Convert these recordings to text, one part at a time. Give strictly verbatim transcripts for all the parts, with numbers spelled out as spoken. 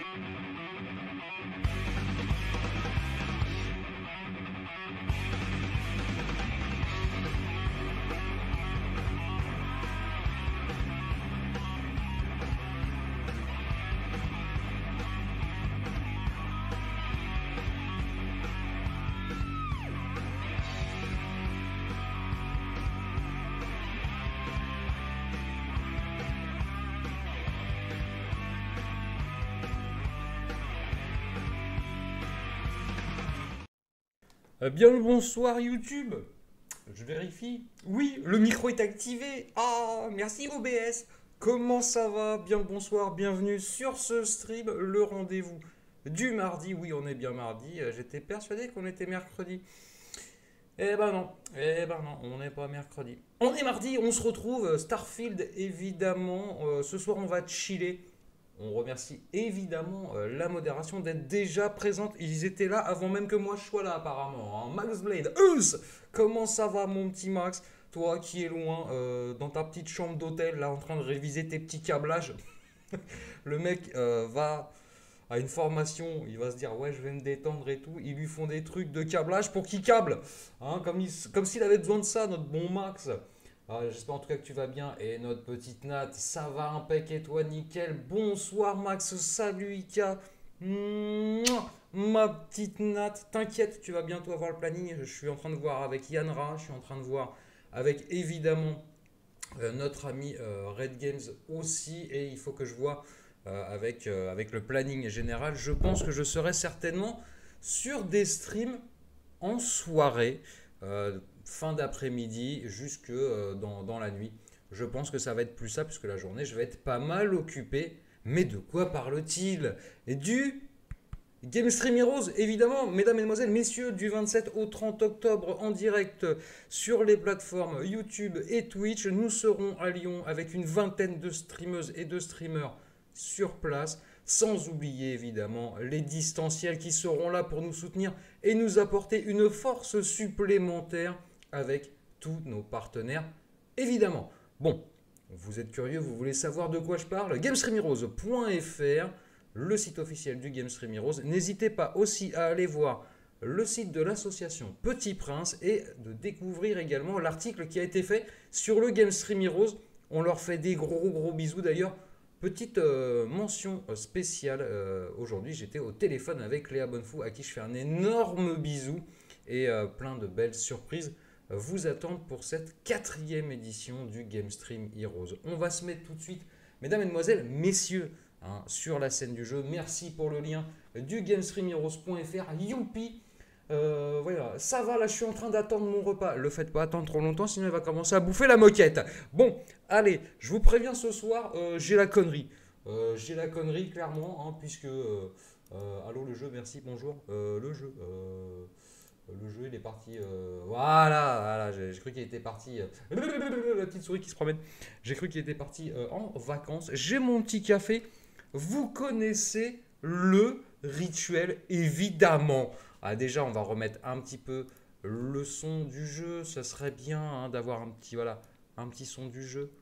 Euh, Bien le bonsoir YouTube. Je vérifie. Oui, le micro est activé. Ah, merci O B S. Comment ça va? Bien le bonsoir, bienvenue sur ce stream, le rendez-vous du mardi. Oui, on est bien mardi. Euh, J'étais persuadé qu'on était mercredi. Eh ben non, eh ben non, on n'est pas mercredi. On est mardi, on se retrouve. Starfield, évidemment. Euh, ce soir, on va chiller. On remercie évidemment euh, la modération d'être déjà présente. Ils étaient là avant même que moi je sois là apparemment, hein. Max Blade, Eus, comment ça va mon petit Max? Toi qui es loin euh, dans ta petite chambre d'hôtel là en train de réviser tes petits câblages. Le mec euh, va à une formation, il va se dire ouais je vais me détendre et tout. Ils lui font des trucs de câblage pour qu'il câble, hein, comme il- comme s'il avait besoin de ça notre bon Max. Ah, j'espère en tout cas que tu vas bien. Et notre petite Nat, ça va impec et toi, nickel. Bonsoir Max, salut Ika. Mouah, ma petite Nat, t'inquiète, tu vas bientôt avoir le planning. Je suis en train de voir avec Yanra, je suis en train de voir avec évidemment euh, notre ami euh, Red Games aussi. Et il faut que je vois euh, avec, euh, avec le planning général. Je pense que je serai certainement sur des streams en soirée, euh, fin d'après-midi, jusque euh, dans, dans la nuit. Je pense que ça va être plus ça, puisque la journée, je vais être pas mal occupé. Mais de quoi parle-t-il? Et du Game Stream Heroes, évidemment, mesdames, mesdemoiselles, messieurs, du vingt-sept au trente octobre en direct sur les plateformes YouTube et Twitch. Nous serons à Lyon avec une vingtaine de streameuses et de streamers sur place. Sans oublier évidemment les distanciels qui seront là pour nous soutenir et nous apporter une force supplémentaire avec tous nos partenaires, évidemment. Bon, vous êtes curieux, vous voulez savoir de quoi je parle? Gamestream Heroes point F R, le site officiel du Gamestream Heroes. N'hésitez pas aussi à aller voir le site de l'association Petit Prince et de découvrir également l'article qui a été fait sur le Gamestream Heroes. On leur fait des gros gros bisous d'ailleurs. Petite euh, mention spéciale, euh, aujourd'hui j'étais au téléphone avec Léa Bonnefou à qui je fais un énorme bisou et euh, plein de belles surprises euh, vous attendent pour cette quatrième édition du Gamestream Heroes. On va se mettre tout de suite, mesdames, mesdemoiselles, messieurs, hein, sur la scène du jeu. Merci pour le lien du Gamestream Heroes point F R, youpi. Euh, voilà, ça va, là je suis en train d'attendre mon repas. Le faites pas attendre trop longtemps, sinon il va commencer à bouffer la moquette. Bon, allez, je vous préviens ce soir, euh, j'ai la connerie. Euh, j'ai la connerie clairement, hein, puisque... Euh, euh, allô le jeu, merci, bonjour. Euh, le jeu, euh, le jeu il est parti... euh, voilà, voilà, j'ai j'ai cru qu'il était parti... euh, la petite souris qui se promène. J'ai cru qu'il était parti euh, en vacances. J'ai mon petit café. Vous connaissez le rituel, évidemment. Ah, déjà, on va remettre un petit peu le son du jeu. Ça serait bien hein, d'avoir un petit, voilà, un petit son du jeu.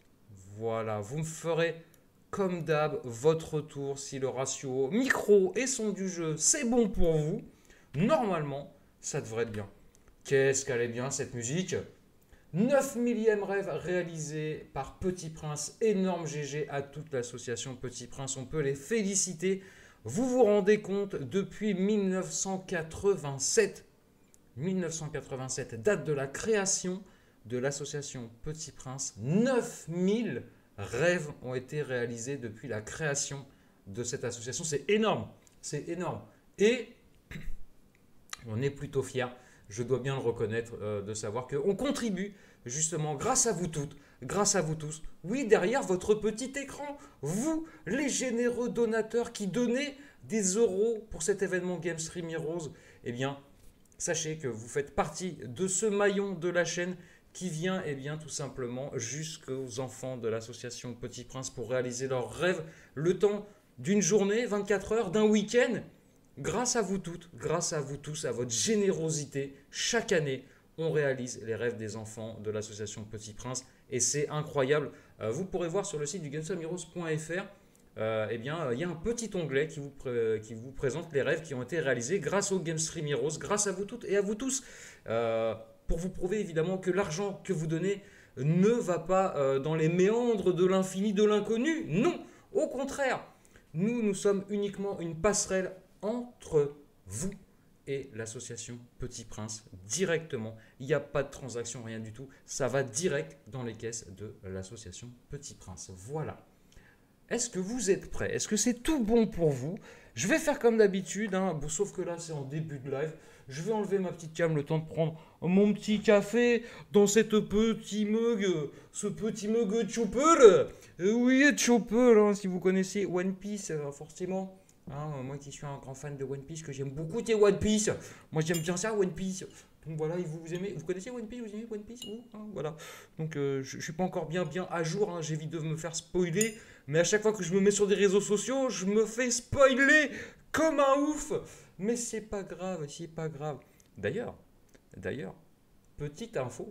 Voilà, vous me ferez comme d'hab votre tour si le ratio micro et son du jeu c'est bon pour vous. Normalement, ça devrait être bien. Qu'est-ce qu'elle est bien cette musique? Neuf millième rêve réalisé par Petit Prince. Énorme G G à toute l'association Petit Prince. On peut les féliciter. Vous vous rendez compte, depuis mille neuf cent quatre-vingt-sept, mille neuf cent quatre-vingt-sept, date de la création de l'association Petit Prince, neuf mille rêves ont été réalisés depuis la création de cette association. C'est énorme, c'est énorme. Et on est plutôt fiers, je dois bien le reconnaître, euh, de savoir qu'on contribue justement grâce à vous toutes, grâce à vous tous, oui, derrière votre petit écran, vous, les généreux donateurs qui donnez des euros pour cet événement Gamestream Heroes, eh bien, sachez que vous faites partie de ce maillon de la chaîne qui vient, eh bien, tout simplement jusqu'aux enfants de l'association Petit Prince pour réaliser leurs rêves le temps d'une journée, vingt-quatre heures, d'un week-end. Grâce à vous toutes, grâce à vous tous, à votre générosité, chaque année, on réalise les rêves des enfants de l'association Petit Prince et c'est incroyable. Euh, vous pourrez voir sur le site du Gamestream Heroes point F R euh, eh bien, il y a un petit onglet qui vous, pré- qui vous présente les rêves qui ont été réalisés grâce au Game Stream Heroes, grâce à vous toutes et à vous tous, euh, pour vous prouver évidemment que l'argent que vous donnez ne va pas euh, dans les méandres de l'infini de l'inconnu. Non, au contraire, nous, nous sommes uniquement une passerelle entre vous et l'association Petit Prince directement. Il n'y a pas de transaction, rien du tout. Ça va direct dans les caisses de l'association Petit Prince. Voilà. Est-ce que vous êtes prêts? Est-ce que c'est tout bon pour vous? Je vais faire comme d'habitude, hein, bon, sauf que là c'est en début de live. Je vais enlever ma petite cam le temps de prendre mon petit café dans cette petit mug, euh, ce petit mug Chopper. Euh, oui, Chopper, hein, si vous connaissez One Piece, euh, forcément. Hein, moi qui suis un grand fan de One Piece, que j'aime beaucoup tes One Piece. Moi j'aime bien ça, One Piece. Donc voilà, vous, vous aimez, vous connaissez One Piece, vous aimez One Piece, vous, hein, voilà. Donc euh, je, je suis pas encore bien bien à jour, hein, j'évite de me faire spoiler. Mais à chaque fois que je me mets sur des réseaux sociaux, je me fais spoiler comme un ouf. Mais c'est pas grave, c'est pas grave. D'ailleurs, d'ailleurs, petite info,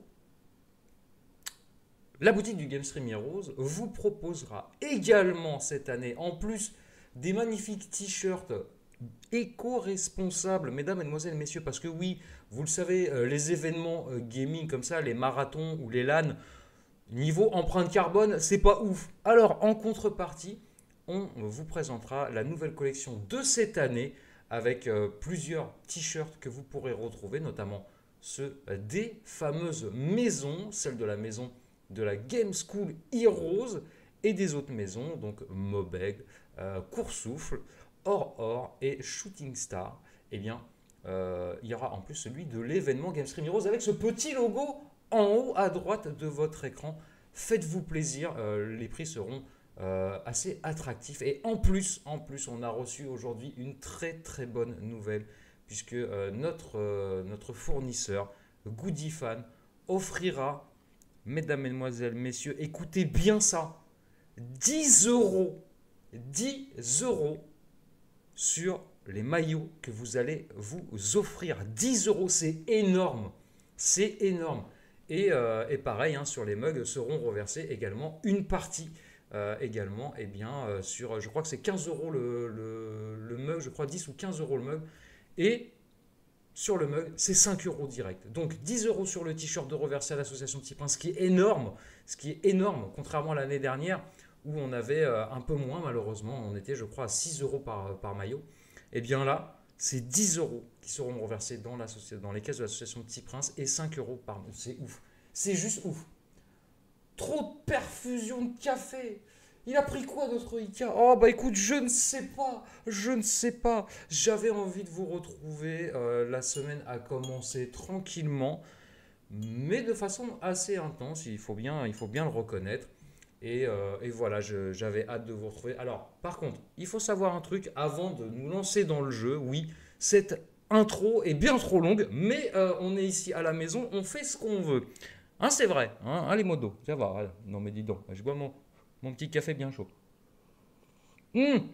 la boutique du Game Stream Heroes vous proposera également cette année, en plus des magnifiques t-shirts éco-responsables, mesdames, mesdemoiselles, messieurs, parce que oui, vous le savez, euh, les événements euh, gaming comme ça, les marathons ou les LAN, niveau empreinte carbone, c'est pas ouf. Alors, en contrepartie, on vous présentera la nouvelle collection de cette année avec euh, plusieurs t-shirts que vous pourrez retrouver, notamment ceux des fameuses maisons, celle de la maison de la Game School Heroes et des autres maisons, donc Mobeg, euh, Coursoufle, Or Or et Shooting Star. Eh bien, euh, il y aura en plus celui de l'événement Game Stream Heroes avec ce petit logo en haut à droite de votre écran. Faites-vous plaisir, euh, les prix seront euh, assez attractifs. Et en plus, en plus, on a reçu aujourd'hui une très très bonne nouvelle puisque euh, notre, euh, notre fournisseur Goodifan offrira, mesdames, mesdemoiselles, messieurs, écoutez bien ça, dix euros, dix euros sur les maillots que vous allez vous offrir. dix euros, c'est énorme, c'est énorme. Et, euh, et pareil, hein, sur les mugs seront reversés également une partie. Euh, également, eh bien, euh, sur, je crois que c'est quinze euros le, le, le mug, je crois dix ou quinze euros le mug. Et sur le mug, c'est cinq euros direct. Donc dix euros sur le t-shirt de reversé à l'association Petit Prince, ce qui est énorme, ce qui est énorme, contrairement à l'année dernière où on avait euh, un peu moins malheureusement, on était je crois à six euros par, par maillot. Et bien là, c'est dix euros qui seront reversés dans, dans les caisses de l'association Petit Prince et cinq euros par mois. C'est ouf, c'est juste ouf. Trop de perfusion de café. Il a pris quoi notre Ika? Oh bah écoute, je ne sais pas, je ne sais pas. J'avais envie de vous retrouver. Euh, la semaine a commencé tranquillement, mais de façon assez intense. Il faut bien, il faut bien le reconnaître. Et, euh, et voilà, je- j'avais hâte de vous retrouver. Alors, par contre, il faut savoir un truc avant de nous lancer dans le jeu. Oui, cette intro est bien trop longue, mais euh, on est ici à la maison, on fait ce qu'on veut. Hein, c'est vrai. Hein, allez, modo, ça va. Voilà. Non, mais dis donc, je bois mon, mon petit café bien chaud. Hum.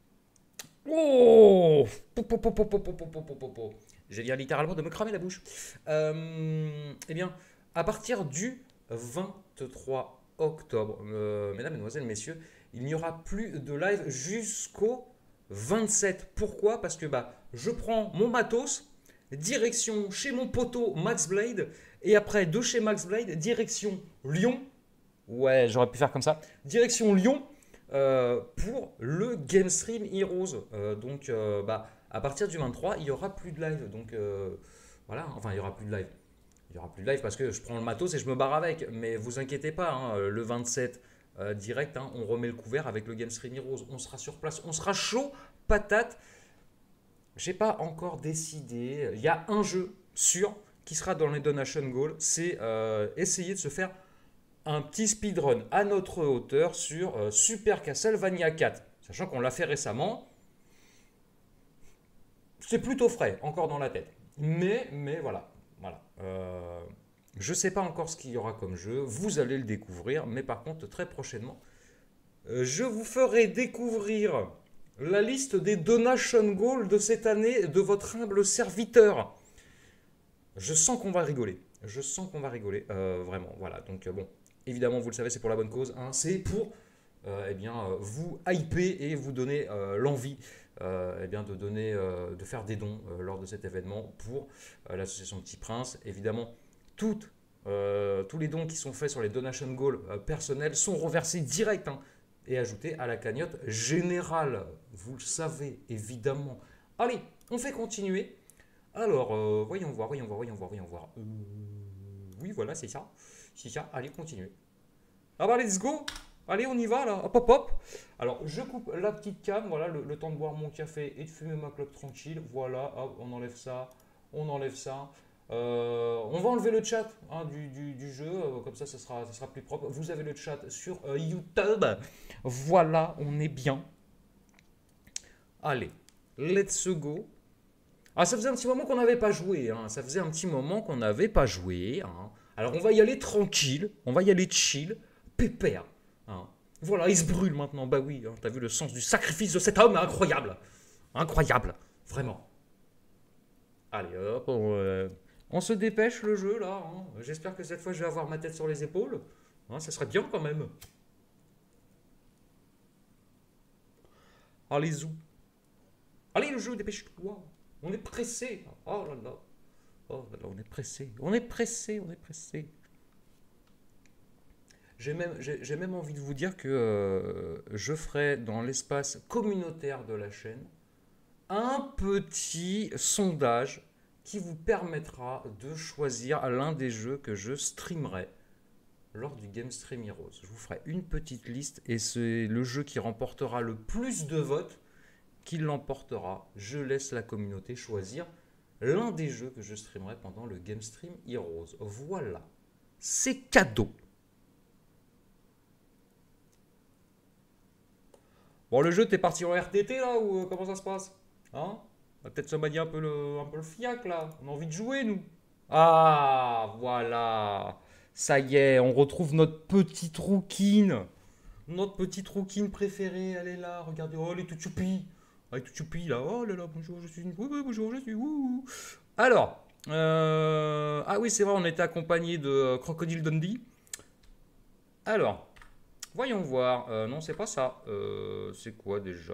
Oh, Po, po, po, po, po, po, po, po, po, po, po. Je viens littéralement de me cramer la bouche. Euh, eh bien, à partir du vingt-trois octobre, euh, mesdames, mesdemoiselles, messieurs, il n'y aura plus de live jusqu'au vingt-sept. Pourquoi? Parce que bah, je prends mon matos, direction chez mon poteau Max Blade, et après de chez Max Blade, direction Lyon. Ouais, j'aurais pu faire comme ça. Direction Lyon euh, pour le Game Stream Heroes. Euh, donc, euh, bah, à partir du vingt-trois, il n'y aura plus de live. Donc, euh, voilà, enfin, il n'y aura plus de live. Il n'y aura plus de live parce que je prends le matos et je me barre avec. Mais vous inquiétez pas, hein, le vingt-sept euh, direct, hein, on remet le couvert avec le Game Stream Heroes. On sera sur place, on sera chaud, patate. J'ai pas encore décidé. Il y a un jeu sûr qui sera dans les donation goals. C'est euh, essayer de se faire un petit speedrun à notre hauteur sur euh, Super Castlevania quatre. Sachant qu'on l'a fait récemment, c'est plutôt frais, encore dans la tête. Mais, mais voilà. voilà. Euh, je ne sais pas encore ce qu'il y aura comme jeu, vous allez le découvrir, mais par contre, très prochainement, euh, je vous ferai découvrir la liste des donation goals de cette année de votre humble serviteur. Je sens qu'on va rigoler. Je sens qu'on va rigoler, euh, vraiment. Voilà, donc euh, bon. Évidemment, vous le savez, c'est pour la bonne cause. Hein. C'est pour euh, eh bien, euh, vous hyper et vous donner euh, l'envie euh, eh bien, de, donner, euh, de faire des dons euh, lors de cet événement pour euh, l'association Petit Prince. Évidemment, toutes, euh, tous les dons qui sont faits sur les donation goals euh, personnels sont reversés direct hein, et ajoutés à la cagnotte générale. Vous le savez, évidemment. Allez, on fait continuer. Alors, euh, voyons voir, voyons voir, voyons voir, voyons voir. Euh, oui, voilà, c'est ça. C'est ça. Allez, continuez. Ah bah, let's go. Allez, on y va là. Hop, hop, hop. Alors, je coupe la petite cam. Voilà, le, le temps de boire mon café et de fumer ma clope tranquille. Voilà, hop, on enlève ça. On enlève ça. Euh, on va enlever le chat hein, du, du, du jeu. Euh, comme ça, ça sera, ça sera plus propre. Vous avez le chat sur euh, YouTube. Voilà, on est bien. Allez, let's go. Ah, ça faisait un petit moment qu'on n'avait pas joué. Hein. Ça faisait un petit moment qu'on n'avait pas joué. Hein. Alors, on va y aller tranquille. On va y aller chill. Pépère. Hein. Voilà, il se brûle maintenant. Bah oui, hein, t'as vu le sens du sacrifice de cet homme. Incroyable. Incroyable. Vraiment. Allez, hop. On, euh, on se dépêche le jeu, là. Hein. J'espère que cette fois, je vais avoir ma tête sur les épaules. Hein, ça serait bien quand même. Allez, zou. Allez, le jeu, dépêche-toi. On est pressé. Oh là là. Oh là là, on est pressé. On est pressé, on est pressé. J'ai même, j'ai, j'ai même envie de vous dire que euh, je ferai dans l'espace communautaire de la chaîne un petit sondage qui vous permettra de choisir l'un des jeux que je streamerai lors du Game Stream Heroes. Je vous ferai une petite liste et c'est le jeu qui remportera le plus de votes qui l'emportera. Je laisse la communauté choisir l'un des jeux que je streamerai pendant le Game Stream Heroes. Voilà, c'est cadeau. Bon, le jeu, t'es parti en R T T là ou euh, comment ça se passe? Hein? On va peut-être se manier un peu le, un peu le fiac là. On a envie de jouer nous. Ah, voilà. Ça y est, on retrouve notre petite rouquine. Notre petite rouquine préférée, elle est là. Regardez, oh, elle est toute choupie. Elle est toute choupie là. Oh là là, bonjour, je suis une. Oui, oui, bonjour, je suis. Ouh. Alors, euh, ah oui, c'est vrai, on était accompagné de euh, Crocodile Dundee. Alors, voyons voir. Euh, non, c'est pas ça. Euh, c'est quoi déjà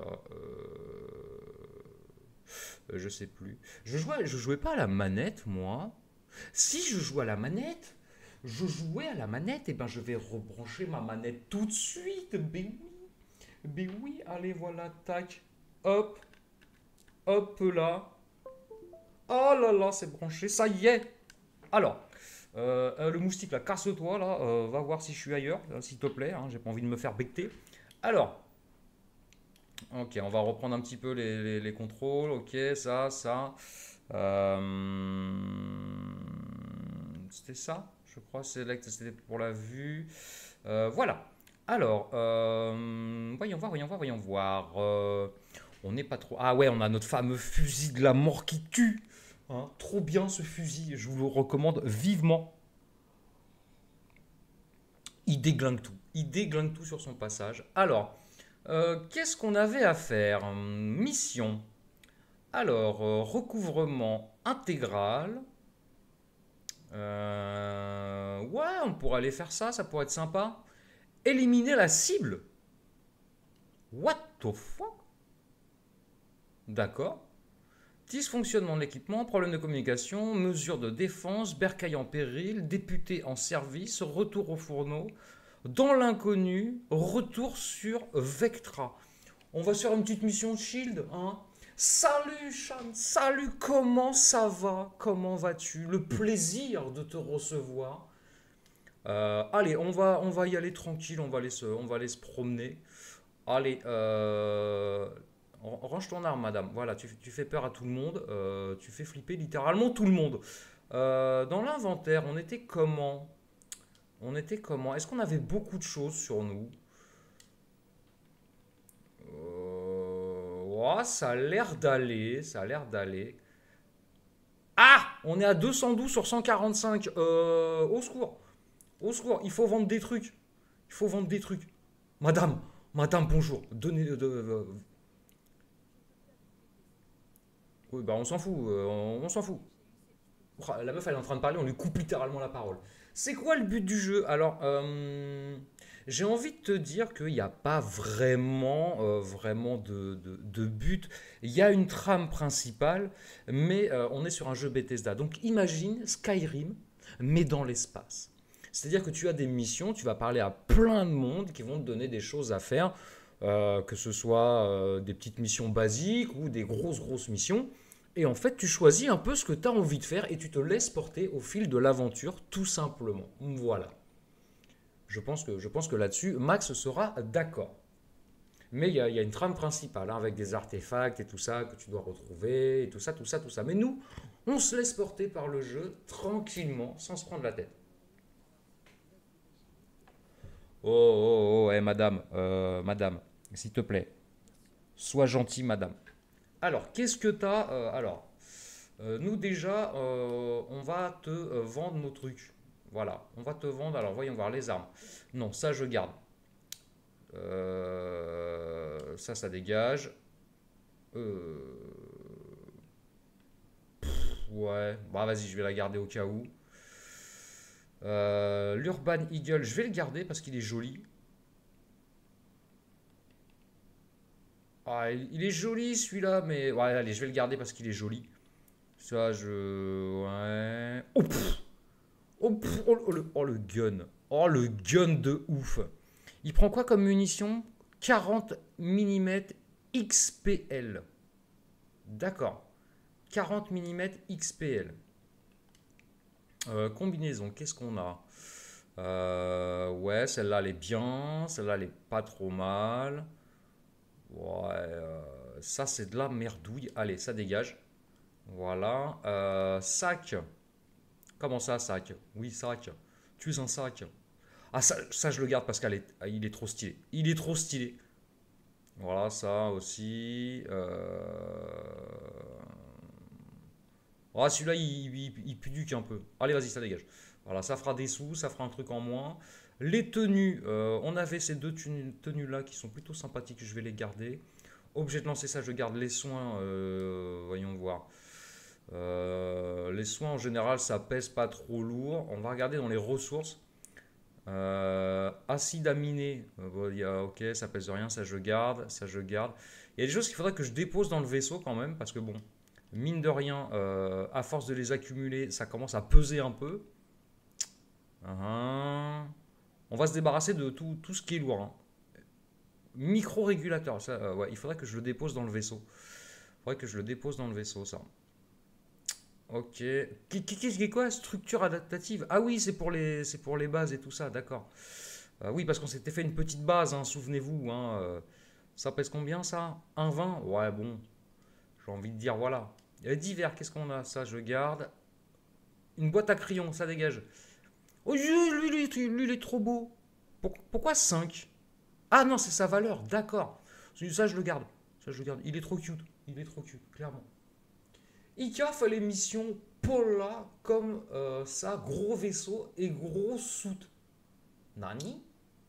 euh, Je sais plus. Je jouais, je jouais pas à la manette, moi. Si je jouais à la manette, je jouais à la manette, et ben je vais rebrancher ma manette tout de suite. Ben oui. Ben oui, allez, voilà, tac. Hop. Hop là. Oh là là, c'est branché, ça y est. Alors, euh, euh, le moustique là, casse-toi là, euh, va voir si je suis ailleurs, là, s'il te plaît, hein, j'ai pas envie de me faire becter. Alors, ok, on va reprendre un petit peu les, les- les contrôles, ok, ça, ça. Euh, C'était ça, je crois, select, c'était pour la vue. Euh, voilà. Alors, euh, voyons voir, voyons voir, voyons voir. Euh, on n'est pas trop. Ah ouais, on a notre fameux fusil de la mort qui tue. Hein, trop bien ce fusil, je vous le recommande vivement. Il déglingue tout. Il déglingue tout sur son passage. Alors, euh, qu'est-ce qu'on avait à faire? Mission. Alors, euh, recouvrement intégral. Euh, ouais, on pourrait aller faire ça, ça pourrait être sympa. Éliminer la cible. What the fuck? D'accord. Dysfonctionnement de l'équipement, problème de communication, mesures de défense, bercail en péril, député en service, retour au fourneau, dans l'inconnu, retour sur Vectra. On va sur une petite mission de shield, hein. Salut Chan, salut, comment ça va? Comment vas-tu? Le plaisir de te recevoir. Euh, allez, on va, on va y aller tranquille, on va aller se, on va aller se promener. Allez, euh, range ton arme, madame. Voilà, tu, tu fais peur à tout le monde. Euh, tu fais flipper littéralement tout le monde. Euh, dans l'inventaire, on était comment? On était comment? Est-ce qu'on avait beaucoup de choses sur nous? Euh, ouais, ça a l'air d'aller. Ça a l'air d'aller. Ah! On est à deux cent douze sur cent quarante-cinq. Euh, au secours. Au secours, il faut vendre des trucs. Il faut vendre des trucs. Madame, madame, bonjour. Donnez. De, de- oui, bah on s'en fout. euh, on on s'en fout. Oh, la meuf, elle est en train de parler, on lui coupe littéralement la parole. C'est quoi le but du jeu? Alors, euh, J'ai envie de te dire qu'il n'y a pas vraiment, euh, vraiment de, de- de but. Il y a une trame principale, mais euh, on est sur un jeu Bethesda. Donc imagine Skyrim, mais dans l'espace. C'est-à-dire que tu as des missions, tu vas parler à plein de monde qui vont te donner des choses à faire, euh, que ce soit euh, des petites missions basiques ou des grosses, grosses missions. Et en fait, tu choisis un peu ce que tu as envie de faire et tu te laisses porter au fil de l'aventure, tout simplement. Voilà. Je pense que, je pense que là-dessus, Max sera d'accord. Mais il y, a, il y a une trame principale, hein, avec des artefacts et tout ça que tu dois retrouver, et tout ça, tout ça, tout ça. Mais nous, on se laisse porter par le jeu tranquillement, sans se prendre la tête. Oh, oh, oh, eh, madame, euh, madame, s'il te plaît, sois gentille, madame. Alors, qu'est-ce que tu as euh, Alors, euh, nous déjà, euh, on va te euh, vendre nos trucs. Voilà, on va te vendre. Alors, voyons voir les armes. Non, ça, je garde. Euh, ça, ça dégage. Euh, ouais, bah vas-y, je vais la garder au cas où. Euh, L'Urban Eagle, je vais le garder parce qu'il est joli. Ah, il il est joli celui-là, mais ouais, allez, je vais le garder parce qu'il est joli. Ça, je. Ouais. Oh, pff. Oh, pff. Oh, oh, le... oh, le gun. Oh, le gun de ouf. Il prend quoi comme munition? quarante millimètres X P L. D'accord. quarante millimètres X P L. Euh, combinaison, qu'est-ce qu'on a? Euh, ouais, celle-là, elle est bien. Celle-là, elle est pas trop mal. Ouais, euh, ça, c'est de la merdouille. Allez, ça dégage. Voilà. Euh, sac. Comment ça, sac? Oui, sac. Tu es un sac. Ah, ça, ça, je le garde parce qu'il est, ah, il est trop stylé. Il est trop stylé. Voilà, ça aussi. Euh... Ah, celui-là, il, il, il pue un peu. Allez, vas-y, ça dégage. Voilà, ça fera des sous, ça fera un truc en moins. Les tenues, euh, on avait ces deux tenues-là qui sont plutôt sympathiques, je vais les garder. Objet de lancer ça, je garde les soins, euh, voyons voir. Euh, les soins en général, ça pèse pas trop lourd. On va regarder dans les ressources. Euh, acide aminé, euh, bon, il y a, ok, ça pèse rien, ça je garde, ça je garde. Il y a des choses qu'il faudrait que je dépose dans le vaisseau quand même, parce que bon, mine de rien, euh, à force de les accumuler, ça commence à peser un peu. Uhum. On va se débarrasser de tout, tout ce qui est lourd, hein. Micro-régulateur, ça, euh, ouais, il faudrait que je le dépose dans le vaisseau. Il faudrait que je le dépose dans le vaisseau, ça. Ok. Qu'est-ce qui est quoi? Structure adaptative. Ah oui, c'est pour les, c'est pour les bases et tout ça, d'accord. Euh, oui, parce qu'on s'était fait une petite base, hein, souvenez-vous, hein, euh, ça pèse combien ça? Un vingt. Ouais, bon, j'ai envie de dire voilà. Euh, divers, qu'est-ce qu'on a? Ça, je garde. Une boîte à crayons, ça dégage. Oh, lui, lui, lui, lui, il est trop beau. Pour- pourquoi cinq? Ah non, c'est sa valeur, d'accord. Ça, je le garde. Ça, je le garde. Il est trop cute. Il est trop cute, clairement. Ika fait les missions Paula comme euh, ça, gros vaisseau et gros soute. Nani?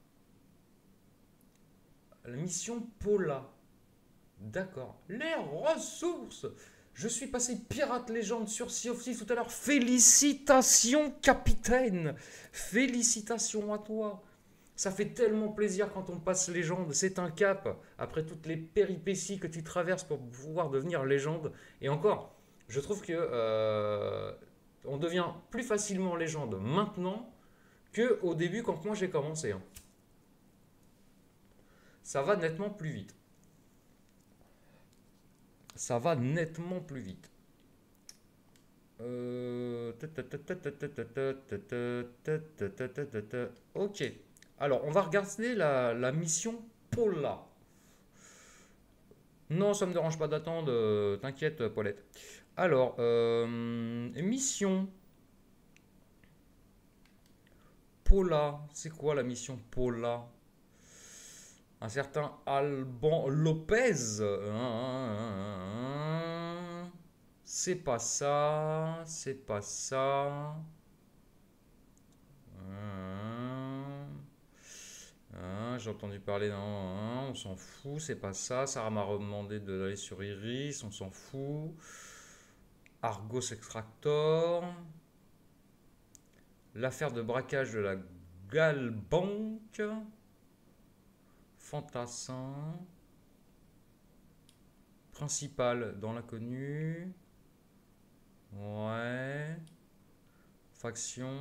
La mission Paula. D'accord. Les ressources. Je suis passé pirate légende sur Sea of Thieves tout à l'heure. Félicitations, capitaine. Félicitations à toi. Ça fait tellement plaisir quand on passe légende. C'est un cap. Après toutes les péripéties que tu traverses pour pouvoir devenir légende. Et encore, je trouve que euh, on devient plus facilement légende maintenant que au début quand moi j'ai commencé, hein. Ça va nettement plus vite. Ça va nettement plus vite. Euh, Ok. Alors, on va regarder la, la mission Paula. Non, ça me dérange pas d'attendre. euh, T'inquiète, Paulette. Alors, euh, mission Paula. C'est quoi la mission Paula? Un certain Alban Lopez. C'est pas ça. C'est pas ça. Hein, j'ai entendu parler d'un. Hein, on s'en fout, c'est pas ça. Sarah m'a demandé d'aller sur Iris, on s'en fout. Argos Extractor. L'affaire de braquage de la Galbank. fantassin. Principal dans l'inconnu. Ouais. Faction.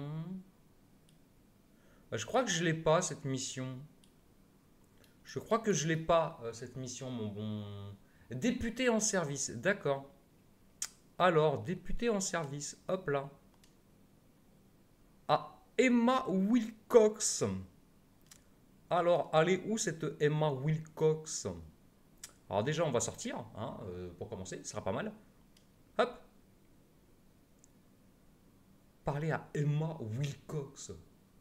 Bah, je crois que je l'ai pas cette mission. Je crois que je l'ai pas euh, cette mission, mon bon. Député en service, d'accord. Alors, député en service, hop là. Ah, Emma Wilcox. Alors, elle est où cette Emma Wilcox? Alors déjà, on va sortir, hein, euh, pour commencer, ce sera pas mal. Hop. Parler à Emma Wilcox.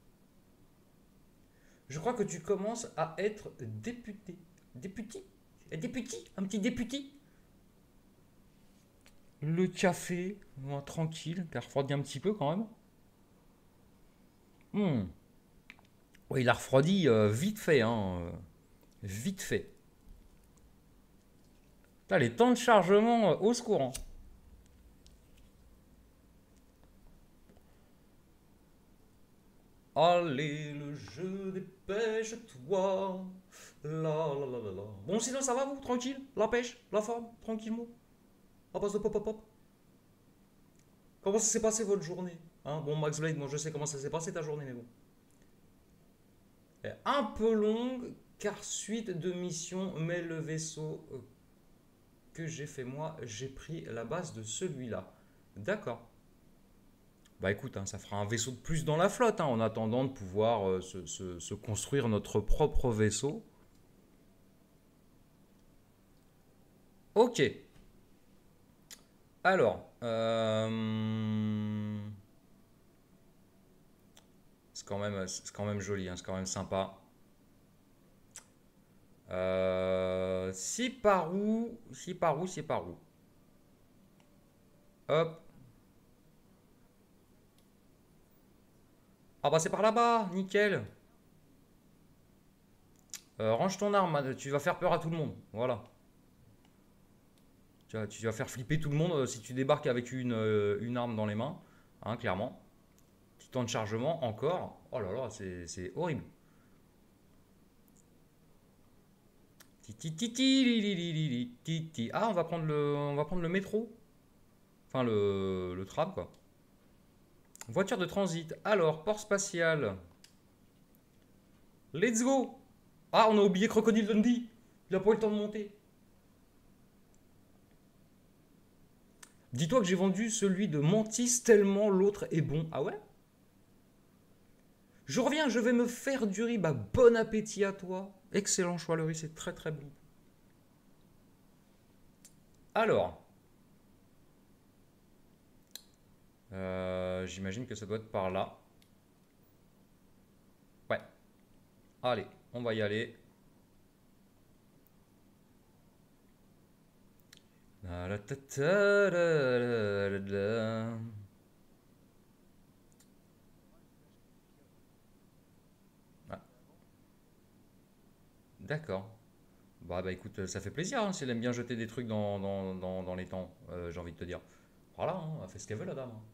Je crois que tu commences à être député. Député? Député? Un petit député? Le café, ouais, tranquille, qui a refroidi un petit peu quand même. Hmm. Oui, il a refroidi euh, vite fait, hein. euh, Vite fait. Putain, les temps de chargement euh, au secours, hein. Allez, le jeu dépêche-toi. La la la la la. Bon, sinon ça va vous, tranquille? La pêche, la forme, tranquillement. À base de pop pop pop. Comment ça s'est passé votre journée? Hein, bon, Max Blade, moi je sais comment ça s'est passé ta journée, mais bon. Elle est un peu longue, car suite de missions, mais le vaisseau euh, que j'ai fait moi, j'ai pris la base de celui-là. D'accord. Bah écoute, hein, ça fera un vaisseau de plus dans la flotte, hein, en attendant de pouvoir euh, se, se- se construire notre propre vaisseau. Ok. Alors, euh, c'est quand même, c'est quand même joli, hein, c'est quand même sympa. Euh, si par où, si par où, si par où. Hop. Ah bah c'est par là-bas, nickel. Euh, range ton arme, hein, tu vas faire peur à tout le monde. Voilà. Tu vas, tu vas faire flipper tout le monde euh, si tu débarques avec une, euh, une arme dans les mains, hein, clairement. Petit temps de chargement encore. Oh là là, c'est c'est horrible. Ti, ti, ti, ti, li, li, li, li, li, ti, ti. Ah, on va prendre le, on va prendre le métro. Enfin, le, le tram, quoi. Voiture de transit. Alors, port spatial. Let's go. Ah, on a oublié Crocodile Dundee. Il a pas eu le temps de monter. Dis-toi que j'ai vendu celui de Mantis tellement l'autre est bon. Ah ouais? Je reviens, je vais me faire du riz. Bah, bon appétit à toi. Excellent choix, le riz, c'est très très bon. Alors, euh, j'imagine que ça doit être par là. Ouais. Allez, on va y aller. La la ta ta la la la la. Ah, d'accord. Bah, bah écoute, ça fait plaisir hein, si elle aime bien jeter des trucs dans, dans, dans, dans les temps, euh, j'ai envie de te dire. Voilà, hein, elle fait ce qu'elle veut la dame, hein.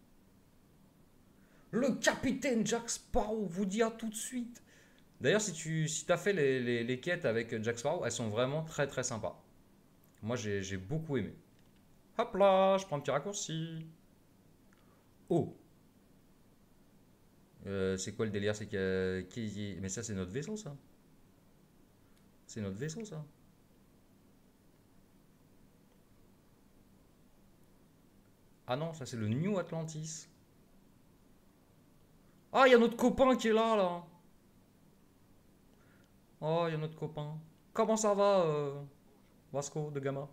Le capitaine Jack Sparrow vous dit à tout de suite. D'ailleurs, si tu si t'as fait les, les, les quêtes avec Jack Sparrow, elles sont vraiment très très sympas. Moi, j'ai j'ai beaucoup aimé. Hop là, je prends un petit raccourci. Oh, Euh, c'est quoi le délire? C'est que. qui- Mais ça, c'est notre vaisseau, ça. C'est notre vaisseau, ça. Ah non, ça, c'est le New Atlantis. Ah, il y a notre copain qui est là, là. Oh, il y a notre copain. Comment ça va, euh, Vasco de Gama?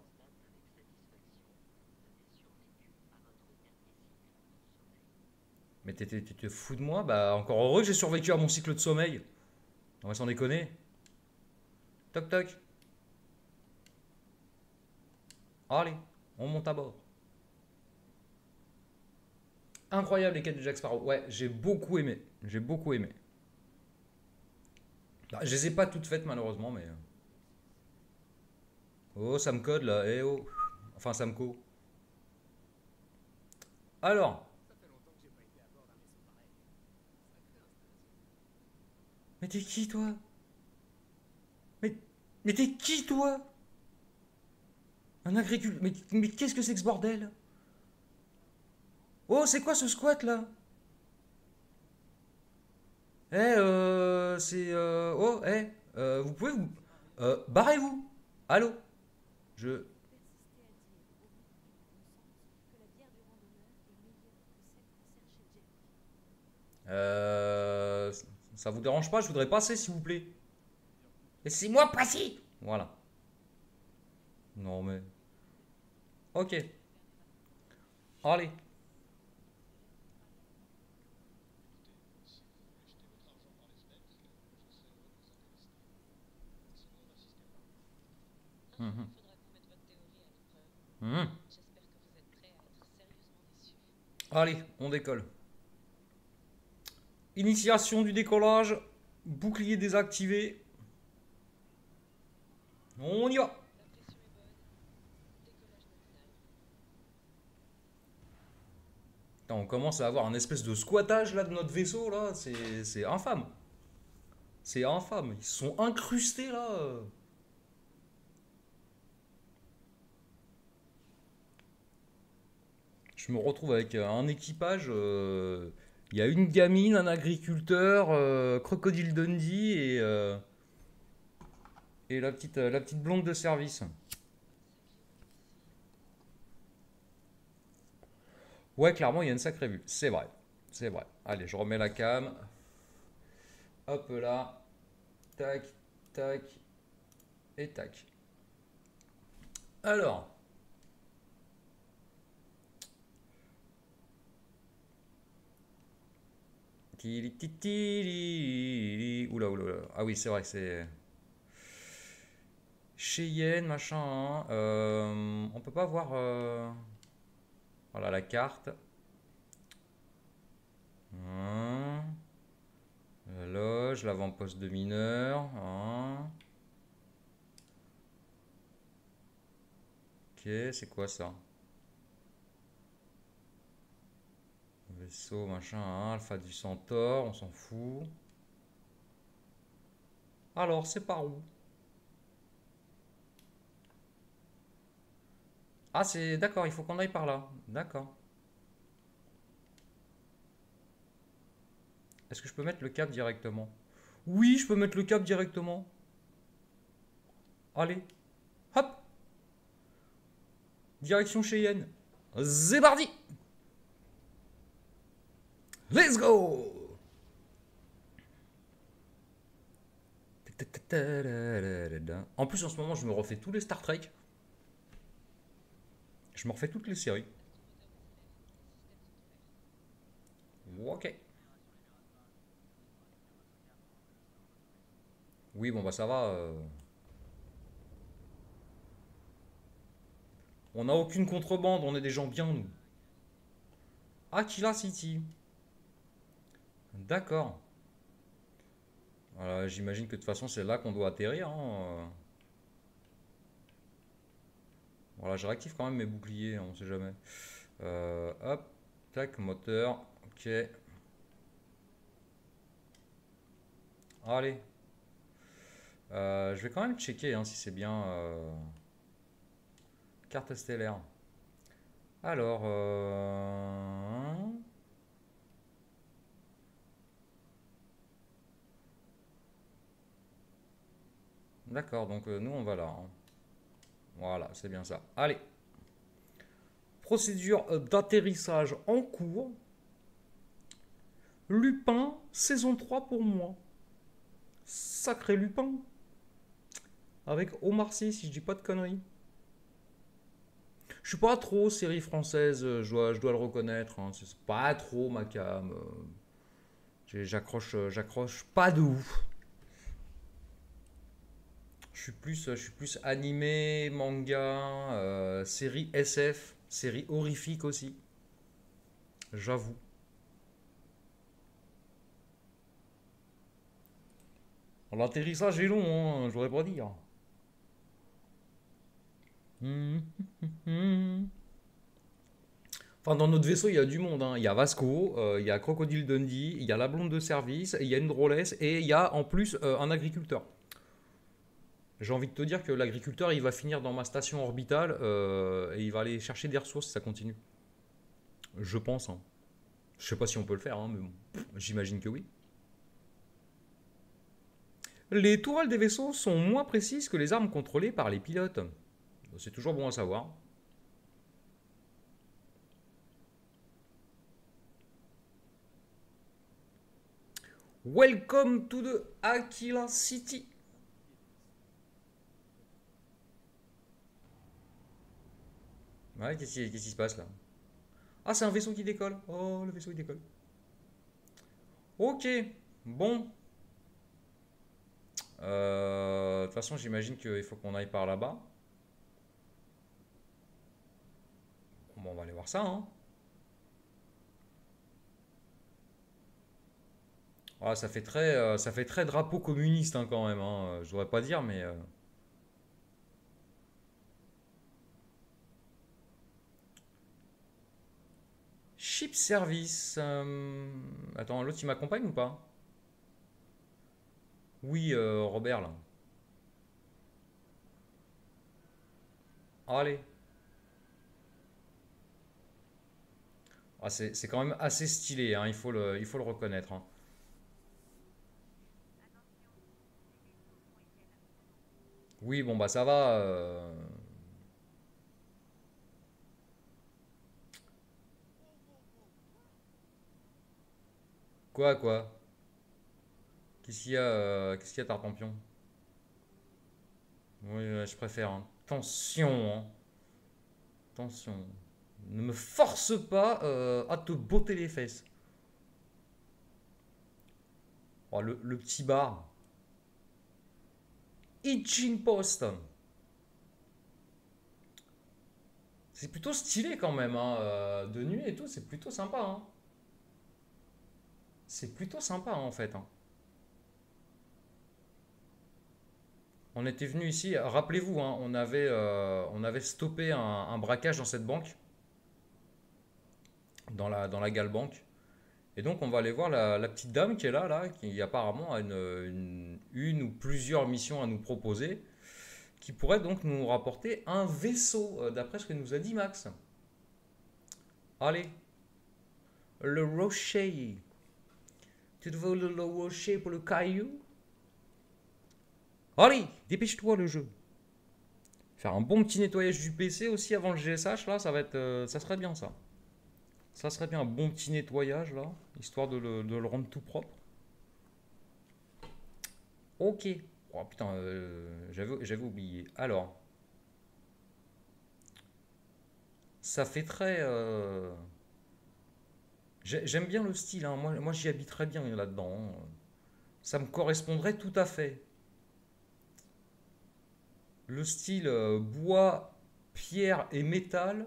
Mais t'étais- tu te fous de moi? Bah, encore heureux que j'ai survécu à mon cycle de sommeil. On va s'en déconner. Toc toc. Allez, on monte à bord. Incroyable les quêtes de Jack Sparrow. Ouais, j'ai beaucoup aimé. J'ai beaucoup aimé. Bah, je les ai pas toutes faites malheureusement, mais. Oh, ça me code là. Eh oh. Enfin, ça me co. Alors. Mais t'es qui toi? Mais t'es qui, toi? Un agriculteur. Mais, mais qu'est-ce que c'est que ce bordel? Oh, c'est quoi ce squat là? Eh, euh, c'est. euh, Oh, eh, euh, vous pouvez vous. Euh, barrez-vous! Allô? Je. Euh. Ça vous dérange pas? Je voudrais passer, s'il vous plaît. Laissez-moi passer! Voilà. Non, mais. Ok. Allez. Mhm. Mhm. Allez, on décolle. Initiation du décollage. Bouclier désactivé. On y va. Putain, on commence à avoir un espèce de squattage là de notre vaisseau là. C'est c'est infâme. C'est infâme. Ils se sont incrustés là. Je me retrouve avec un équipage. euh, Il y a une gamine, un agriculteur, euh, Crocodile Dundee et, euh, et la petite, euh, la petite blonde de service. Ouais, clairement, il y a une sacrée vue. C'est vrai. C'est vrai. Allez, je remets la cam. Hop là. Tac, tac et tac. Alors. Tili, ti, tili. Oula, oula, oula. Ah oui, c'est vrai que c'est. Cheyenne, machin. Hein. Euh, on peut pas voir. euh, Voilà la carte. Hein. La loge, l'avant-poste de mineurs. Hein. Ok, c'est quoi ça? Vaisseau, machin, hein, Alpha du Centaure, on s'en fout. Alors, c'est par où? Ah, c'est d'accord, il faut qu'on aille par là. D'accord. Est-ce que je peux mettre le cap directement? Oui, je peux mettre le cap directement. Allez, hop, direction Cheyenne. Zébardi! Let's go! En plus, en ce moment, je me refais tous les Star Trek. Je me refais toutes les séries. Ok. Oui, bon, bah ça va. euh, On n'a aucune contrebande, on est des gens bien, nous. Aquila City. D'accord. Voilà, j'imagine que de toute façon, c'est là qu'on doit atterrir. Hein. Voilà, je réactive quand même mes boucliers, on sait jamais. Euh, hop, tac, moteur. Ok. Allez. Euh, je vais quand même checker hein, si c'est bien. euh, Carte stellaire. Alors. euh, D'accord, donc euh, nous on va là. Hein. Voilà, c'est bien ça. Allez. Procédure euh, d'atterrissage en cours. Lupin, saison trois pour moi. Sacré Lupin. Avec Omar Sy, si je dis pas de conneries. Je suis pas trop série française, euh, je dois, je dois le reconnaître. Hein. C'est pas trop ma cam. euh. J'accroche, euh, j'accroche pas de ouf. Je suis plus, je suis plus animé, manga, euh, série S F, série horrifique aussi. J'avoue. L'atterrissage est long, hein, je voudrais pas dire. Hum, hum, hum. Enfin, dans notre vaisseau, il y a du monde. Hein. Il y a Vasco, euh, il y a Crocodile Dundee, il y a la blonde de service, il y a une drôlesse et il y a en plus euh, un agriculteur. J'ai envie de te dire que l'agriculteur, il va finir dans ma station orbitale euh, et il va aller chercher des ressources si ça continue. Je pense. Hein. Je sais pas si on peut le faire, hein, mais bon, j'imagine que oui. Les tourelles des vaisseaux sont moins précises que les armes contrôlées par les pilotes. C'est toujours bon à savoir. Welcome to the Aquila City. Ouais, qu'est-ce qui, qu'est-ce qui se passe là? Ah, c'est un vaisseau qui décolle. Oh, le vaisseau il décolle. Ok, bon. Euh, De toute façon, j'imagine qu'il faut qu'on aille par là-bas. Bon, on va aller voir ça, hein. Ah, ça fait très, euh, ça fait très drapeau communiste hein, quand même. Hein. Je voudrais pas dire, mais. euh, Ship service. euh, Attends, l'autre il m'accompagne ou pas? Oui, euh, Robert là. Allez. Ah, c'est c'est quand même assez stylé, hein, il faut le, il faut le reconnaître. Hein. Oui, bon bah ça va. euh, Quoi, quoi? Qu'est-ce qu'il y a, euh, qu'est-ce qu'il y a, Tartampion? Oui, ouais, je préfère. Hein. Attention, hein. Attention. Ne me force pas euh, à te botter les fesses. Oh, le, le petit bar. Itching Post. C'est plutôt stylé quand même, hein, euh, de nuit et tout, c'est plutôt sympa. Hein. C'est plutôt sympa en fait. Hein. On était venu ici, rappelez-vous, hein, on avait, euh, on avait stoppé un, un braquage dans cette banque, dans la, dans la Galbank. Et donc on va aller voir la, la petite dame qui est là, là, qui apparemment a une, une, une ou plusieurs missions à nous proposer, qui pourrait donc nous rapporter un vaisseau, euh, d'après ce que nous a dit Max. Allez, le rocher. Tu te veux le, le rocher pour le caillou? Allez, dépêche-toi le jeu. Faire un bon petit nettoyage du P C aussi avant le G S H, là, ça va être, euh, ça serait bien ça. Ça serait bien un bon petit nettoyage là, histoire de le, de le rendre tout propre. Ok. Oh putain, euh, j'avais, j'avais oublié. Alors, ça fait très. euh, j'ai- J'aime bien le style, hein. Moi, moi j'y habiterais bien là-dedans. Hein. Ça me correspondrait tout à fait. Le style euh, bois, pierre et métal.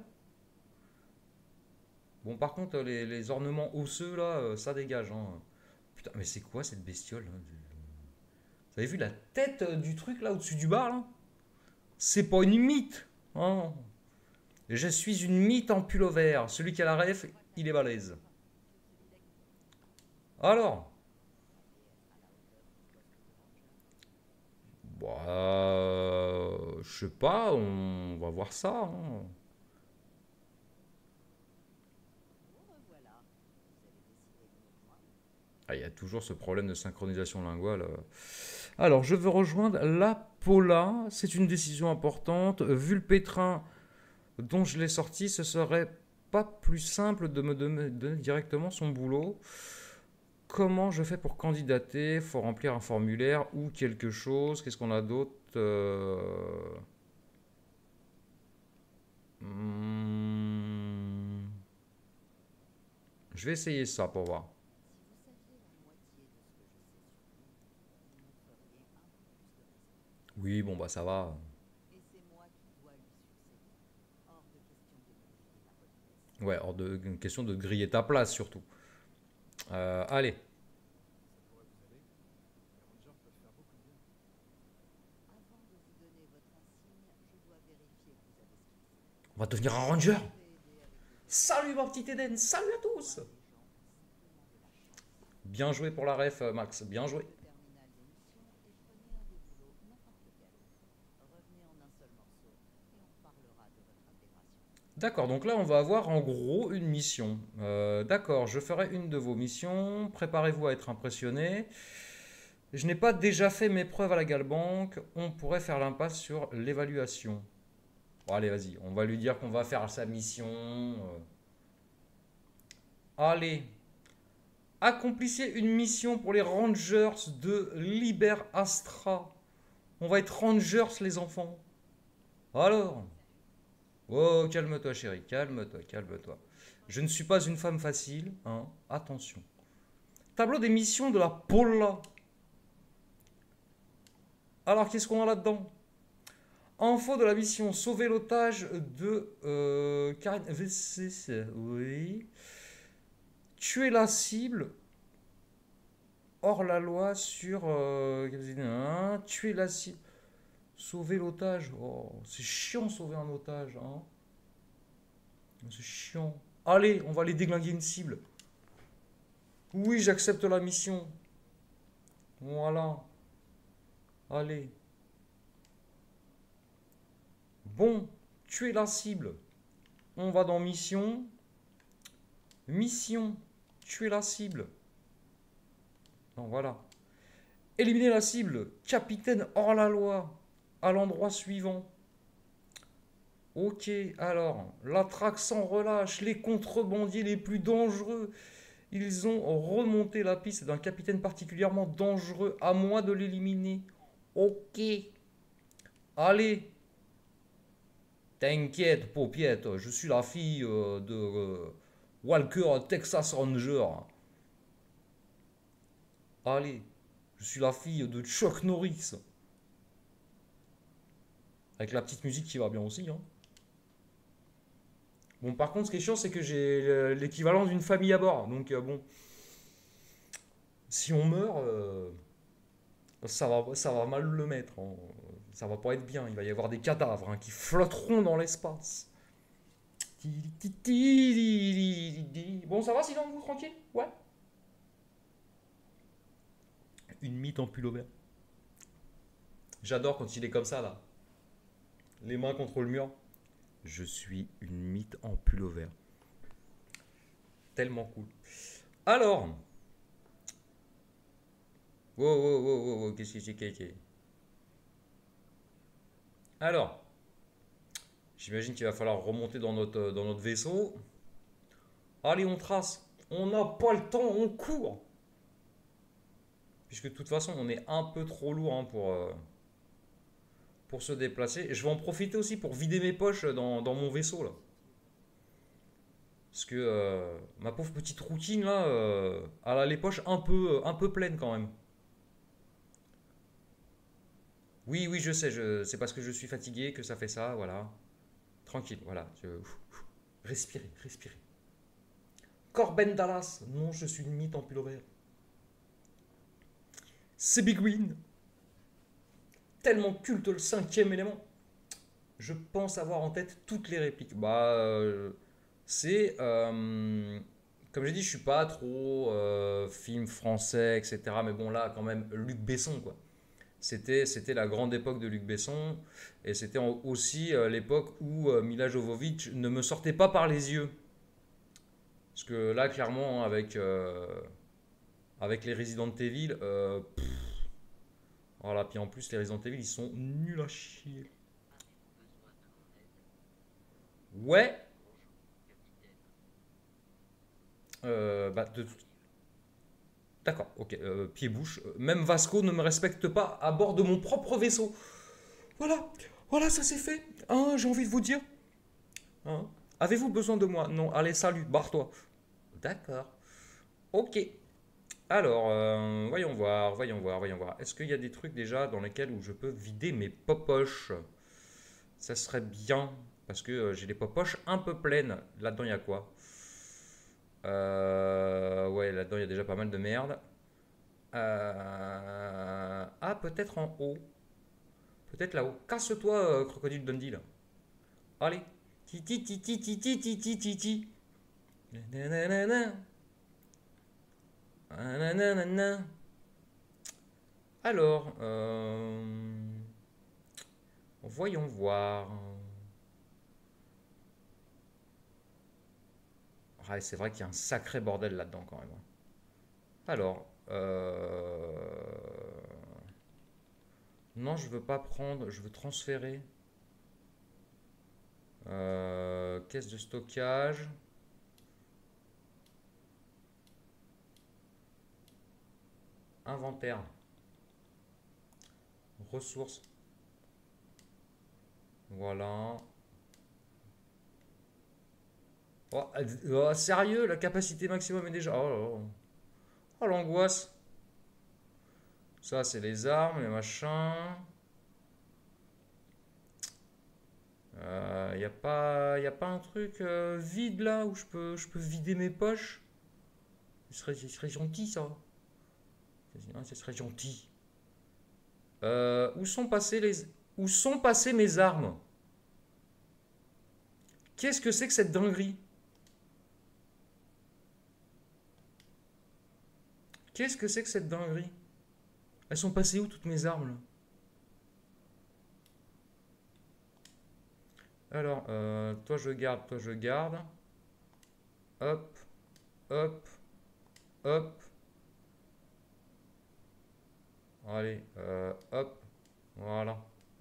Bon, par contre, les, les ornements osseux là, euh, ça dégage. Hein. Putain, mais c'est quoi cette bestiole là? Vous avez vu la tête euh, du truc là au-dessus du bar là? C'est pas une mythe. Hein. Je suis une mythe en pull vert. Celui qui a la ref, il est balèze. Alors, bah, je sais pas, on va voir ça. Hein. Ah, il y a toujours ce problème de synchronisation linguale. euh. Alors, je veux rejoindre la Paula. C'est une décision importante. Vu le pétrin dont je l'ai sorti, ce serait pas plus simple de me donner directement son boulot. Comment je fais pour candidater? Faut remplir un formulaire ou quelque chose. Qu'est-ce qu'on a d'autre? Euh, hmm, Je vais essayer ça pour voir. Oui, bon bah ça va. Ouais, hors de une question de griller ta place surtout. Euh, allez, on va devenir un ranger. Salut mon petit Eden, salut à tous. Bien joué pour la ref, Max, bien joué. D'accord, donc là on va avoir en gros une mission. Euh, d'accord, je ferai une de vos missions. Préparez-vous à être impressionné. Je n'ai pas déjà fait mes preuves à la Galbanque. On pourrait faire l'impasse sur l'évaluation. Bon, allez, vas-y, on va lui dire qu'on va faire sa mission. euh. Allez, accomplissez une mission pour les Rangers de Liber Astra. On va être Rangers, les enfants. Alors? Oh, calme-toi, chérie, calme-toi, calme-toi. Je ne suis pas une femme facile, hein. Attention. Tableau des missions de la Pola. Alors, qu'est-ce qu'on a là-dedans? Info de la mission sauver l'otage de euh, Karine V C. Oui. Tuer la cible hors la loi sur. Euh, hein, tuer la cible. Sauver l'otage. Oh, c'est chiant sauver un otage. Hein. C'est chiant. Allez, on va aller déglinguer une cible. Oui, j'accepte la mission. Voilà. Allez. Bon, tuer la cible. On va dans mission. Mission. Tuer la cible. Non, voilà. Éliminer la cible. Capitaine hors la loi. À l'endroit suivant. Ok, alors, la traque sans relâche. Les contrebandiers les plus dangereux. Ils ont remonté la piste d'un capitaine particulièrement dangereux. À moi de l'éliminer. Ok. Allez. T'inquiète, paupiette. Je suis la fille euh, de euh, Walker Texas Ranger. Allez. Je suis la fille de Chuck Norris. Avec la petite musique qui va bien aussi. Hein. Bon, par contre, ce qui est chiant, c'est que j'ai l'équivalent d'une famille à bord. Donc, euh, bon, si on meurt, euh, ça va, ça va mal le mettre. Hein. Ça va pas être bien. Il va y avoir des cadavres hein, qui flotteront dans l'espace. Bon, ça va sinon, vous, tranquille? Ouais. Une mythe en pullover. J'adore quand il est comme ça, là. Les mains contre le mur. Je suis une mythe en pullover. Tellement cool. Alors. Wow, wow, wow, wow, wow. Qu'est-ce que c'est qu'est-ce que c'est Alors. J'imagine qu'il va falloir remonter dans notre, dans notre vaisseau. Allez, on trace. On n'a pas le temps, on court. Puisque de toute façon, on est un peu trop lourd hein, pour, euh, pour se déplacer. Et je vais en profiter aussi pour vider mes poches dans, dans mon vaisseau là. Parce que euh, ma pauvre petite routine là, euh, elle a les poches un peu, un peu pleines quand même. Oui, oui, je sais, je, c'est parce que je suis fatigué que ça fait ça, voilà. Tranquille, voilà. Je- Respirez, respirez. Corben Dallas, non, je suis une mythe en pullover. C'est Big Win, tellement culte le cinquième élément. Je pense avoir en tête toutes les répliques. Bah, euh, c'est. Euh, comme j'ai dit, je suis pas trop euh, film français, et cetera. Mais bon, là, quand même, Luc Besson, quoi. C'était, c'était la grande époque de Luc Besson. Et c'était en- aussi euh, l'époque où euh, Mila Jovovich ne me sortait pas par les yeux. Parce que là, clairement, hein, avec, euh, avec les Resident Evil, euh, pff, voilà. Puis en plus, les Resident Evil, ils sont nuls à chier. Ouais, euh, bah, de toute d'accord, ok, euh, pied-bouche. Euh, Même Vasco ne me respecte pas à bord de mon propre vaisseau. Voilà, voilà, ça c'est fait. Hein, j'ai envie de vous dire. Hein. Avez-vous besoin de moi? Non, allez, salut, barre-toi. D'accord. Ok. Alors, euh, voyons voir, voyons voir, voyons voir. Est-ce qu'il y a des trucs déjà dans lesquels où je peux vider mes popoches? Ça serait bien, parce que euh, j'ai les popoches un peu pleines. Là-dedans, il y a quoi? Euh, ouais, là-dedans, il y a déjà pas mal de merde. Euh, Ah, peut-être en haut. Peut-être là-haut. Casse-toi, euh, Crocodile Dundee, là. Allez. Titi, titi, titi, titi, titi. Nanana. Nanana. Alors, euh, voyons voir. Ouais, c'est vrai qu'il y a un sacré bordel là-dedans quand même. Alors, euh... non, je veux pas prendre, je veux transférer. Euh, caisse de stockage. Inventaire. Ressources. Voilà. Oh, oh, sérieux, la capacité maximum est déjà. Oh, là là. Oh, l'angoisse. Ça, c'est les armes, les machins. Il euh, n'y a pas, y a pas un truc euh, vide là où je peux, je peux vider mes poches? Ce serait, ce serait gentil ça. Ouais, ce serait gentil. Euh, où sont passées les, où sont passées mes armes? Qu'est-ce que c'est que cette dinguerie? Qu'est-ce que c'est que cette dinguerie? Elles sont passées où toutes mes armes là? Alors, euh, toi je garde, toi je garde. Hop, hop, hop. Allez, euh, hop, voilà.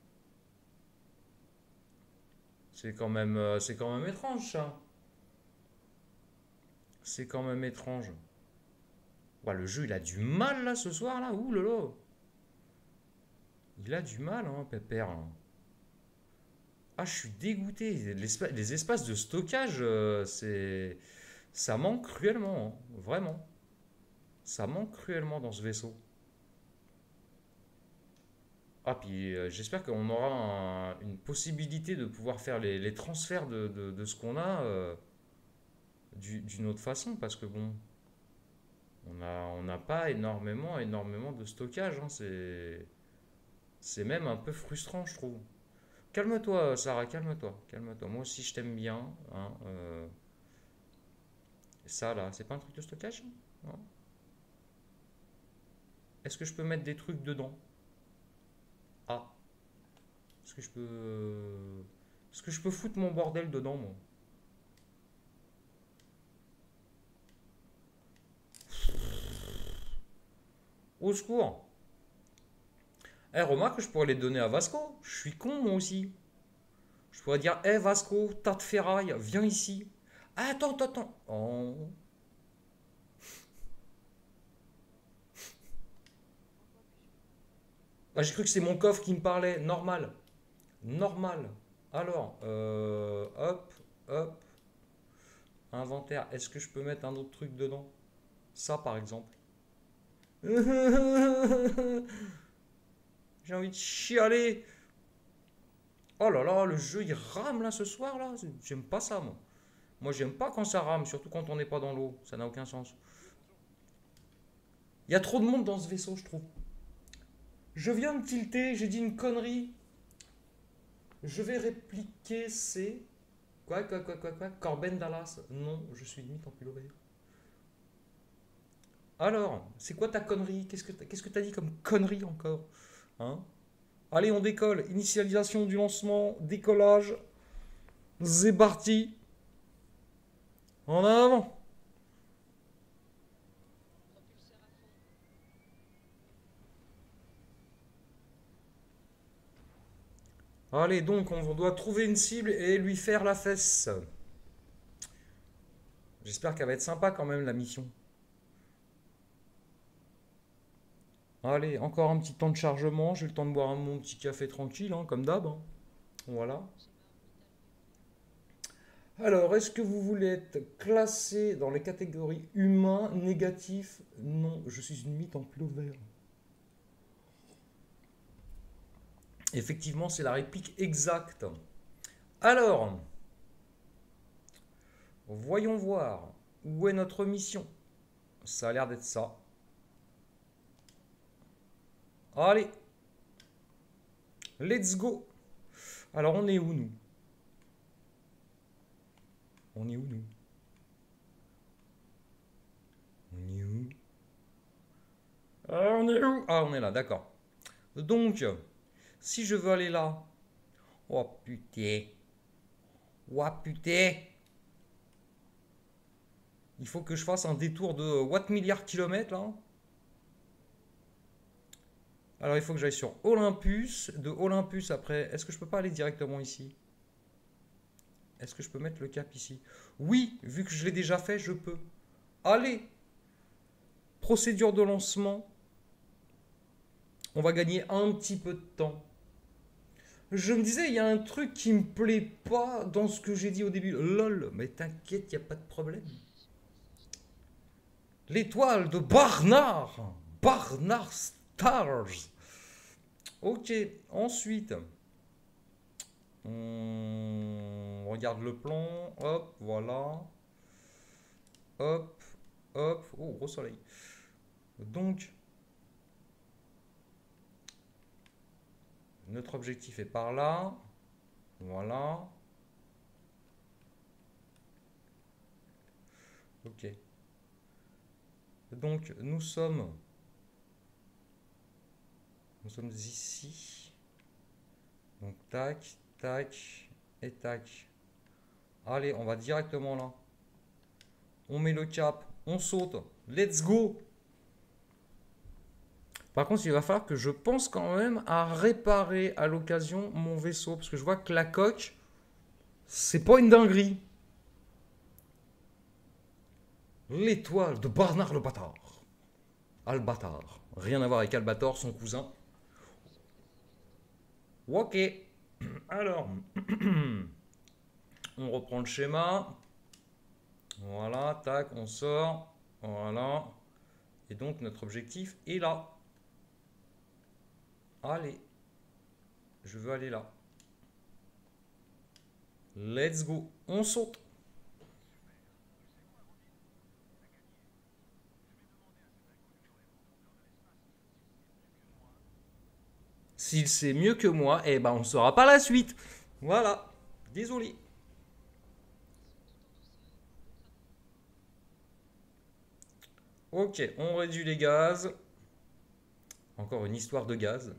C'est quand même, euh, c'est quand même étrange ça. C'est quand même étrange. Ouais, le jeu il a du mal là ce soir là. Ouh là là. Il a du mal, hein, Pépère. Ah, je suis dégoûté. L'espa- les espaces de stockage, euh, c'est, ça manque cruellement, hein, vraiment. Ça manque cruellement dans ce vaisseau. Ah, puis euh, j'espère qu'on aura un- une possibilité de pouvoir faire les, les transferts de, de- de ce qu'on a euh, du- d'une autre façon, parce que bon, on a, on n'a pas énormément, énormément de stockage, hein, c'est, c'est même un peu frustrant, je trouve. Calme-toi, Sarah, calme-toi, calme-toi. Moi aussi, je t'aime bien, hein, euh, ça là, c'est pas un truc de stockage? Non. Est-ce que je peux mettre des trucs dedans? Ah, est-ce que je peux, est-ce que je peux foutre mon bordel dedans, moi? Au secours! Eh, remarque que je pourrais les donner à Vasco. Je suis con, moi aussi. Je pourrais dire, eh Vasco, tas de ferraille, viens ici. Ah, attends, attends, attends. Oh. Ah, j'ai cru que c'est mon coffre qui me parlait. Normal. Normal. Alors, euh, hop, hop. Inventaire. Est-ce que je peux mettre un autre truc dedans? Ça, par exemple. J'ai envie de chialer. Oh là là, le jeu il rame là ce soir là. J'aime pas ça, moi. Moi, j'aime pas quand ça rame, surtout quand on n'est pas dans l'eau. Ça n'a aucun sens. Il y a trop de monde dans ce vaisseau, je trouve. Je viens de tilter, j'ai dit une connerie. Je vais répliquer c'est. Quoi, quoi, quoi, quoi, quoi Corben Dallas. Non, je suis limite en pullover. Alors, c'est quoi ta connerie? Qu'est-ce que t'as qu'est-ce que t'as dit comme connerie encore? Hein? Allez, on décolle. Initialisation du lancement, décollage. C'est parti. En avant. Allez, donc, on doit trouver une cible et lui faire la fesse. J'espère qu'elle va être sympa quand même, la mission. Allez, encore un petit temps de chargement. J'ai le temps de boire mon petit café tranquille, hein, comme d'hab, hein. Voilà. Alors, est-ce que vous voulez être classé dans les catégories humains, négatifs? Non, je suis une mythe en pullover. Effectivement, c'est la réplique exacte. Alors, voyons voir. Où est notre mission? Ça a l'air d'être ça. Allez, let's go. Alors, on est où, nous? On est où, nous? On est où? Ah, on est où? Ah, on est là, d'accord. Donc, si je veux aller là... Oh, putain. Oh, putain. Il faut que je fasse un détour de watt milliard kilomètres là. Alors il faut que j'aille sur Olympus. De Olympus après, est-ce que je peux pas aller directement ici? Est-ce que je peux mettre le cap ici? Oui, vu que je l'ai déjà fait, je peux. Allez! Procédure de lancement. On va gagner un petit peu de temps. Je me disais, il y a un truc qui me plaît pas dans ce que j'ai dit au début. Lol, mais t'inquiète, il n'y a pas de problème. L'étoile de Barnard. Barnard Stars. Ok, ensuite. On regarde le plan. Hop, voilà. Hop, hop. Oh, gros soleil. Donc, notre objectif est par là. Voilà. Ok. Donc, nous sommes... Nous sommes ici. Donc, tac, tac et tac. Allez, on va directement là. On met le cap, on saute. Let's go! Par contre, il va falloir que je pense quand même à réparer à l'occasion mon vaisseau. Parce que je vois que la coque, c'est pas une dinguerie. L'étoile de Barnard le bâtard. Albatar. Rien à voir avec Albator, son cousin. Ok. Alors, on reprend le schéma. Voilà, tac, on sort. Voilà. Et donc, notre objectif est là. Allez. Je veux aller là. Let's go. On saute. S'il sait mieux que moi, eh ben on ne saura pas la suite. Voilà. Désolé. Ok, on réduit les gaz. Encore une histoire de gaz.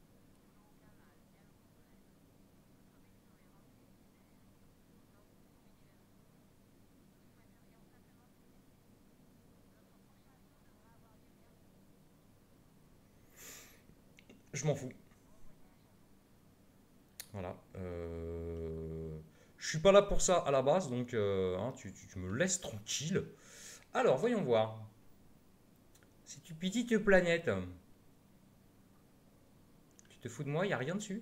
Je m'en fous. Voilà. Euh... Je suis pas là pour ça à la base, donc euh, hein, tu, tu- tu me laisses tranquille. Alors, voyons voir. C'est une petite planète. Tu te fous de moi, il n'y a rien dessus.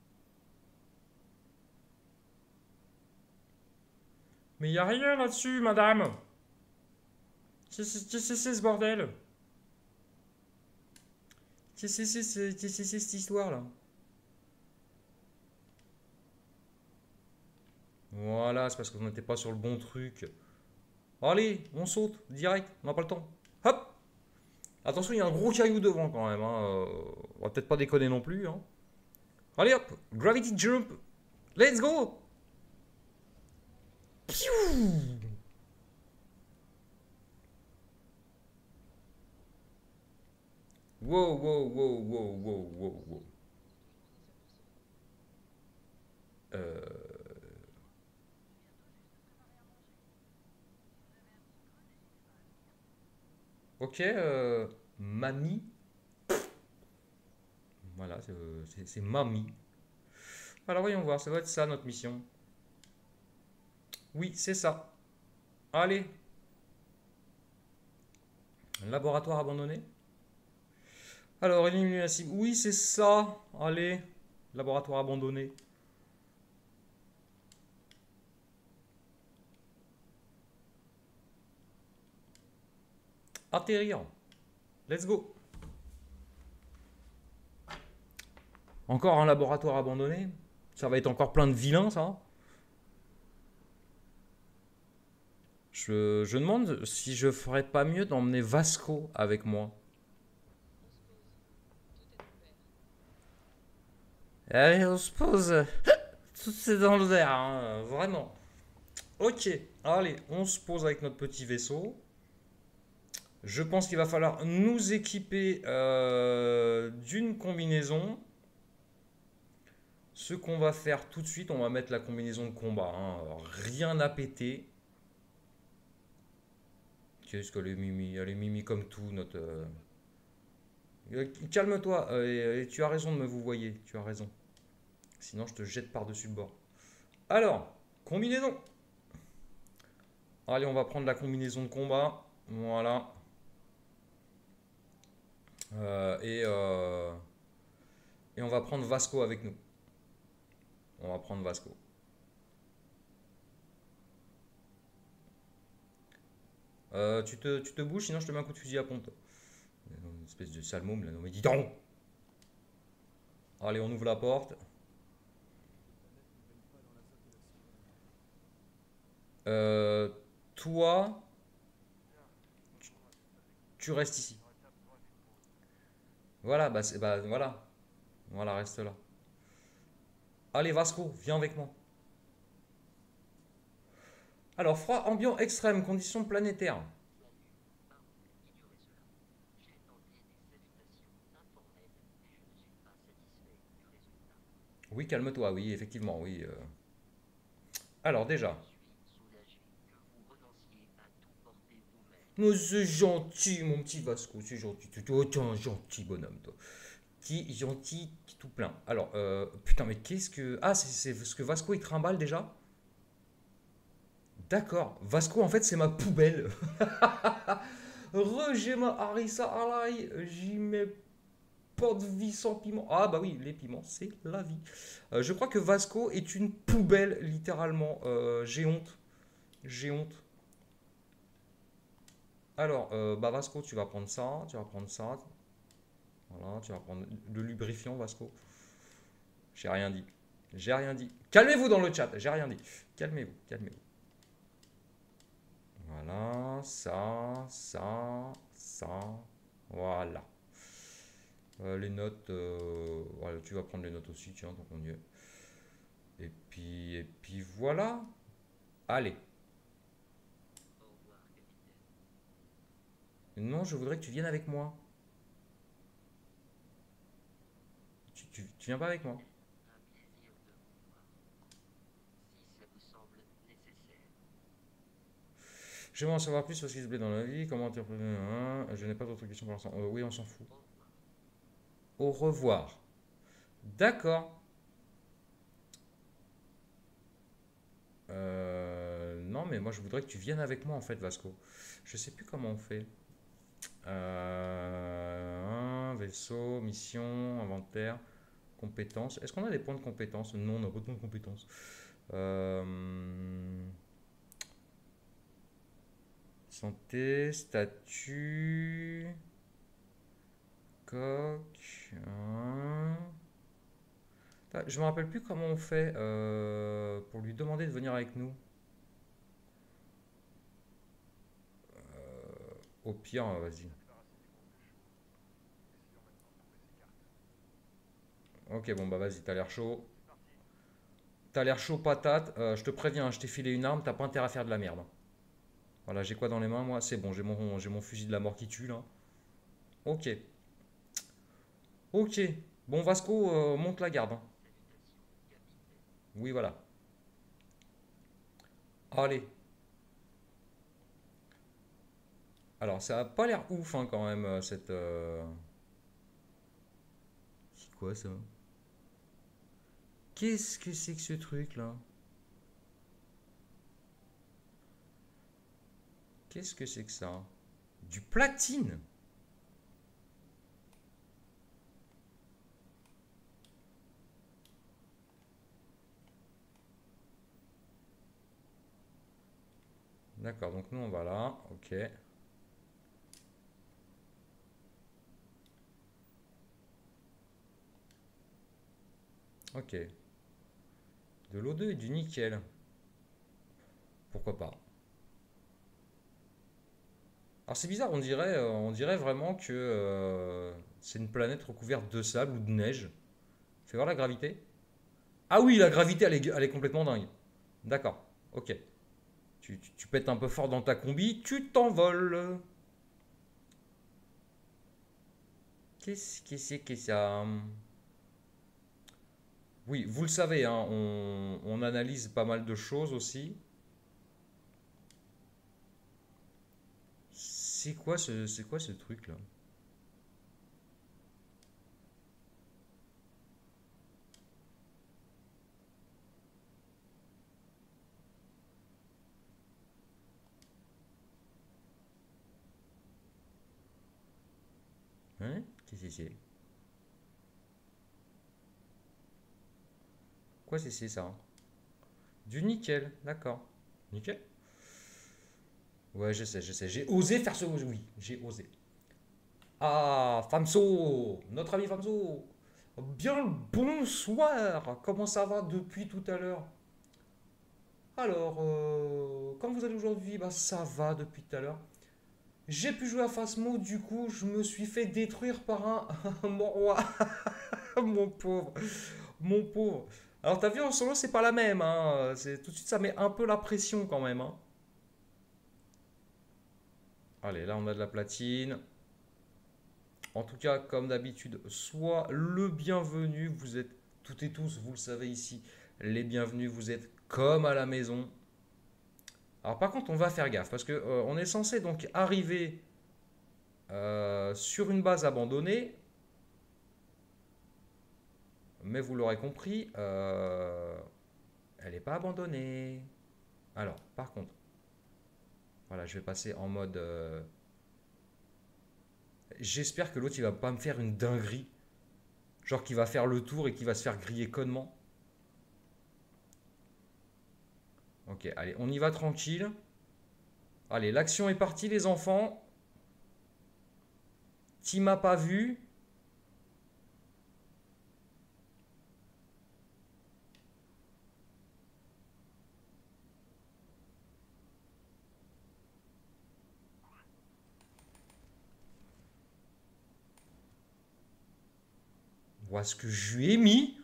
Mais il n'y a rien là-dessus, madame. Qu'est-ce que c'est ce bordel? Qu'est-ce que c'est qu'est-ce que c'est cette histoire-là? Voilà, c'est parce qu'on n'était pas sur le bon truc. Allez, on saute, direct, on n'a pas le temps. Hop! Attention, il y a un gros caillou devant quand même. Hein. euh, On va peut-être pas déconner non plus. Hein. Allez hop, gravity jump. Let's go. Piou. Wow, wow, wow, wow, wow, wow, wow. Euh, Ok, euh, mamie. Voilà, c'est c'est- c'est mamie. Alors voyons voir, ça doit être ça notre mission. Oui, c'est ça. Allez, laboratoire abandonné. Alors, éliminer la cible. Oui, c'est ça. Allez, laboratoire abandonné. Atterrir. Let's go. Encore un laboratoire abandonné. Ça va être encore plein de vilains, ça. Je, je demande si je ferais pas mieux d'emmener Vasco avec moi. Allez, on se pose. Tout c'est dans le verre, hein, vraiment. Ok, allez, on se pose avec notre petit vaisseau. Je pense qu'il va falloir nous équiper euh, d'une combinaison. Ce qu'on va faire tout de suite, on va mettre la combinaison de combat. Hein. Alors, rien à péter. Qu'est-ce qu'elle est mimi? Elle est mimi comme tout, notre... euh, euh, Calme-toi, euh, et- et tu as raison de me vous voyez, tu as raison. Sinon, je te jette par-dessus le bord. Alors, combinaison. Allez, on va prendre la combinaison de combat. Voilà. Euh, et, euh, et on va prendre Vasco avec nous. On va prendre Vasco. Euh, tu te, tu te bouges, sinon je te mets un coup de fusil à pompe. Une espèce de sale môme, là. Non mais dis donc. Allez, on ouvre la porte. Euh, toi, tu restes ici. Voilà, bah, c'est- bah voilà. Voilà, reste là. Allez, Vasco, viens avec moi. Alors, froid ambiant extrême, conditions planétaires. Oui, calme-toi, oui, effectivement, oui. euh. Alors, déjà. Mais c'est gentil, mon petit Vasco, c'est gentil. Tu es un gentil bonhomme, toi. Qui gentil, qui tout plein. Alors, euh, putain, mais qu'est-ce que. Ah, c'est c'est ce que Vasco il trimballe déjà? D'accord. Vasco, en fait, c'est ma poubelle. Roger ma harissa alai. J'y mets pas de vie sans piment. Ah, bah oui, les piments, c'est la vie. Euh, je crois que Vasco est une poubelle, littéralement. Euh, j'ai honte. J'ai honte. Alors, euh, bah Vasco, tu vas prendre ça, tu vas prendre ça. Voilà, tu vas prendre le lubrifiant, Vasco. J'ai rien dit. J'ai rien dit. Calmez-vous dans le chat, j'ai rien dit. Calmez-vous, calmez-vous. Voilà, ça, ça, ça. Voilà. Euh, les notes, euh, voilà, tu vas prendre les notes aussi, tiens, donc on y est. Et puis, et puis voilà. Allez. Non, je voudrais que tu viennes avec moi. Tu, tu, tu viens pas avec moi? J'aimerais en savoir plus sur ce qui se plaît dans la vie, comment interpréter. Hein, je n'ai pas d'autres questions pour l'instant. Euh, oui, on s'en fout. Au revoir. D'accord. Euh, non, mais moi je voudrais que tu viennes avec moi en fait, Vasco. Je sais plus comment on fait. Euh, un, vaisseau, mission, inventaire, compétences. Est-ce qu'on a des points de compétences? Non, on n'a pas de points de compétences. Euh, santé, statut, coq. Hein. Ah, je me rappelle plus comment on fait euh, pour lui demander de venir avec nous. Au pire, euh, vas-y. Ok, bon bah vas-y, t'as l'air chaud. T'as l'air chaud patate. Euh, je te préviens, je t'ai filé une arme, t'as pas intérêt à faire de la merde. Voilà, j'ai quoi dans les mains moi? C'est bon, j'ai mon, j'ai mon fusil de la mort qui tue là. Ok. Ok. Bon, Vasco, euh, monte la garde. Hein. Oui, voilà. Allez. Alors, ça a pas l'air ouf hein, quand même, euh, cette. euh, C'est quoi ça? Qu'est-ce que c'est que ce truc là? Qu'est-ce que c'est que ça? Du platine? D'accord, donc nous on va là. Ok. Ok. De l'O deux et du nickel. Pourquoi pas? Alors c'est bizarre, on dirait, euh, on dirait vraiment que euh, c'est une planète recouverte de sable ou de neige. Fais voir la gravité. Ah oui, la gravité, elle est, elle est complètement dingue. D'accord, ok. Tu, tu- tu pètes un peu fort dans ta combi, tu t'envoles. Qu'est-ce que c'est que ça? Oui, vous le savez, hein, on, on analyse pas mal de choses aussi. C'est quoi ce, c'est quoi ce truc là? Hein? Qu'est-ce que c'est? Quoi c'est c'est ça? Du nickel, d'accord. Nickel. Ouais, je sais, je sais. J'ai osé faire ce. Oui, j'ai osé. Ah, Famso, notre ami Famso. Bien le bonsoir. Comment ça va depuis tout à l'heure? Alors, euh, comment vous allez aujourd'hui? Bah, ça va depuis tout à l'heure. J'ai pu jouer à Phasmo, du coup, je me suis fait détruire par un, mon roi. Mon pauvre, mon pauvre. Alors, t'as vu, en solo, c'est pas la même, hein. C'est, tout de suite, ça met un peu la pression quand même, hein. Allez, là, on a de la platine. En tout cas, comme d'habitude, sois le bienvenu. Vous êtes toutes et tous, vous le savez ici, les bienvenus. Vous êtes comme à la maison. Alors, par contre, on va faire gaffe parce que euh, on est censé donc arriver euh, sur une base abandonnée. Mais vous l'aurez compris, euh, elle n'est pas abandonnée. Alors, par contre, voilà, je vais passer en mode. euh, J'espère que l'autre il va pas me faire une dinguerie. Genre qu'il va faire le tour et qu'il va se faire griller connement. Ok, allez, on y va tranquille. Allez, l'action est partie, les enfants. Tu m'as pas vu. Où est-ce que je lui ai mis?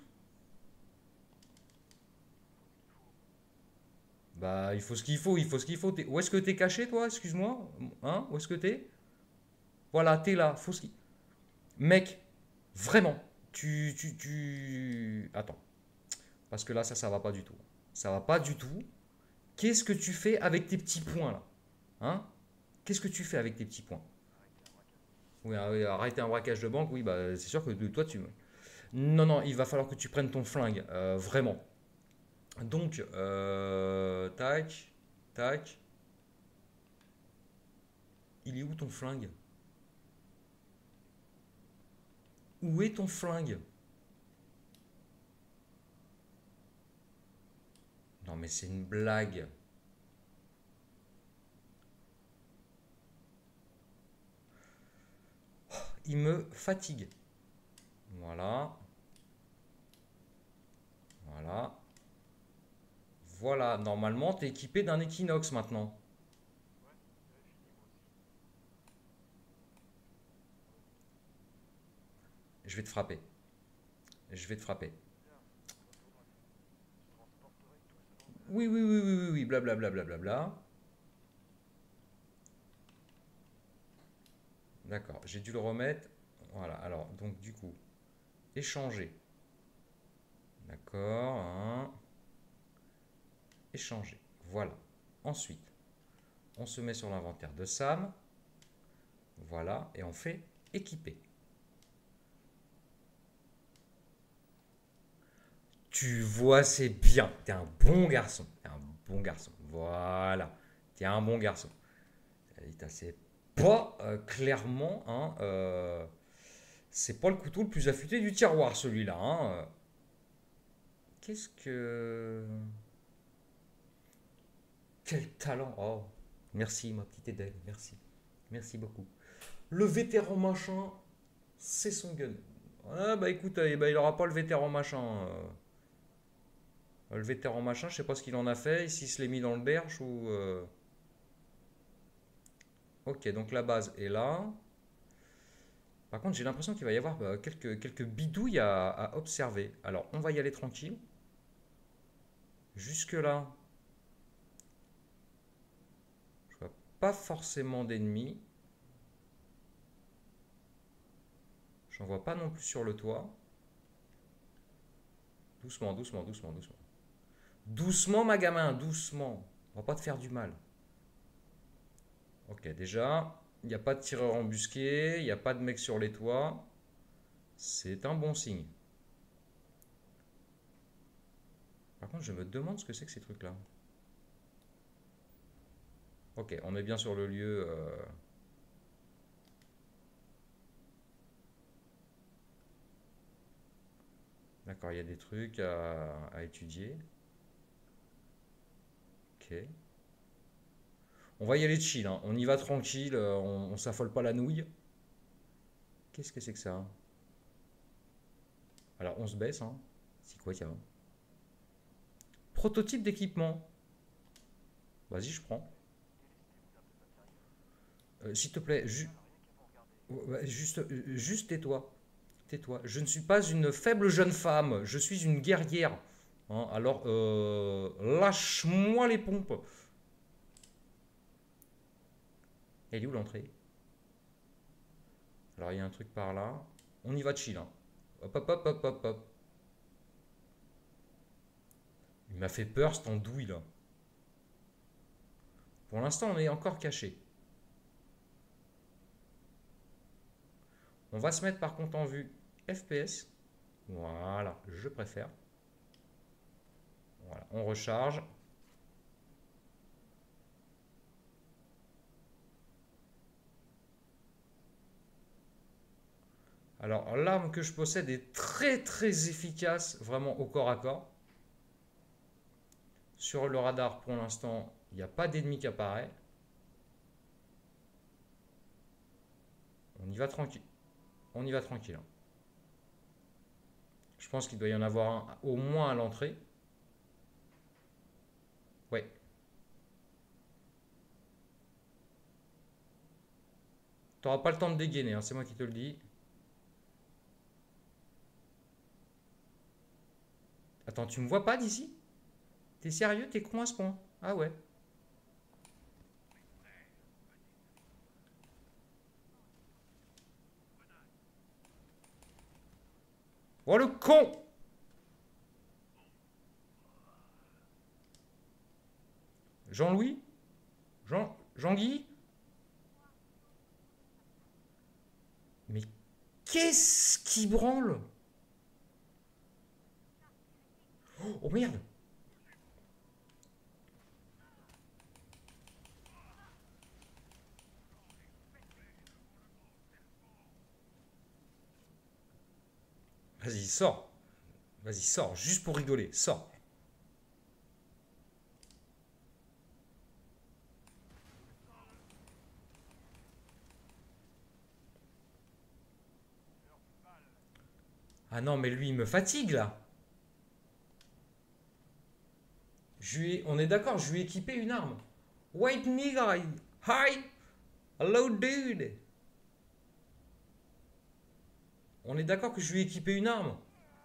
Bah, il faut ce qu'il faut, il faut ce qu'il faut. T'es- Où est-ce que t'es caché, toi? Excuse-moi. Hein? Où est-ce que t'es? Voilà, t'es là. Faut ce qu'il... Mec, vraiment. Tu, tu, tu... Attends. Parce que là, ça, ça va pas du tout. Ça va pas du tout. Qu'est-ce que tu fais avec tes petits points, là? Hein? Qu'est-ce que tu fais avec tes petits points? Oui, ah oui, arrêter un braquage de banque, oui, bah, c'est sûr que de- toi, tu... Non, non, il va falloir que tu prennes ton flingue, euh, vraiment. Donc, euh, tac, tac. Il est où ton flingue? Où est ton flingue? Non, mais c'est une blague. Il me fatigue. Voilà, voilà, voilà. Normalement, t'es équipé d'un Equinox maintenant. Je vais te frapper. Je vais te frapper. Oui, oui, oui, oui, oui, oui, blablabla, blablabla. D'accord, j'ai dû le remettre. Voilà, alors, donc du coup, échanger. D'accord, hein. Échanger. Voilà. Ensuite, on se met sur l'inventaire de Sam. Voilà, et on fait équiper. Tu vois, c'est bien. T'es un bon garçon. T'es un bon garçon. Voilà. T'es un bon garçon. C'est pas euh, clairement, hein, euh, c'est pas le couteau le plus affûté du tiroir, celui-là, hein. Qu'est-ce que. Quel talent! Oh, merci, ma petite Eden. Merci. Merci beaucoup. Le vétéran machin, c'est son gun. Ah, bah écoute, eh ben, il aura pas le vétéran machin. euh. Le vétéran machin, je sais pas ce qu'il en a fait, s'il se l'est mis dans le berge ou. euh, Ok, donc la base est là. Par contre, j'ai l'impression qu'il va y avoir bah, quelques, quelques bidouilles à, à observer. Alors, on va y aller tranquille. Jusque-là, je vois pas forcément d'ennemis. J'en vois pas non plus sur le toit. Doucement, doucement, doucement, doucement. Doucement, ma gamin, doucement. On va pas te faire du mal. Ok, déjà. Il n'y a pas de tireur embusqué, il n'y a pas de mec sur les toits. C'est un bon signe. Par contre, je me demande ce que c'est que ces trucs-là. Ok, on est bien sur le lieu. euh, D'accord, il y a des trucs à, à étudier. Ok. On va y aller chill, hein. On y va tranquille, euh, on, on s'affole pas la nouille. Qu'est-ce que c'est que ça? Alors, on se baisse, hein. C'est quoi, tiens? Prototype d'équipement. Vas-y, je prends. Euh, S'il te plaît, ju- ouais, juste, euh, juste tais-toi. Tais-toi. Je ne suis pas une faible jeune femme, je suis une guerrière. Hein, alors, euh, lâche-moi les pompes. Elle est où l'entrée? Alors, il y a un truc par là. On y va chill, hein. Hop, hop, hop, hop, hop, hop. Il m'a fait peur, cet andouille là. Pour l'instant, on est encore caché. On va se mettre par contre en vue F P S. Voilà, je préfère. Voilà, on recharge. Alors, l'arme que je possède est très très efficace, vraiment au corps à corps. Sur le radar, pour l'instant, il n'y a pas d'ennemi qui apparaît. On y va tranquille. On y va tranquille. Je pense qu'il doit y en avoir un au moins à l'entrée. Ouais. T'auras pas le temps de dégainer, hein, c'est moi qui te le dis. Attends, tu me vois pas d'ici? T'es sérieux? T'es con à ce point? Ah ouais. Oh le con! Jean-Louis? Jean... Jean-Guy? Mais qu'est-ce qui branle? Oh merde! Vas-y, sors. Vas-y, sors, juste pour rigoler. Sors. Ah non, mais lui, il me fatigue là. Je lui ai- On est d'accord, je lui ai équipé une arme. White nigga. Hi. Hello, dude. On est d'accord que je lui ai équipé une arme.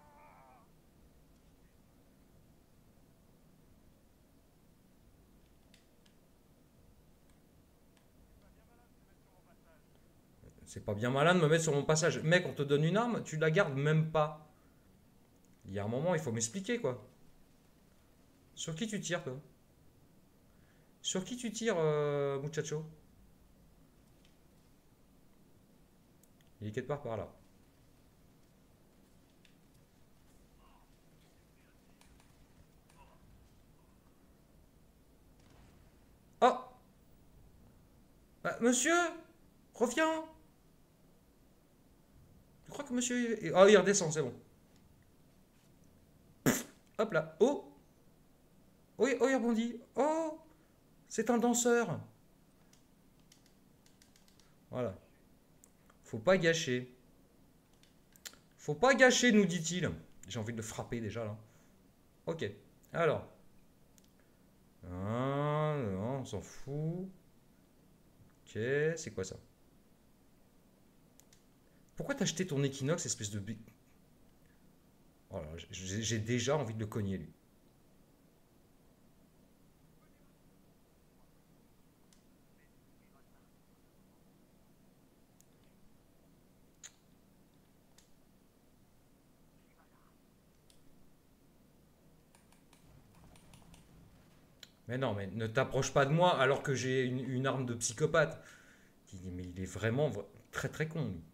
C'est pas bien malin de me mettre sur mon passage. Mec, on te donne une arme, tu la gardes même pas. Il y a un moment, il faut m'expliquer quoi. Sur qui tu tires, toi? Sur qui tu tires, euh, muchacho? Il est quelque part par là. Oh! Bah, monsieur! Reviens! Je crois que monsieur. est- Ah, il redescend, c'est bon. Hop là. Oh! Oui, oh, il rebondit. Oh! C'est un danseur. Voilà. Faut pas gâcher. Faut pas gâcher, nous dit-il. J'ai envie de le frapper déjà là. Ok. Alors. Ah, non, on s'en fout. Ok, c'est quoi ça? Pourquoi t'as acheté ton Equinox, espèce de... Oh là, j'ai j'ai déjà envie de le cogner, lui. Mais non, mais ne t'approche pas de moi alors que j'ai une, une arme de psychopathe. Il- Mais il est vraiment vra- très très con, lui.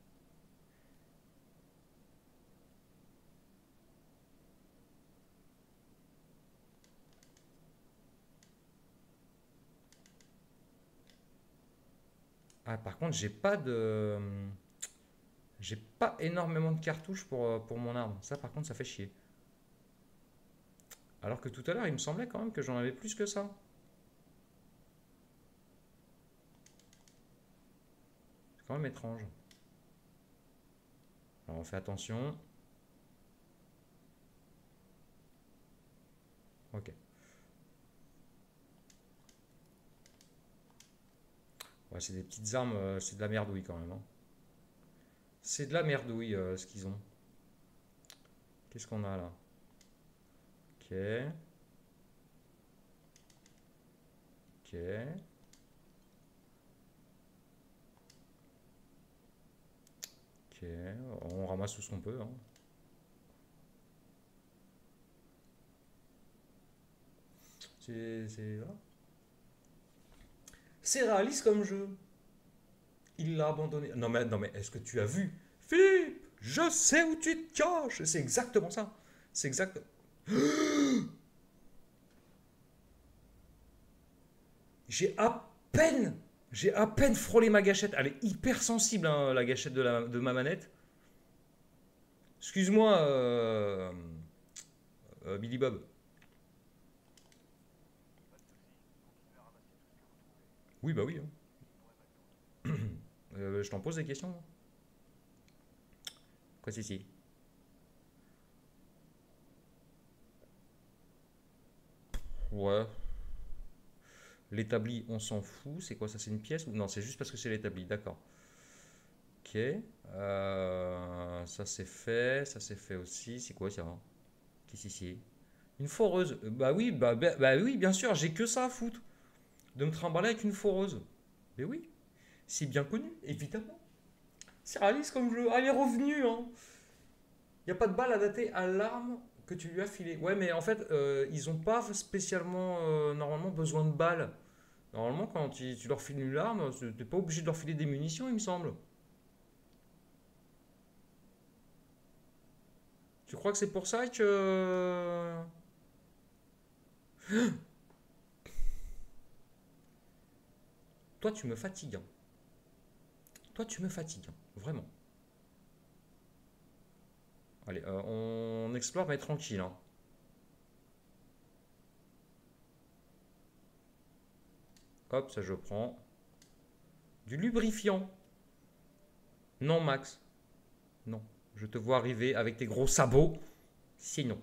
Ah, par contre, j'ai pas de... J'ai pas énormément de cartouches pour, euh, pour mon arme. Ça, par contre, ça fait chier. Alors que tout à l'heure, il me semblait quand même que j'en avais plus que ça. C'est quand même étrange. Alors, on fait attention. Ok. Ouais, c'est des petites armes, euh, c'est de la merdouille quand même, hein. C'est de la merdouille euh, ce qu'ils ont. Qu'est-ce qu'on a là? Ok. Ok. Ok. On ramasse tout ce qu'on peut, hein. C'est. C'est voilà. C'est réaliste comme jeu. Il l'a abandonné. Non mais, non mais est-ce que tu as vu? Philippe, je sais où tu te caches. C'est exactement ça. C'est exact. J'ai à peine, j'ai à peine frôlé ma gâchette. Elle est hyper sensible, hein, la gâchette de, la- de ma manette. Excuse-moi, euh, euh, Billy Bob. Oui, bah oui, hein. Euh, je t'en pose des questions, moi. Quoi, c'est si? Ouais. L'établi, on s'en fout. C'est quoi ça? C'est une pièce ou non? C'est juste parce que c'est l'établi. D'accord. Ok. Euh, ça c'est fait. Ça c'est fait aussi. C'est quoi ça? Qu'est-ce que c'est? Une foreuse. Euh, Bah oui, bah, bah, bah oui, bien sûr. J'ai que ça à foutre. De me trimballer avec une foreuse. Mais oui, c'est bien connu, évidemment. C'est réaliste comme jeu. Ah, il est revenu, hein. Il n'y a pas de balle à dater à l'arme que tu lui as filé. Ouais, mais en fait, euh, ils n'ont pas spécialement, euh, normalement, besoin de balles. Normalement, quand tu, tu leur files une arme, tu n'es pas obligé de leur filer des munitions, il me semble. Tu crois que c'est pour ça que... Toi, tu me fatigues, hein. Toi, tu me fatigues, hein. Vraiment. Allez, euh, on explore, mais tranquille, hein. Hop, ça je prends. Du lubrifiant. Non, Max. Non. Je te vois arriver avec tes gros sabots. Sinon.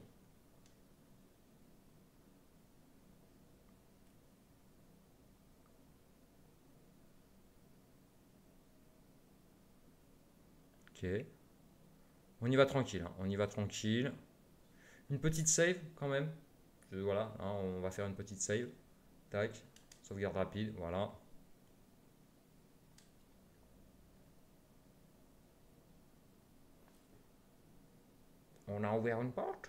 Ok. On y va tranquille, hein. On y va tranquille. Une petite save quand même. Je- voilà, hein, on va faire une petite save. Tac. Sauvegarde rapide, voilà. On a ouvert une porte.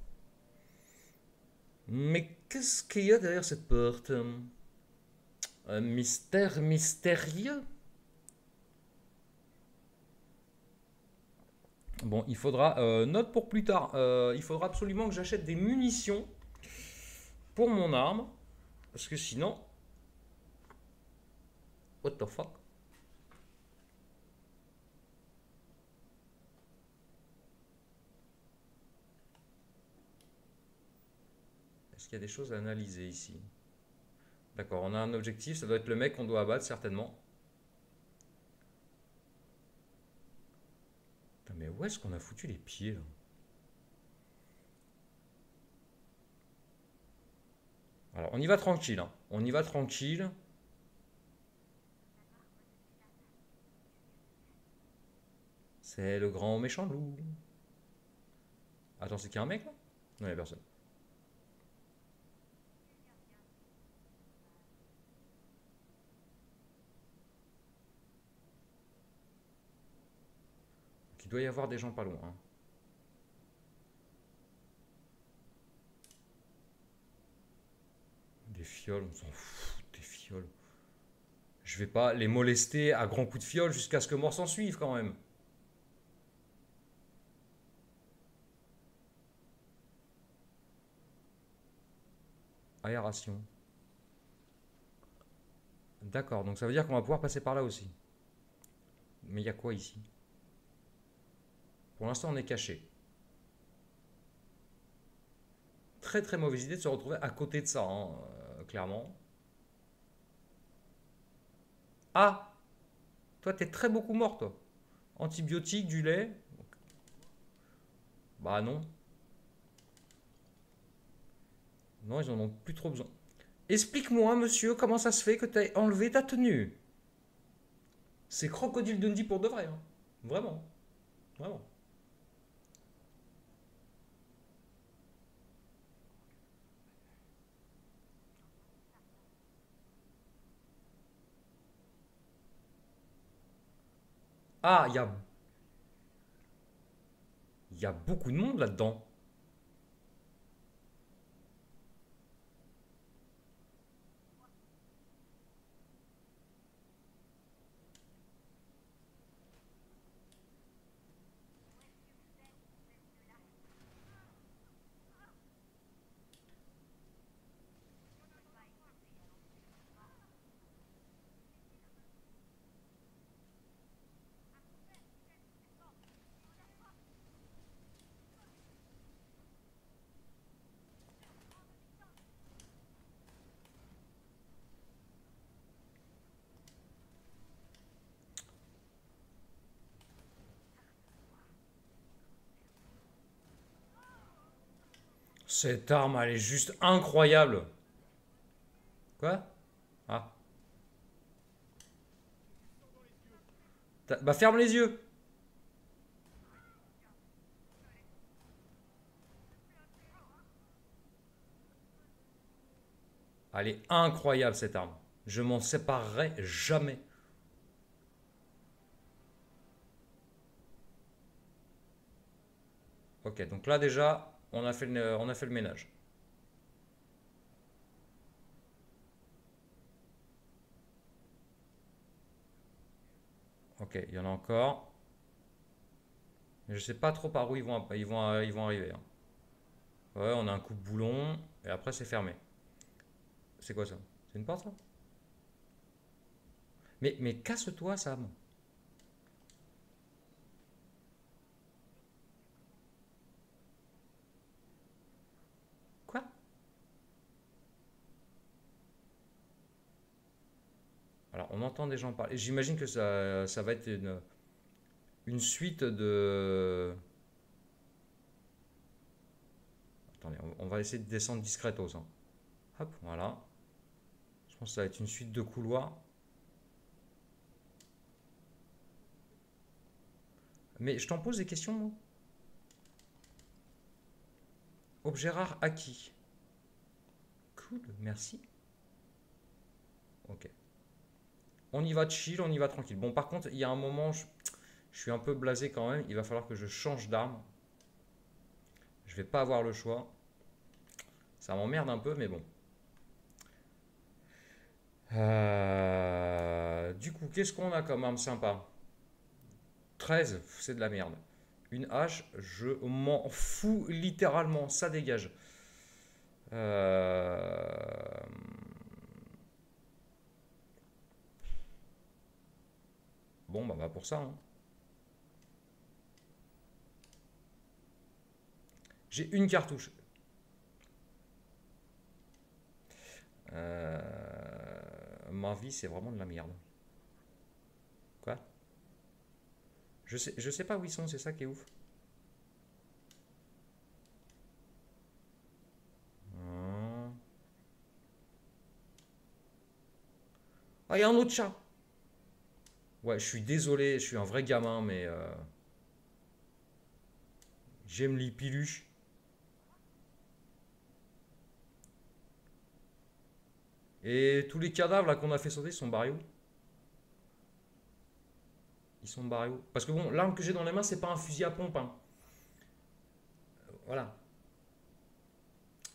Mais qu'est-ce qu'il y a derrière cette porte? Un mystère mystérieux. Bon, il faudra, euh, note pour plus tard, euh, il faudra absolument que j'achète des munitions pour mon arme. Parce que sinon, what the fuck? Est-ce qu'il y a des choses à analyser ici? D'accord, on a un objectif, ça doit être le mec qu'on doit abattre certainement. Putain, mais où est-ce qu'on a foutu les pieds là? Alors, on y va tranquille, hein. On y va tranquille. C'est le grand méchant loup. Attends, c'est qu'il y a un mec là? Non, il n'y a personne. Il doit y avoir des gens pas loin, hein. Des fioles, on s'en fout des fioles. Je vais pas les molester à grands coups de fiole jusqu'à ce que mort s'en suive quand même. Aération. D'accord, donc ça veut dire qu'on va pouvoir passer par là aussi. Mais il y a quoi ici? Pour l'instant, on est caché. Très très mauvaise idée de se retrouver à côté de ça, hein, euh, clairement. Ah! Toi, t'es très beaucoup mort, toi. Antibiotiques, du lait. Bah non. Non, ils en ont plus trop besoin. Explique-moi, monsieur, comment ça se fait que t'as enlevé ta tenue? C'est Crocodile Dundee pour de vrai, hein. Vraiment. Vraiment. Ah, il y a, il y a beaucoup de monde là-dedans. Cette arme, elle est juste incroyable. Quoi? Ah. T'as- Bah ferme les yeux. Elle est incroyable cette arme. Je m'en séparerai jamais. Ok, donc là déjà, on a fait le, on a fait le ménage. Ok, il y en a encore. Je sais pas trop par où ils vont, ils vont, ils vont arriver, hein. Ouais, on a un coupe-boulon et après c'est fermé. C'est quoi ça? C'est une porte ça? Mais, mais casse-toi, Sam. Quoi? Alors, on entend des gens parler. J'imagine que ça, ça va être une, une suite de. Attendez, on, on va essayer de descendre discretos, hein. Hop, voilà. Je pense que ça va être une suite de couloirs. Mais je t'en pose des questions, moi. Objet rare acquis. Cool, merci. Ok. On y va chill, on y va tranquille. Bon, par contre, il y a un moment, je, je suis un peu blasé quand même. Il va falloir que je change d'arme. Je vais pas avoir le choix. Ça m'emmerde un peu, mais bon. Euh, du coup, qu'est-ce qu'on a comme arme sympa? Treize, c'est de la merde. Une hache, je m'en fous littéralement. Ça dégage. Euh, Bon, bah, va pour ça, hein. J'ai une cartouche. Euh, Ma vie, c'est vraiment de la merde. Quoi? Je sais, je sais pas où ils sont, c'est ça qui est ouf. Hum. Ah, il y a un autre chat. Ouais, je suis désolé, je suis un vrai gamin, mais euh, j'aime les piluches. Et tous les cadavres là qu'on a fait sauter sont barrés où? Ils sont barrés où? Parce que bon, l'arme que j'ai dans les mains, c'est pas un fusil à pompe, hein. Voilà.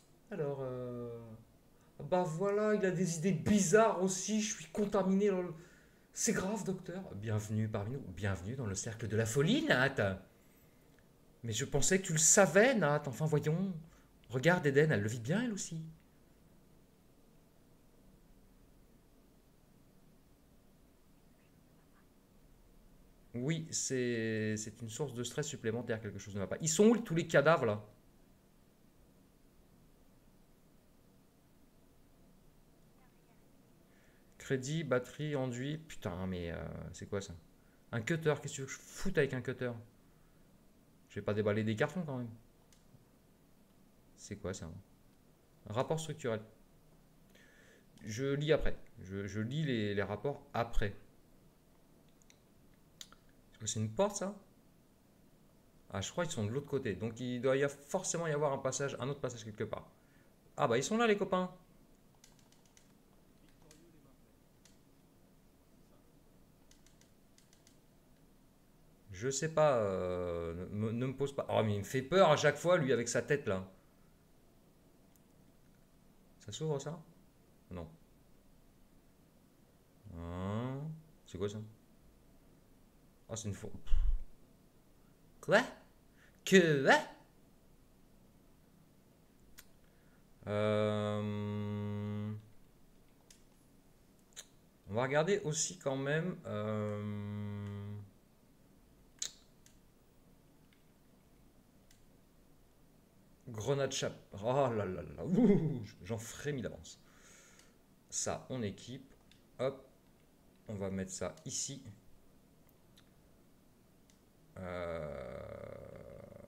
Alors, euh, bah voilà, il a des idées bizarres aussi. Je suis contaminé. Dans le- C'est grave, docteur. Bienvenue parmi nous. Bienvenue dans le cercle de la folie, Nat. Mais je pensais que tu le savais, Nat. Enfin, voyons. Regarde, Eden, elle le vit bien, elle aussi. Oui, c'est c'est une source de stress supplémentaire, quelque chose ne va pas. Ils sont où tous les cadavres, là? Crédit, batterie, enduit. Putain, mais euh, c'est quoi ça? Un cutter, qu'est-ce que tu veux que je foute avec un cutter? Je vais pas déballer des cartons quand même. C'est quoi ça? Rapport structurel. Je lis après. Je, je lis les, les rapports après. Est-ce que c'est une porte ça? Ah, je crois qu'ils sont de l'autre côté. Donc il doit y avoir, forcément y avoir un passage, un autre passage quelque part. Ah bah ils sont là les copains. Je sais pas. euh, ne, ne me pose pas. Oh mais il me fait peur à chaque fois lui avec sa tête là. Ça s'ouvre ça? Non. Hein. C'est quoi ça? Ah c'est une fourche. Quoi? Que? Quoi? Euh, On va regarder aussi quand même. euh, Grenade chape. Oh là là là. Ouh, j'en frémis d'avance. Ça, on équipe. Hop. On va mettre ça ici. Euh,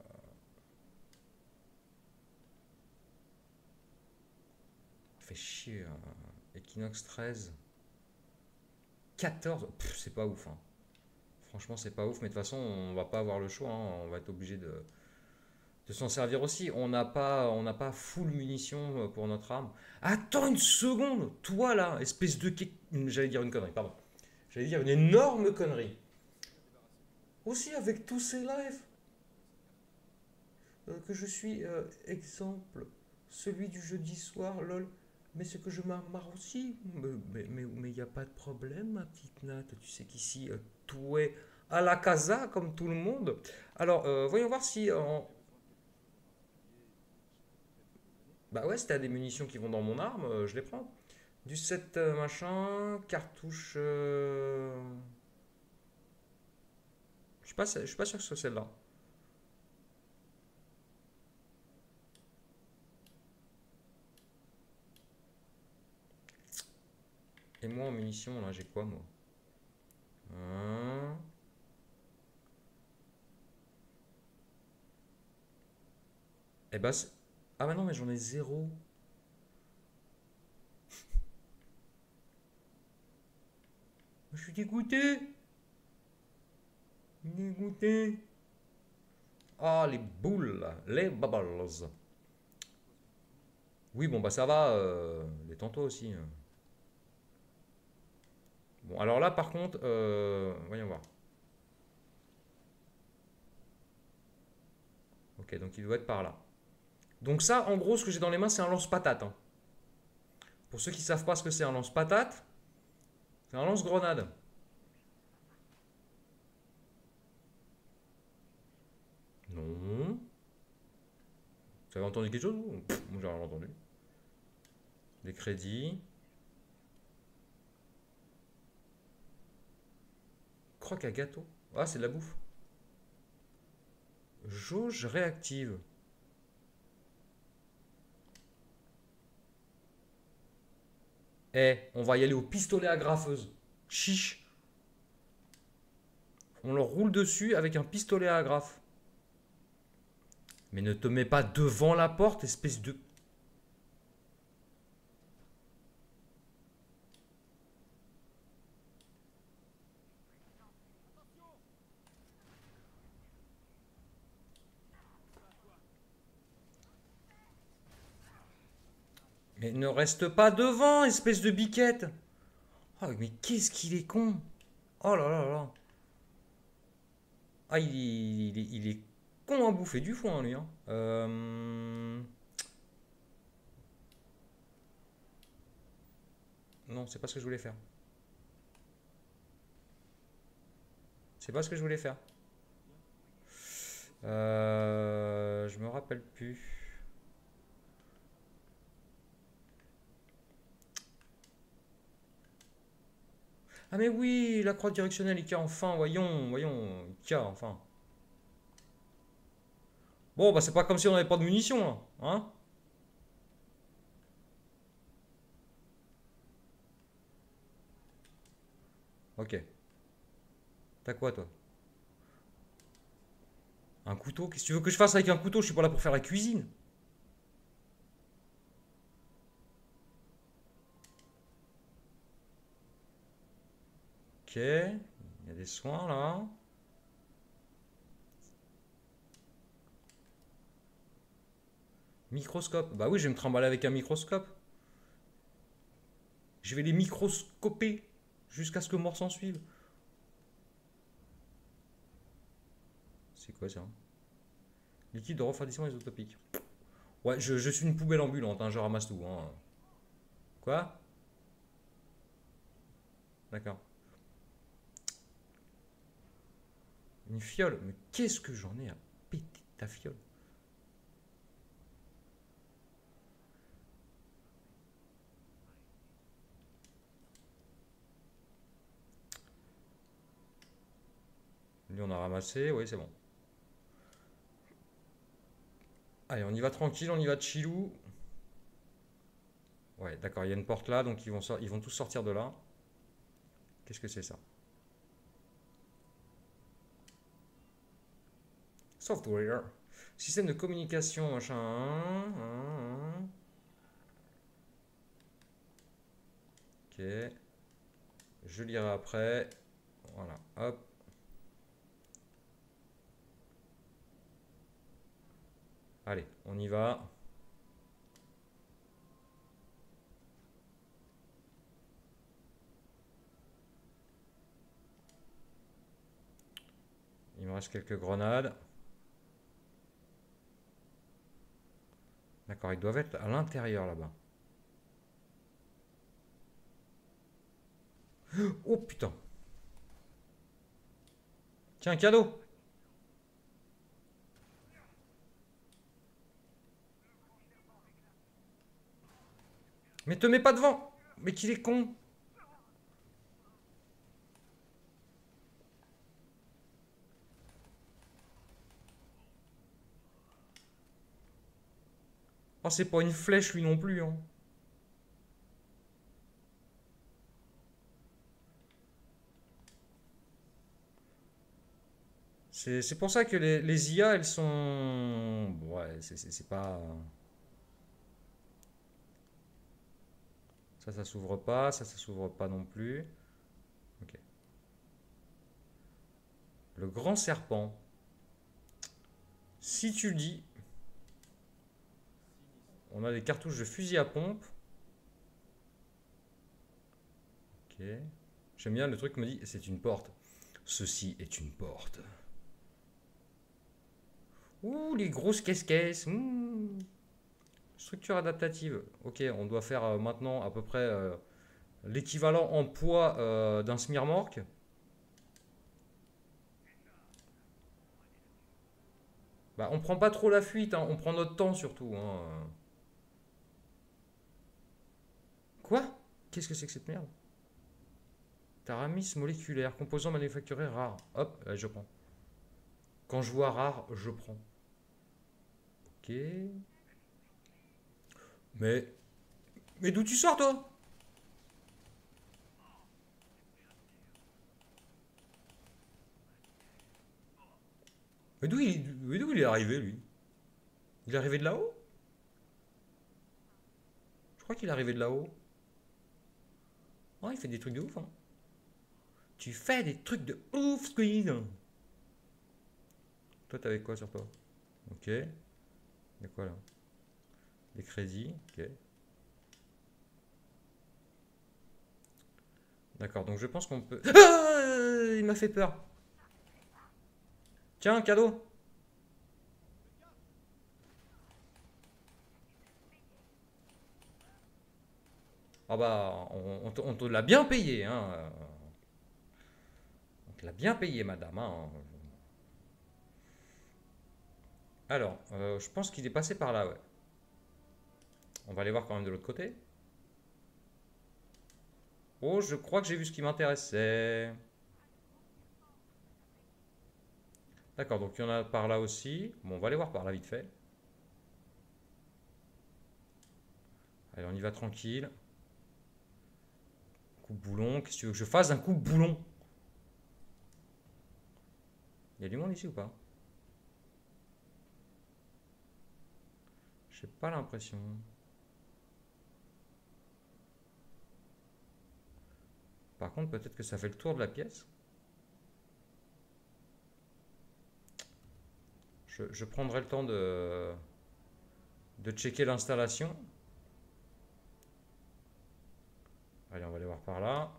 Fait chier. hein. Equinox treize. quatorze. Pff, c'est pas ouf. hein. Franchement, c'est pas ouf. Mais de toute façon, on va pas avoir le choix. hein. On va être obligé de, de s'en servir aussi. On n'a pas, on n'a pas full munitions euh, pour notre arme. Attends une seconde. Toi là, espèce de... J'allais dire une connerie, pardon. J'allais dire une énorme connerie. Aussi avec tous ces lives euh, que je suis euh, exemple, celui du jeudi soir, lol. Mais c'est que je m'amarre aussi. Mais mais mais il n'y a pas de problème, ma petite Nat. Tu sais qu'ici, euh, tout est à la casa, comme tout le monde. Alors, euh, voyons voir si... en- Bah ouais, si t'as des munitions qui vont dans mon arme, euh, je les prends. Du sept euh, machin, cartouche... euh, Je suis pas, je suis pas sûr que ce soit celle-là. Et moi, en munitions, là, j'ai quoi, moi? Hein. Eh bah, c'est- ah bah non, mais j'en ai zéro. Je suis dégoûté. Dégoûté. Ah, les boules, les bubbles. Oui, bon, bah ça va, euh, détends-toi aussi. hein. Bon, alors là, par contre, euh, voyons voir. Ok, donc il doit être par là. Donc ça, en gros, ce que j'ai dans les mains, c'est un lance-patate. hein. Pour ceux qui savent pas ce que c'est un lance-patate, c'est un lance-grenade. Non. Vous avez entendu quelque chose? vous Pff, moi, j'ai rien entendu. Des crédits. Croque à gâteau. Ah, c'est de la bouffe. Jauge réactive. Eh, on va y aller au pistolet à graffeuse. Chiche. On leur roule dessus avec un pistolet à agrafe. Mais ne te mets pas devant la porte, espèce de... Mais ne reste pas devant, espèce de biquette. Oh, mais qu'est-ce qu'il est con. Oh là là là. Ah, il, il, il, il est con à bouffer du foin, lui. Hein. Euh... Non, c'est pas ce que je voulais faire. C'est pas ce que je voulais faire. Euh, je me rappelle plus. Ah mais oui, la croix directionnelle, Ika, enfin, voyons, voyons, Ika, enfin. Bon, bah c'est pas comme si on n'avait pas de munitions, là, hein? Ok. T'as quoi, toi? Un couteau? Qu'est-ce que tu veux que je fasse avec un couteau? Je suis pas là pour faire la cuisine. Ok. Il y a des soins, là. Microscope. Bah oui, je vais me trimballer avec un microscope. Je vais les microscoper jusqu'à ce que mort s'en suive. C'est quoi ça? Liquide de refroidissement isotopique. Ouais, je, je suis une poubelle ambulante, hein, je ramasse tout. Hein. Quoi? D'accord. Une fiole? Mais qu'est-ce que j'en ai à péter ta fiole? Lui, on a ramassé, oui, c'est bon. Allez, on y va tranquille, on y va de chilou. Ouais, d'accord, il y a une porte là, donc ils vont, ils vont tous sortir de là. Qu'est-ce que c'est ça? Software. Système de communication, machin. Hein, hein, hein. Ok. Je lirai après. Voilà, hop. Allez, on y va. Il me reste quelques grenades. D'accord, ils doivent être à l'intérieur là-bas. Oh putain. Tiens, un cadeau. Mais te mets pas devant. Mais qu'il est con. Oh, c'est pas une flèche lui non plus. Hein. C'est pour ça que les, les I A, elles sont... Ouais, c'est pas... Ça, ça s'ouvre pas. Ça, ça s'ouvre pas non plus. Ok. Le grand serpent. Si tu le dis... On a des cartouches de fusil à pompe. Ok. J'aime bien le truc qui me dit, c'est une porte. Ceci est une porte. Ouh, les grosses caisses-caisses. Mmh. Structure adaptative. Ok, on doit faire euh, maintenant à peu près euh, l'équivalent en poids euh, d'un smirmorque. Bah, on prend pas trop la fuite, hein, on prend notre temps surtout. Hein. Quoi? Qu'est-ce que c'est que cette merde? Taramis moléculaire, composant manufacturé rare. Hop, là, je prends. Quand je vois rare, je prends. Ok. Mais... Mais d'où tu sors, toi? Mais d'où il, mais d'où il est arrivé, lui? Il est arrivé de là-haut? Je crois qu'il est arrivé de là-haut. Oh, il fait des trucs de ouf, hein. Tu fais des trucs de ouf, Squeeze. Toi, t'avais quoi sur toi? Ok. Il y a quoi là? Des crédits. Ok. D'accord, donc je pense qu'on peut... Ah, il m'a fait peur. Tiens, un cadeau. Ah bah, on, on te, on te l'a bien payé, hein. te l'a bien payé, madame. Hein. Alors, euh, je pense qu'il est passé par là, ouais. On va aller voir quand même de l'autre côté. Oh, je crois que j'ai vu ce qui m'intéressait. D'accord, donc il y en a par là aussi. Bon, on va aller voir par là vite fait. Allez, on y va tranquille. Coupe boulon. Qu'est-ce que tu veux que je fasse un coupe boulon? Il y a du monde ici ou pas? J'ai pas l'impression. Par contre, peut-être que ça fait le tour de la pièce. Je, je prendrai le temps de, de checker l'installation. Allez, on va aller voir par là.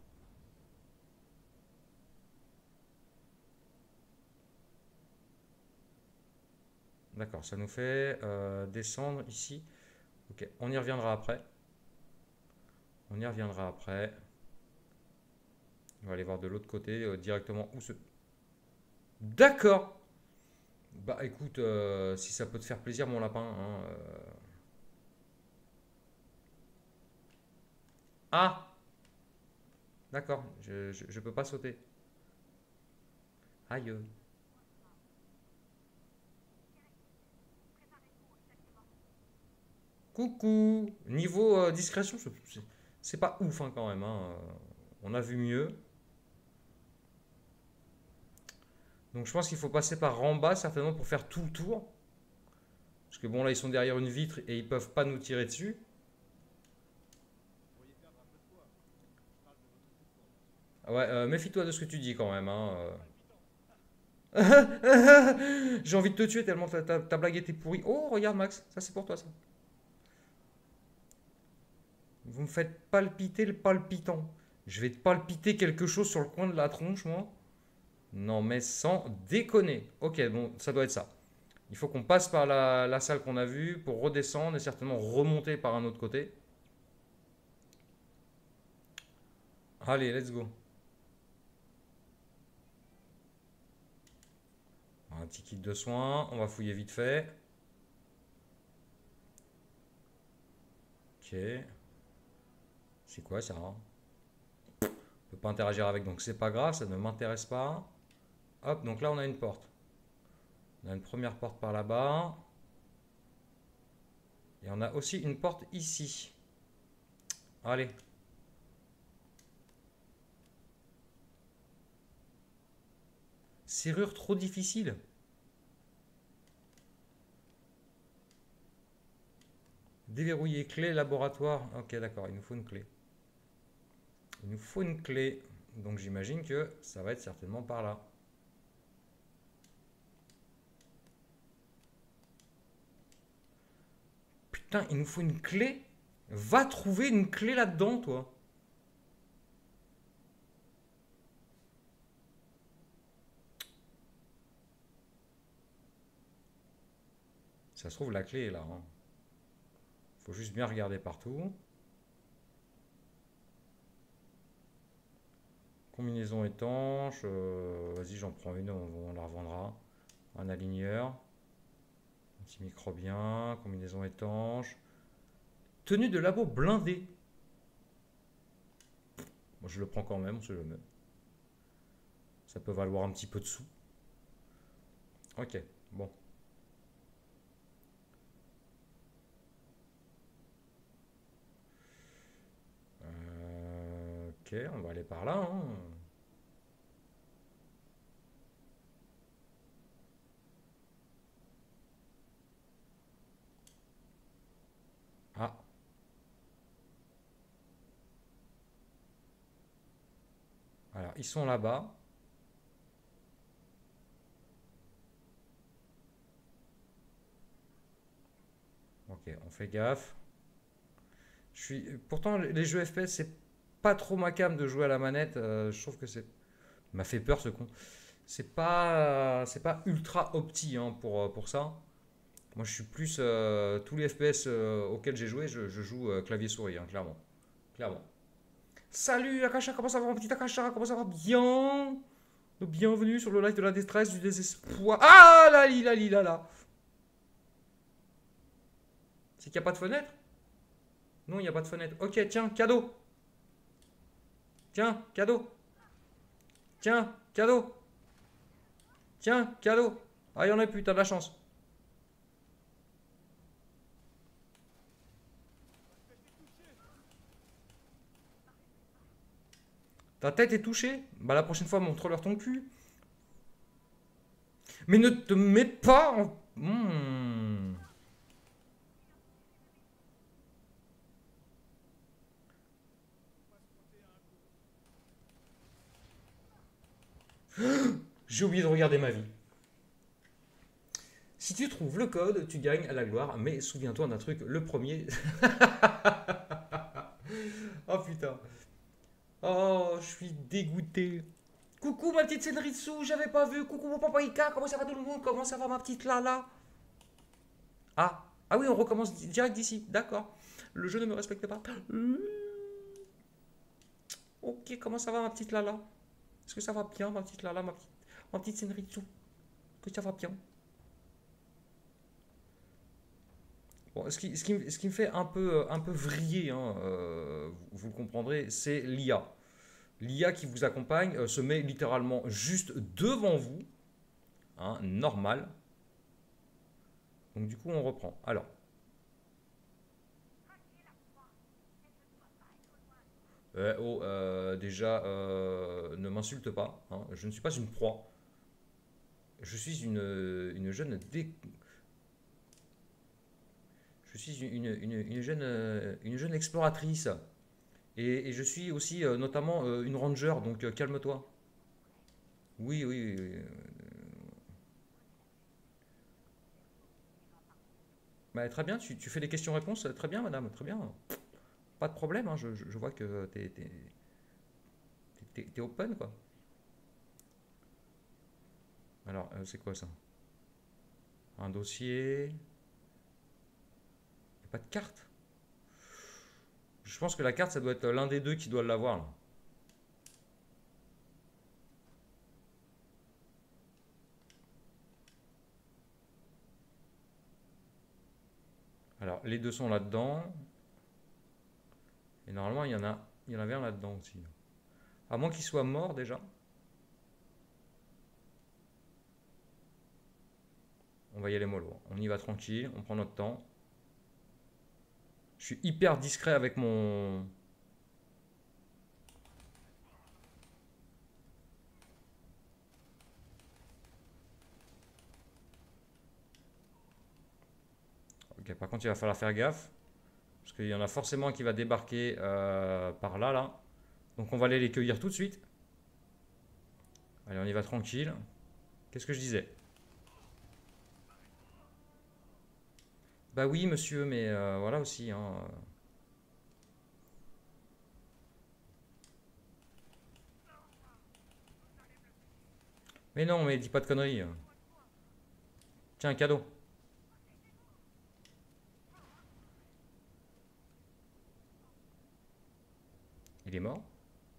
D'accord, ça nous fait euh, descendre ici. Ok, on y reviendra après. On y reviendra après. On va aller voir de l'autre côté euh, directement où se... D'accord. Bah écoute, euh, si ça peut te faire plaisir mon lapin. Hein, euh... Ah! D'accord, je, je, je peux pas sauter. Aïe. Coucou. Niveau euh, discrétion, c'est c'est pas ouf hein, quand même. Hein. euh, On a vu mieux. Donc je pense qu'il faut passer par en bas certainement pour faire tout le tour. Parce que bon là ils sont derrière une vitre et ils peuvent pas nous tirer dessus. Ah ouais, euh, méfie-toi de ce que tu dis quand même. Hein, euh. J'ai envie de te tuer tellement ta, ta, ta blague était pourrie. Oh regarde Max, ça c'est pour toi ça. Vous me faites palpiter le palpitant. Je vais te palpiter quelque chose sur le coin de la tronche moi. Non mais sans déconner. Ok bon ça doit être ça. Il faut qu'on passe par la, la salle qu'on a vue pour redescendre et certainement remonter par un autre côté. Allez, let's go. Un petit kit de soins, on va fouiller vite fait. Ok. C'est quoi ça? Je peux pas interagir avec, donc c'est pas grave, ça ne m'intéresse pas. Hop, donc là on a une porte. On a une première porte par là-bas. Et on a aussi une porte ici. Allez. Serrure trop difficile. Déverrouiller clé laboratoire. Ok, d'accord, il nous faut une clé. Il nous faut une clé. Donc j'imagine que ça va être certainement par là. Putain, il nous faut une clé. Va trouver une clé là-dedans, toi. Ça se trouve, la clé est là. Hein. Faut juste bien regarder partout. Combinaison étanche. Euh, Vas-y, j'en prends une, on, on la revendra. Un aligneur. Antimicrobien. Combinaison étanche. Tenue de labo blindée. Moi, je le prends quand même, on sait jamais. Ça peut valoir un petit peu de sous. Ok, bon. Euh, ok, on va aller par là. Hein. Ah. Alors, ils sont là-bas. Ok, on fait gaffe. Je suis... Pourtant, les jeux F P S, c'est pas trop ma came de jouer à la manette. Euh, je trouve que c'est... Il m'a fait peur ce con. C'est pas, c'est pas ultra opti hein, pour, pour ça. Moi, je suis plus... euh, tous les F P S euh, auxquels j'ai joué, je, je joue euh, clavier-souris, hein, clairement. Clairement. Salut Akasha, comment ça va mon petit Akasha? Comment ça va? Bien? Bienvenue sur le live de la détresse, du désespoir. Ah là, là, là, là, là. C'est qu'il n'y a pas de fenêtre? Non, il n'y a pas de fenêtre. Ok, tiens, cadeau. Tiens, cadeau. Tiens, cadeau. Tiens, cadeau. Ah, il y en a plus, t'as de la chance. Ta tête est touchée? Bah la prochaine fois, montre-leur ton cul. Mais ne te mets pas en... Hmm. J'ai oublié de regarder ma vie. Si tu trouves le code, tu gagnes à la gloire. Mais souviens-toi d'un truc, le premier... Oh putain. Oh, je suis dégoûté. Coucou ma petite Senritsu, j'avais pas vu. Coucou mon papa Ika, comment ça va tout le monde? Comment ça va ma petite Lala? Ah, ah oui, on recommence direct d'ici. D'accord. Le jeu ne me respecte pas. Ok, comment ça va ma petite Lala? Est-ce que ça va bien ma petite Lala, ma petite, ma petite Senritsu? Que ça va bien? Bon, ce qui, ce, qui, ce qui me fait un peu, un peu vriller, hein, euh, vous, vous le comprendrez, c'est l'I A. L'I A qui vous accompagne euh, se met littéralement juste devant vous, hein, normal. Donc du coup, on reprend. Alors. Euh, oh, euh, déjà, euh, ne m'insulte pas, hein, je ne suis pas une proie. Je suis une, une jeune dé... Je suis une, une, une jeune, une jeune exploratrice. Et, et je suis aussi euh, notamment euh, une ranger, donc euh, calme-toi. Oui, oui, oui, oui. Bah, très bien, tu, tu fais des questions-réponses, très bien, madame, très bien. Pas de problème, hein, je, je- je vois que t'es t'es- t'es- t'es open, quoi. Alors, euh, c'est quoi ça? Un dossier. Y a pas de carte? Je pense que la carte, ça doit être l'un des deux qui doit l'avoir, là. Alors, les deux sont là-dedans. Et normalement, il y en a, il y en avait un là-dedans aussi. À moins qu'il soit mort déjà. On va y aller mollo. On y va tranquille, on prend notre temps. Je suis hyper discret avec mon... Ok, par contre, il va falloir faire gaffe. Parce qu'il y en a forcément un qui va débarquer euh, par là, là. Donc on va aller les cueillir tout de suite. Allez, on y va tranquille. Qu'est-ce que je disais? Bah oui, monsieur, mais euh, voilà aussi, hein. Mais non, mais dis pas de conneries. Tiens, un cadeau. Il est mort?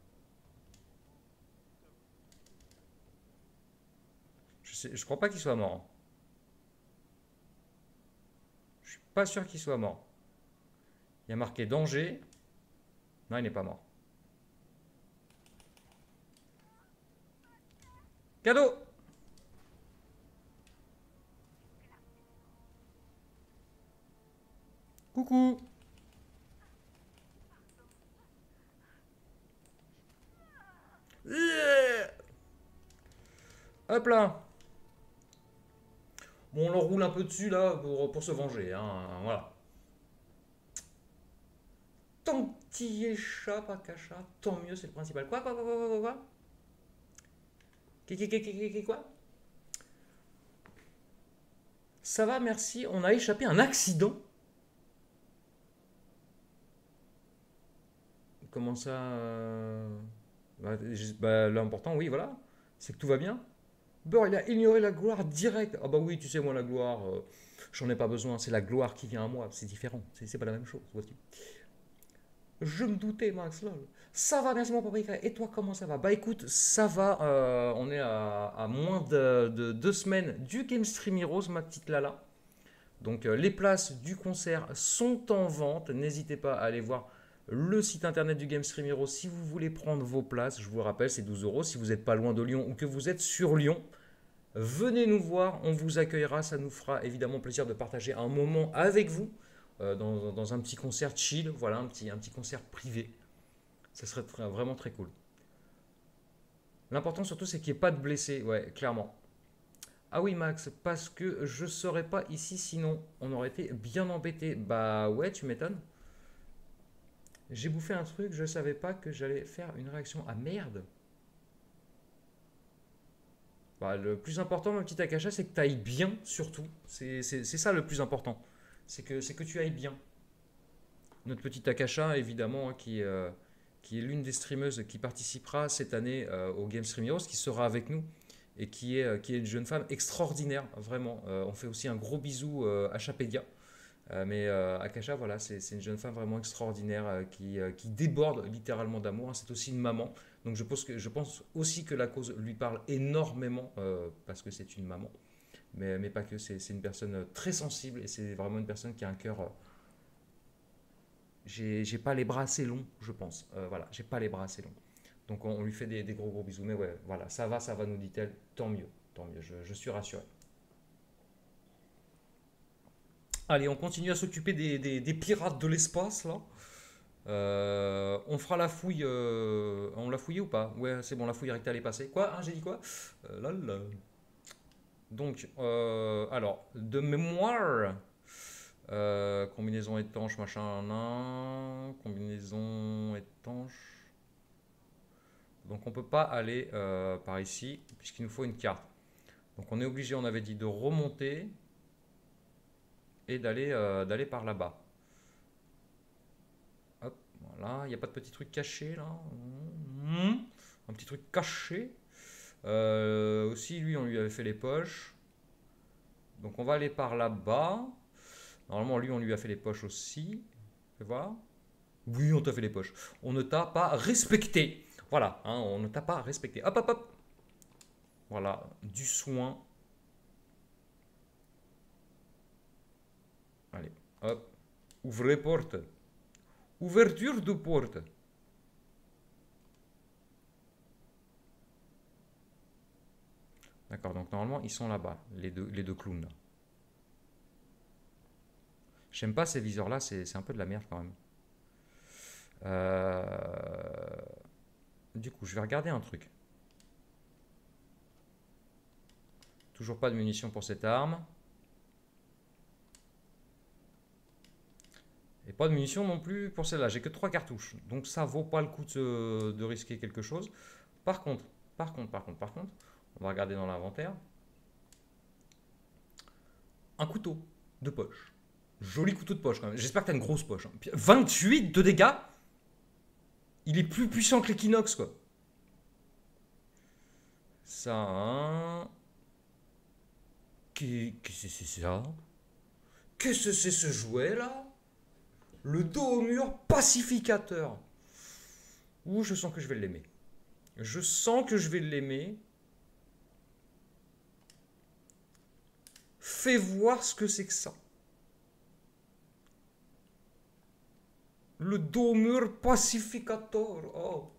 Je sais, je crois pas qu'il soit mort. Je suis pas sûr qu'il soit mort. Il y a marqué danger. Non, il n'est pas mort. Cadeau! Coucou! Yeah. Hop là! Bon, on leur roule un peu dessus là pour, pour se venger, hein. Voilà. Tant que t'y échappes à Cacha, tant mieux, c'est le principal. Quoi, quoi, quoi, quoi, quoi, quoi? Qui, qui, qui, qui, qui, qui, quoi? Ça va, merci. On a échappé à un accident. Comment ça euh, bah, j'ai- bah, l'important, oui, voilà. C'est que tout va bien. Beurre, il a ignoré la gloire directe. Ah bah oui, tu sais, moi, la gloire, euh, j'en ai pas besoin. C'est la gloire qui vient à moi. C'est différent. C'est c'est pas la même chose, vois-tu. Je me doutais, Max, lol. Ça va, merci mon paprika. Et toi, comment ça va? Bah écoute, ça va. Euh, on est à, à moins de, de deux semaines du Game Stream Heroes, ma petite Lala. Donc euh, les places du concert sont en vente. N'hésitez pas à aller voir le site internet du Game Stream Heroes si vous voulez prendre vos places. Je vous le rappelle, c'est douze euros. Si vous n'êtes pas loin de Lyon ou que vous êtes sur Lyon, venez nous voir. On vous accueillera. Ça nous fera évidemment plaisir de partager un moment avec vous euh, dans, dans un petit concert chill. Voilà, un petit, un petit concert privé. Ça serait très- vraiment très cool. L'important surtout, c'est qu'il n'y ait pas de blessés. Ouais, clairement. Ah oui, Max, parce que je serais pas ici sinon on aurait été bien embêté. Bah ouais, tu m'étonnes. J'ai bouffé un truc, je savais pas que j'allais faire une réaction. Ah merde. Bah, le plus important, mon petit Akasha, c'est que tu ailles bien surtout. C'est c'est- c'est ça le plus important. C'est que, c'est que tu ailles bien. Notre petite Akasha, évidemment, hein, qui, euh, qui est l'une des streameuses qui participera cette année euh, au Game Stream Heroes, qui sera avec nous et qui est, euh, qui est une jeune femme extraordinaire, vraiment. Euh, on fait aussi un gros bisou euh, à Chapédia. Euh, mais euh, Akasha, voilà, c'est c'est une jeune femme vraiment extraordinaire euh, qui, euh, qui déborde littéralement d'amour, hein. C'est aussi une maman. Donc je pense, que, je pense aussi que la cause lui parle énormément euh, parce que c'est une maman. Mais, mais pas que, c'est c'est une personne euh, très sensible et c'est vraiment une personne qui a un cœur. euh, j'ai j'ai pas les bras assez longs, je pense. Euh, voilà, j'ai pas les bras assez longs. Donc on, on lui fait des, des gros gros bisous. Mais ouais, voilà, ça va, ça va, nous dit-elle. Tant mieux, tant mieux, je, je suis rassuré. Allez, on continue à s'occuper des, des- des pirates de l'espace, là. Euh, on fera la fouille. Euh, on l'a fouillé ou pas? Ouais, c'est bon, la fouille rectale est passée. Quoi? Hein, j'ai dit quoi? Euh, là, là. Donc, euh, alors, de mémoire, euh, combinaison étanche, machin, nan, combinaison étanche. Donc, on peut pas aller euh, par ici, puisqu'il nous faut une carte. Donc, on est obligé, on avait dit, de remonter et d'aller euh, d'aller par là-bas. Hop, voilà. Il n'y a pas de petit truc caché là. Mmh. Un petit truc caché. Euh, aussi, lui, on lui avait fait les poches. Donc, on va aller par là-bas. Normalement, lui, on lui a fait les poches aussi. Fais voir. Oui, on t'a fait les poches. On ne t'a pas respecté. Voilà, hein, on ne t'a pas respecté. Hop, hop, hop. Voilà, du soin. Allez, hop. Ouvrez porte. Ouverture de porte. D'accord, donc normalement, ils sont là-bas, les deux, les deux clowns là. J'aime pas ces viseurs-là, c'est c'est un peu de la merde quand même. Euh, Du coup, je vais regarder un truc. Toujours pas de munitions pour cette arme. Et pas de munitions non plus pour celle-là. J'ai que trois cartouches. Donc ça vaut pas le coup de, se- de risquer quelque chose. Par contre, par contre, par contre, par contre, on va regarder dans l'inventaire. Un couteau de poche. Joli couteau de poche quand même. J'espère que t'as une grosse poche, hein. vingt-huit de dégâts. Il est plus puissant que l'équinoxe quoi. Ça, hein. Qu'est- Qu'est-ce que c'est ça? Qu'est-ce que c'est ce jouet là? Le dos au mur pacificateur. Ouh, je sens que je vais l'aimer. Je sens que je vais l'aimer. Fais voir ce que c'est que ça. Le dos au mur pacificateur. Oh.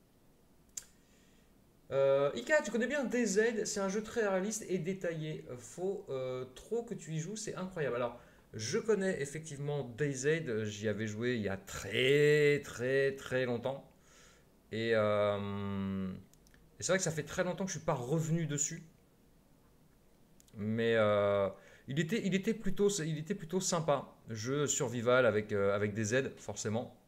Euh, Ika, tu connais bien D Z, c'est un jeu très réaliste et détaillé. Faut euh, trop que tu y joues, c'est incroyable. Alors, je connais effectivement D Z, j'y avais joué il y a très très très longtemps. Et, euh, et c'est vrai que ça fait très longtemps que je ne suis pas revenu dessus. Mais euh, il était, il était plutôt, il était plutôt sympa. Jeu survival avec, euh, avec des aides, forcément.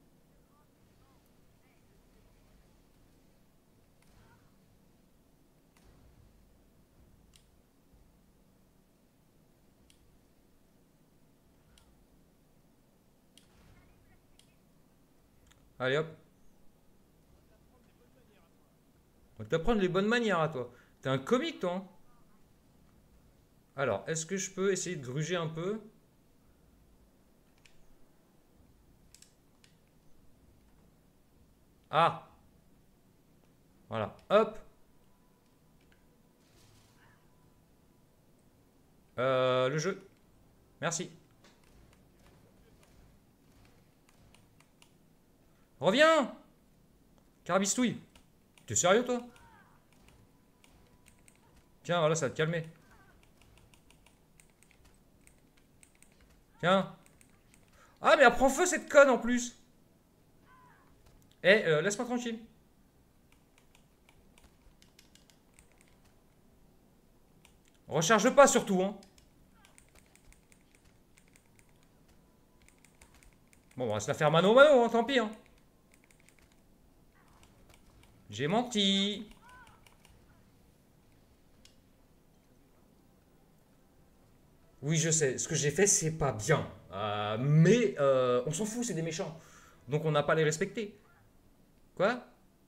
Allez hop, on va t'apprendre les bonnes manières à toi. T'es un comique, toi, hein. Alors, est-ce que je peux essayer de gruger un peu? Ah. Voilà. Hop. Euh, le jeu. Merci. Reviens. Carabistouille. T'es sérieux, toi? Tiens, voilà, ça va te calmer. Tiens. Ah, mais elle prend feu, cette conne, en plus. Eh, euh, laisse-moi tranquille. Recharge pas, surtout, hein. Bon, on va se la faire mano mano, hein, tant pis, hein. J'ai menti. Oui, je sais. Ce que j'ai fait, c'est pas bien. Euh, mais euh, on s'en fout, c'est des méchants. Donc on n'a pas à les respecter. Quoi?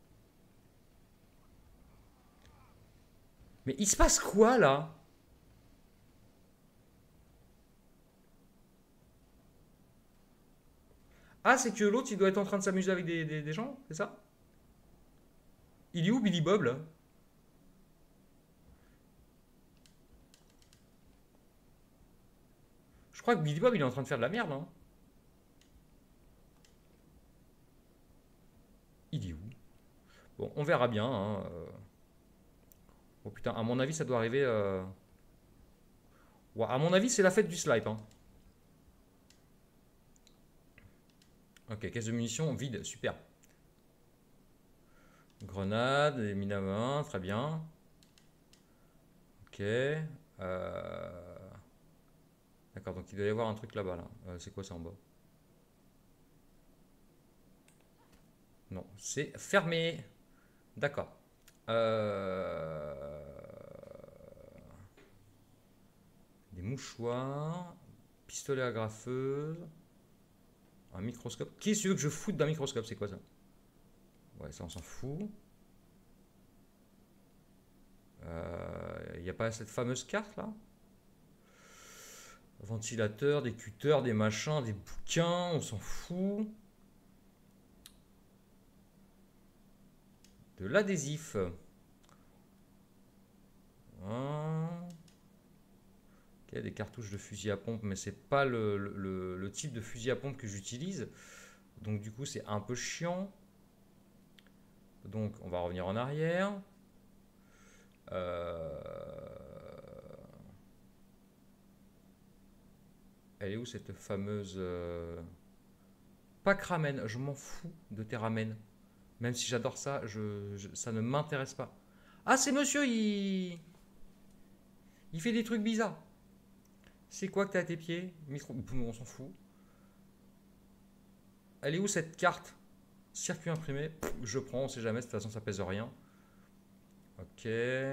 Mais il se passe quoi là? Ah, c'est que l'autre, il doit être en train de s'amuser avec des, des- des gens, c'est ça? Il est où Billy Bob là? Je crois que Billy Bob, il est en train de faire de la merde, hein. Il est où? Bon, on verra bien, hein. euh. Oh putain, à mon avis, ça doit arriver. euh. Ouais, à mon avis, c'est la fête du slime, hein. Ok, caisse de munitions vide, super. Grenade, et mine à main, très bien. Ok. euh, D'accord, donc il doit y avoir un truc là-bas, là. Euh, c'est quoi ça en bas? Non, c'est fermé. D'accord. Euh, Des mouchoirs, pistolet à graffeuse, un microscope. Qui est celui que je foute d'un microscope? C'est quoi ça? Ouais, ça on s'en fout. Il n'y a pas cette fameuse carte là? Ventilateur, des cutters, des machins, des bouquins, on s'en fout. De l'adhésif. Hein. Ok, des cartouches de fusil à pompe, mais c'est pas le, le- le type de fusil à pompe que j'utilise. Donc du coup c'est un peu chiant. Donc on va revenir en arrière. Euh, Elle est où cette fameuse... euh, Pack ramen, je m'en fous de tes ramen. Même si j'adore ça, je, je- ça ne m'intéresse pas. Ah, c'est monsieur, il... Il fait des trucs bizarres. C'est quoi que t'as à tes pieds? Micro... On s'en fout. Elle est où cette carte? Circuit imprimé, pff, je prends, on sait jamais, de toute façon ça pèse rien. Ok.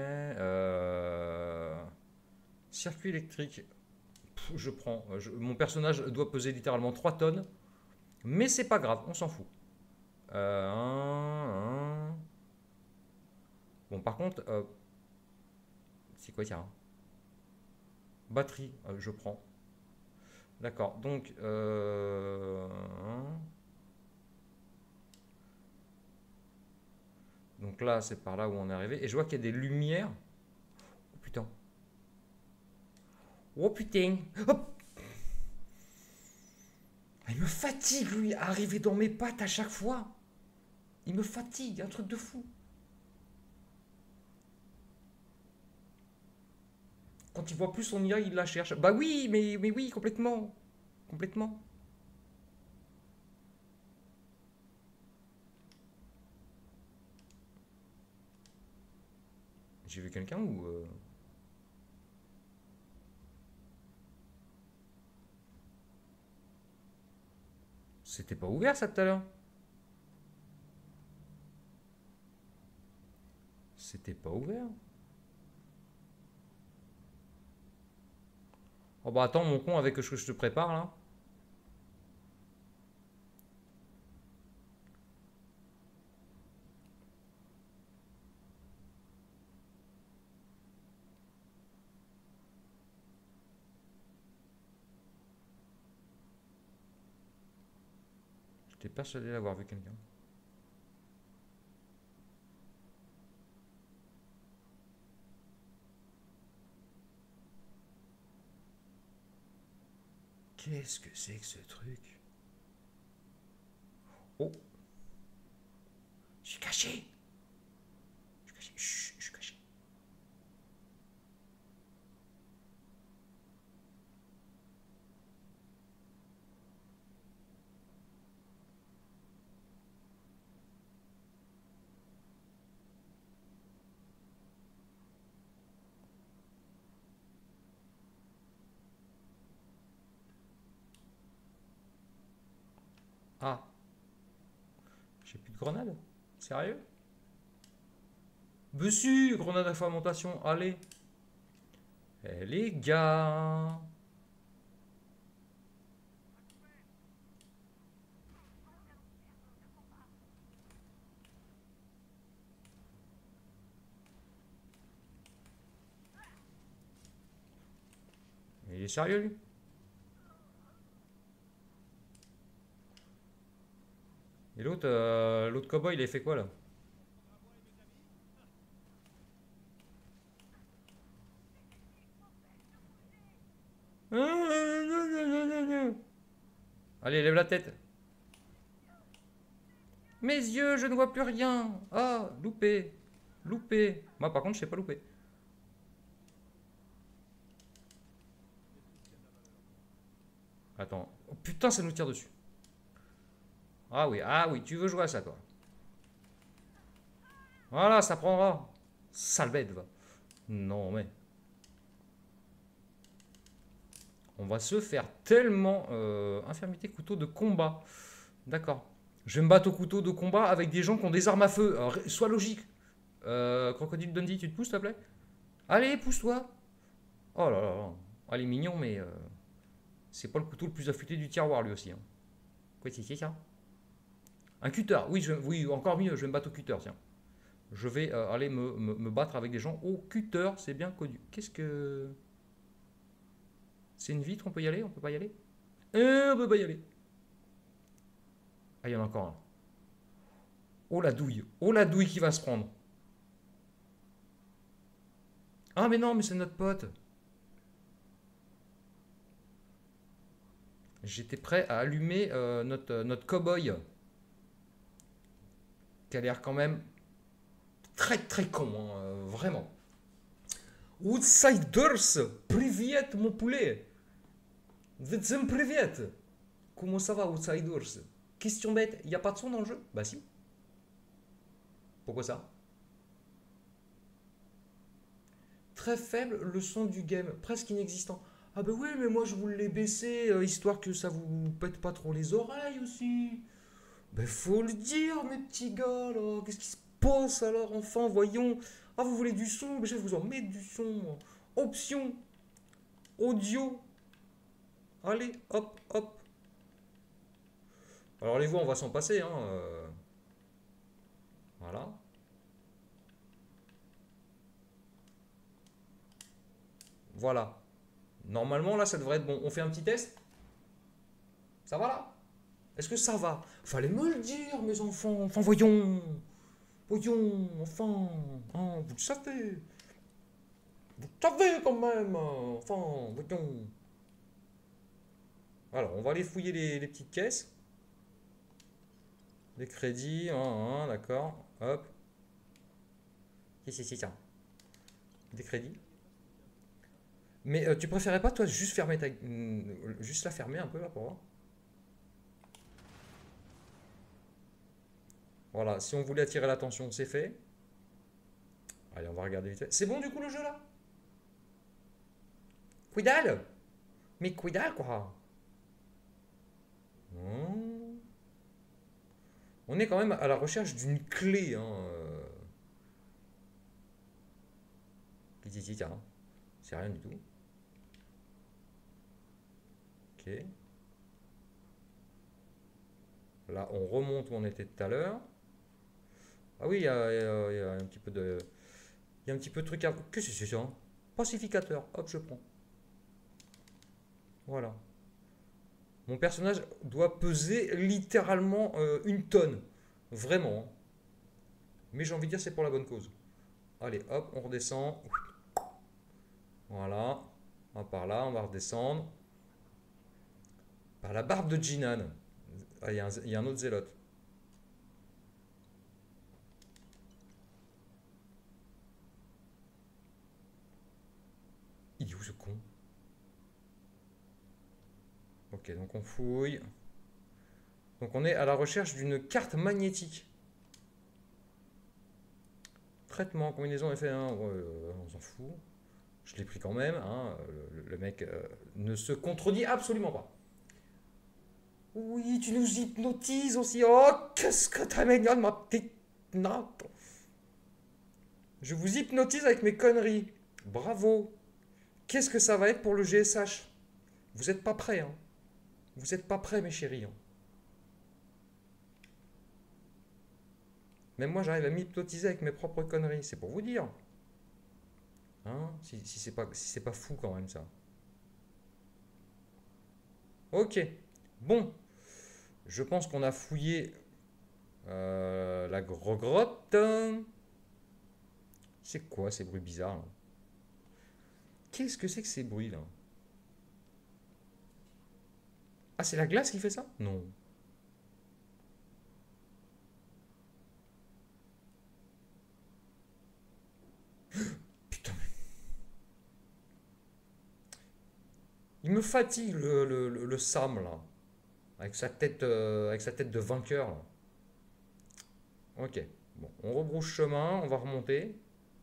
euh, Circuit électrique, pff, je prends. Je- Mon personnage doit peser littéralement trois tonnes. Mais c'est pas grave, on s'en fout. Euh, un, un. Bon, par contre, euh, c'est quoi, tiens? Batterie, euh, je prends. D'accord, donc, euh, un. Donc là, c'est par là où on est arrivé. Et je vois qu'il y a des lumières. Oh putain. Oh putain. Hop. Il me fatigue, lui, à arriver dans mes pattes à chaque fois. Il me fatigue, un truc de fou. Quand il voit plus son I A, il la cherche. Bah oui, mais, mais oui, complètement. Complètement. J'ai vu quelqu'un ou... euh, C'était pas ouvert ça tout à l'heure? C'était pas ouvert. Oh bah attends mon con avec ce que je te prépare là. J'étais persuadé d'avoir vu quelqu'un. Qu'est-ce que c'est que ce truc? Oh. Je suis caché. Je suis caché. Chut, je suis caché. Ah. J'ai plus de grenade? Sérieux? Bessu, grenade à fermentation, allez. Eh les gars. Il est sérieux lui? Et l'autre, euh, l'autre cowboy, il a fait quoi là? Allez, lève la tête. Mes yeux, je ne vois plus rien. Ah, loupé. Loupé. Moi, par contre, je sais pas louper. Attends. Oh, putain, ça nous tire dessus. Ah oui, ah oui, tu veux jouer à ça, toi. Voilà, ça prendra. Sale bête, va. Non, mais... On va se faire tellement... Euh, infirmité, couteau de combat. D'accord. Je vais me battre au couteau de combat avec des gens qui ont des armes à feu. Alors, sois logique. Euh, Crocodile Dundee, tu te pousses, s'il te plaît? Allez, pousse-toi. Oh là là là. Ah, il est mignon, mais... Euh, c'est pas le couteau le plus affûté du tiroir, lui aussi. Hein. Quoi, c'est ça? Un cutter. Oui, je, oui, encore mieux, je vais me battre au cutter, tiens. Je vais euh, aller me, me, me battre avec des gens au cutter, c'est bien connu. Qu'est-ce que... C'est une vitre, on peut y aller? On peut pas y aller? euh, On peut pas y aller. Ah, il y en a encore un. Oh la douille. Oh la douille qui va se prendre. Ah mais non, mais c'est notre pote. J'étais prêt à allumer euh, notre, notre cow-boy. Qui a l'air quand même très très con, hein, euh, vraiment. Outsiders, привет, mon poulet. Всем привет. Comment ça va, Outsiders? Question bête, il n'y a pas de son dans le jeu? Bah si. Pourquoi ça? Très faible le son du game, presque inexistant. Ah bah oui, mais moi je vous l'ai baissé, euh, histoire que ça vous pète pas trop les oreilles aussi. Ben faut le dire, mes petits gars, là. Qu'est-ce qui se passe alors, enfin, voyons. Ah, vous voulez du son? Ben, je vais vous en mettre du son, moi. Option. Audio. Allez, hop, hop. Alors, les voix, on va s'en passer, hein. euh. Voilà. Voilà. Normalement, là, ça devrait être bon. On fait un petit test? Ça va, là? Est-ce que ça va? Fallait me le dire, mes enfants. Enfin, voyons. Voyons, enfin. Hein, vous le savez. Vous le savez, quand même. Enfin, voyons. Alors, on va aller fouiller les, les petites caisses. Des crédits, hein, hein, d'accord. Hop. Si, si, si, tiens. Des crédits. Mais euh, tu préférais pas, toi, juste fermer ta... mm, juste la fermer un peu, là, pour voir. Voilà, si on voulait attirer l'attention, c'est fait. Allez, on va regarder vite fait. C'est bon, du coup, le jeu, là? Quidal? Mais quidal, quoi? Hmm. On est quand même à la recherche d'une clé, hein. euh. Petit, petit, tiens. C'est rien du tout. Ok. Là, on remonte où on était tout à l'heure. Ah oui, il y a, il y a- il y a un petit peu de... Il y a un petit peu de truc à... Qu'est-ce que c'est ça? Pacificateur. Hop, je prends. Voilà. Mon personnage doit peser littéralement euh, une tonne. Vraiment. Hein. Mais j'ai envie de dire c'est pour la bonne cause. Allez, hop, on redescend. Voilà. On va par là, on va redescendre. Par la barbe de Jinan. Ah, il y, a un- il y a un autre zélote. Il est où ce con? Ok, donc on fouille. Donc on est à la recherche d'une carte magnétique. Traitement, combinaison, effet un. Ouais, euh, on s'en fout. Je l'ai pris quand même. Hein. Le, le mec euh, ne se contredit absolument pas. Oui, tu nous hypnotises aussi. Oh, qu'est-ce que t'as mignonne, ma petite natte. Je vous hypnotise avec mes conneries. Bravo. Qu'est-ce que ça va être pour le G S H? Vous n'êtes pas prêts, hein. Vous n'êtes pas prêts, mes chéris, hein. Même moi, j'arrive à m'hypnotiser avec mes propres conneries. C'est pour vous dire. Hein, si, si c'est pas, si c'est pas fou quand même, ça. Ok. Bon. Je pense qu'on a fouillé euh, la gro- grotte. C'est quoi ces bruits bizarres là? Qu'est-ce que c'est que ces bruits là? Ah, c'est la glace qui fait ça? Non. Putain, mais il me fatigue le, le- le- le Sam là. Avec sa tête, euh, avec sa tête de vainqueur là. Ok. Bon, on rebrousse chemin, on va remonter.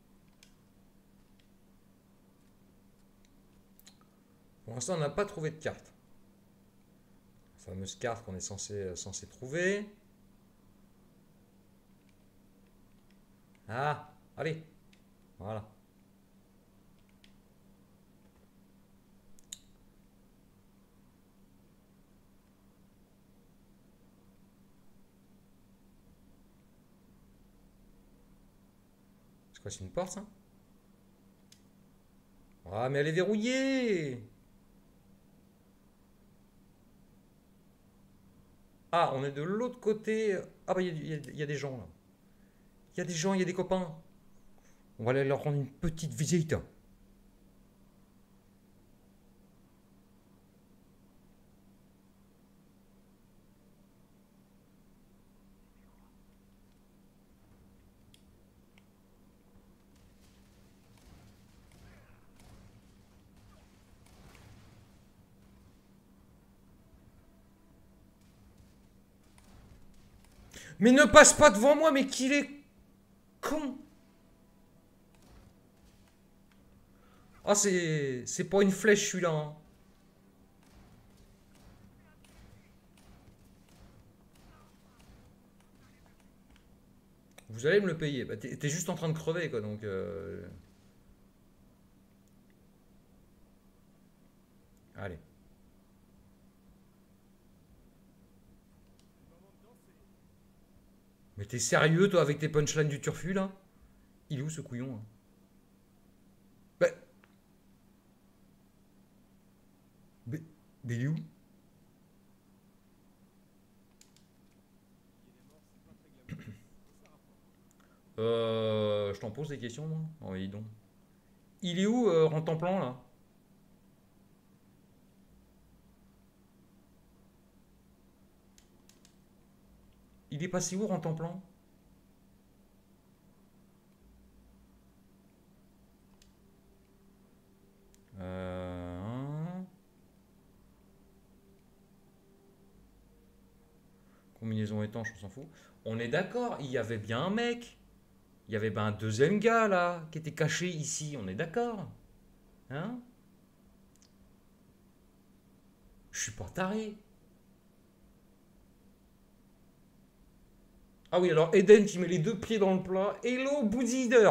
Pour l'instant, on n'a pas trouvé de carte. La fameuse carte qu'on est censé, censé trouver. Ah, allez. Voilà. C'est quoi, c'est une porte ça? Ah, mais elle est verrouillée! Ah, on est de l'autre côté. Ah, bah, il y, a- il y a des gens là. Il y a des gens, il y a des copains. On va aller leur rendre une petite visite. Mais ne passe pas devant moi, mais qu'il est con! Ah, c'est. C'est pas une flèche celui-là, hein. Vous allez me le payer. Bah, t'es t'es juste en train de crever, quoi, donc. euh, Allez. Mais t'es sérieux, toi, avec tes punchlines du turfu, là? Il est où ce couillon, là? Bah. Mais, mais il est où? Euh. Je t'en pose des questions, moi? Oh, dis donc. Il est où, euh, Rentemplant, là? Il est passé où, Rentemplant? Euh. Hein. Combinaison étanche, on s'en fout. On est d'accord, il y avait bien un mec. Il y avait bien un deuxième gars, là, qui était caché ici. On est d'accord? Hein? Je suis pas taré. Ah oui, alors Eden qui met les deux pieds dans le plat. Hello, Boudideur.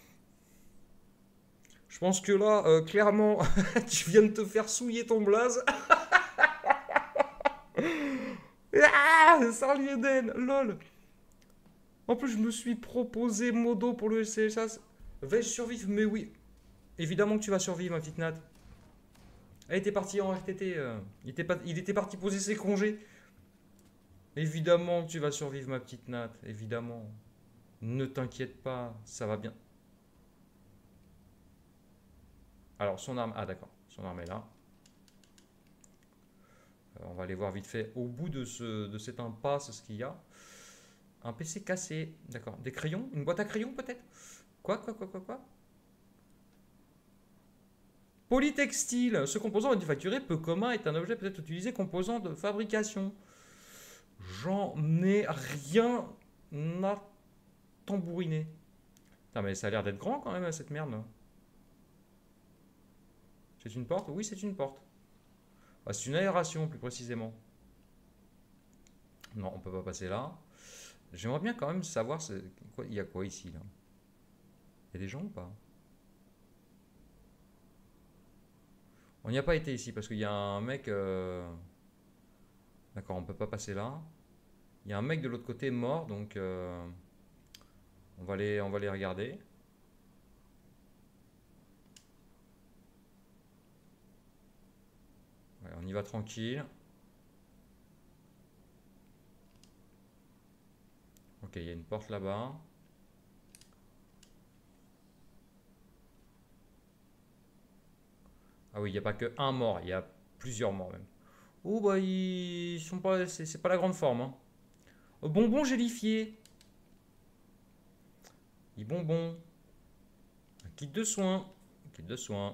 Je pense que là, euh, clairement, tu viens de te faire souiller ton blaze. Ah, salut Eden, lol. En plus, je me suis proposé modo pour le C S H. Vais-je survivre? Mais oui. Évidemment que tu vas survivre, ma petite Nat. Elle était partie en R T T. euh, Il, était pas- il était parti poser ses congés. Évidemment que tu vas survivre, ma petite Nat. Évidemment. Ne t'inquiète pas, ça va bien. Alors, son arme. Ah, d'accord. Son arme est là. Euh, on va aller voir vite fait au bout de, ce, de cette impasse ce qu'il y a. Un P C cassé, d'accord. Des crayons? Une boîte à crayons peut-être? Quoi, quoi, quoi, quoi, quoi? Polytextile. Ce composant manufacturé peu commun est un objet peut-être utilisé composant de fabrication. J'en ai rien à tambouriner. Putain, mais ça a l'air d'être grand quand même cette merde. C'est une porte? Oui, c'est une porte. Ah, c'est une aération plus précisément. Non, on peut pas passer là. J'aimerais bien quand même savoir quoi, il y a quoi ici là. Il y a des gens ou pas? On n'y a pas été ici parce qu'il y a un mec. euh, D'accord, on peut pas passer là. Il y a un mec de l'autre côté mort, donc euh, on va les, on va les regarder. Ouais, on y va tranquille. Ok, il y a une porte là-bas. Ah oui, il n'y a pas que un mort, il y a plusieurs morts même. Oh bah ils sont pas, c'est c'est pas la grande forme. Hein. Oh, bonbon gélifié. Il bonbon. Un kit de soins. Un kit de soins.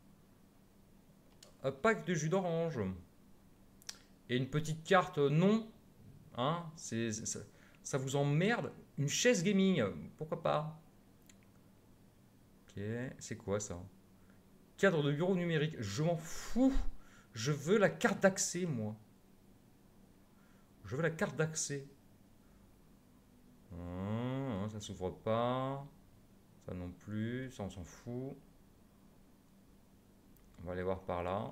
Un pack de jus d'orange. Et une petite carte non. Hein, c'est, ça, ça vous emmerde. Une chaise gaming. Pourquoi pas? Ok, c'est quoi ça? Cadre de bureau numérique. Je m'en fous. Je veux la carte d'accès, moi. Je veux la carte d'accès. Hum, ça s'ouvre pas. Ça non plus. Ça, on s'en fout. On va aller voir par là.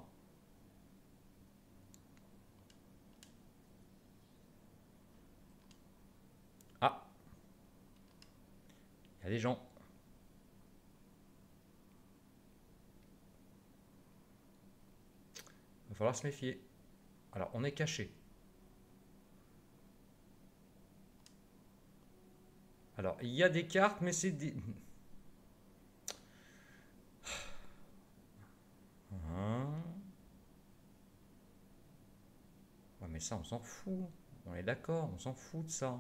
Ah, il y a des gens. Il va falloir se méfier. Alors, on est caché. Alors, il y a des cartes, mais c'est des... Hein. Ouais, mais ça, on s'en fout. On est d'accord, on s'en fout de ça.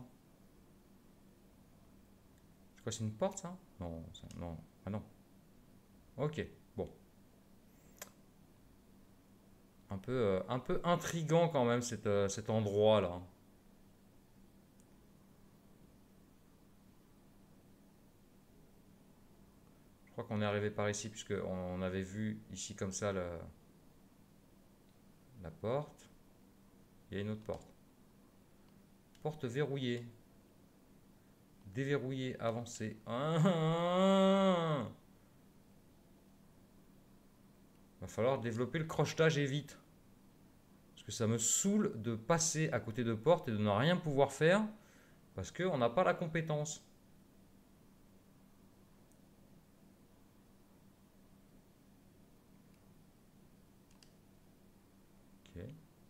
C'est quoi, c'est une porte, ça? Non, ça, non. Ah non. Ok, bon. Un peu, euh, un peu intriguant quand même, cet, euh, cet endroit-là. Je crois qu'on est arrivé par ici, puisque on avait vu ici comme ça le- la porte. Il y a une autre porte. Porte verrouillée. Déverrouiller, avancer. Ah, ah, ah. Va falloir développer le crochetage et vite. Parce que ça me saoule de passer à côté de portes et de ne rien pouvoir faire. Parce qu'on n'a pas la compétence. Ok.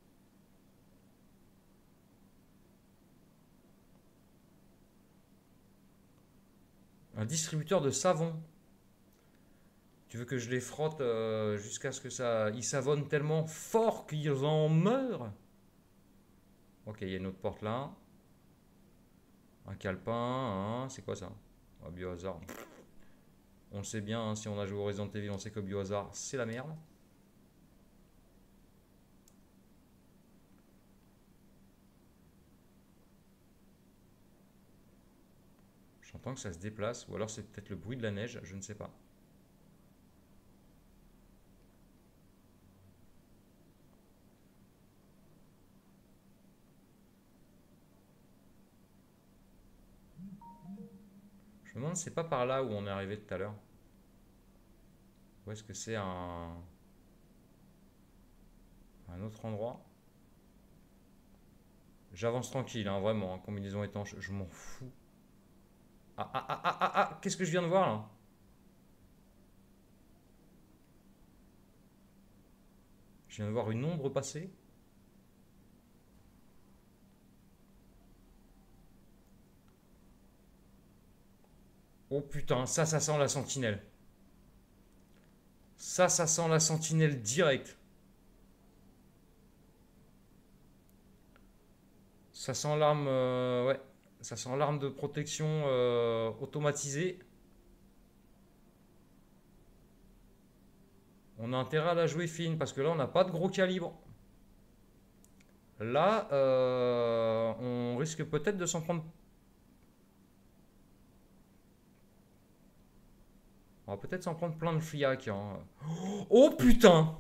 Un distributeur de savon. Tu veux que je les frotte euh, jusqu'à ce que ça, ils savonnent tellement fort qu'ils en meurent? Ok, il y a une autre porte là. Un calepin, hein, c'est quoi ça? Un biohazard. On le sait bien, hein, si on a joué au Resident Evil, on sait que le biohazard, c'est la merde. J'entends que ça se déplace, ou alors c'est peut-être le bruit de la neige, je ne sais pas. Je me demande si c'est pas par là où on est arrivé tout à l'heure. Ou est-ce que c'est un... un autre endroit? J'avance tranquille, hein, vraiment, hein, combinaison étanche, je m'en fous. Ah ah ah ah ah ah, qu'est-ce que je viens de voir là? Je viens de voir une ombre passer. Oh putain, ça, ça sent la sentinelle. Ça, ça sent la sentinelle direct. Ça sent l'arme, euh, ouais. Ça sent l'arme de protection euh, automatisée. On a intérêt à la jouer fine parce que là, on n'a pas de gros calibre. Là, euh, on risque peut-être de s'en prendre. On va peut-être s'en prendre plein de fiac, hein. Oh putain!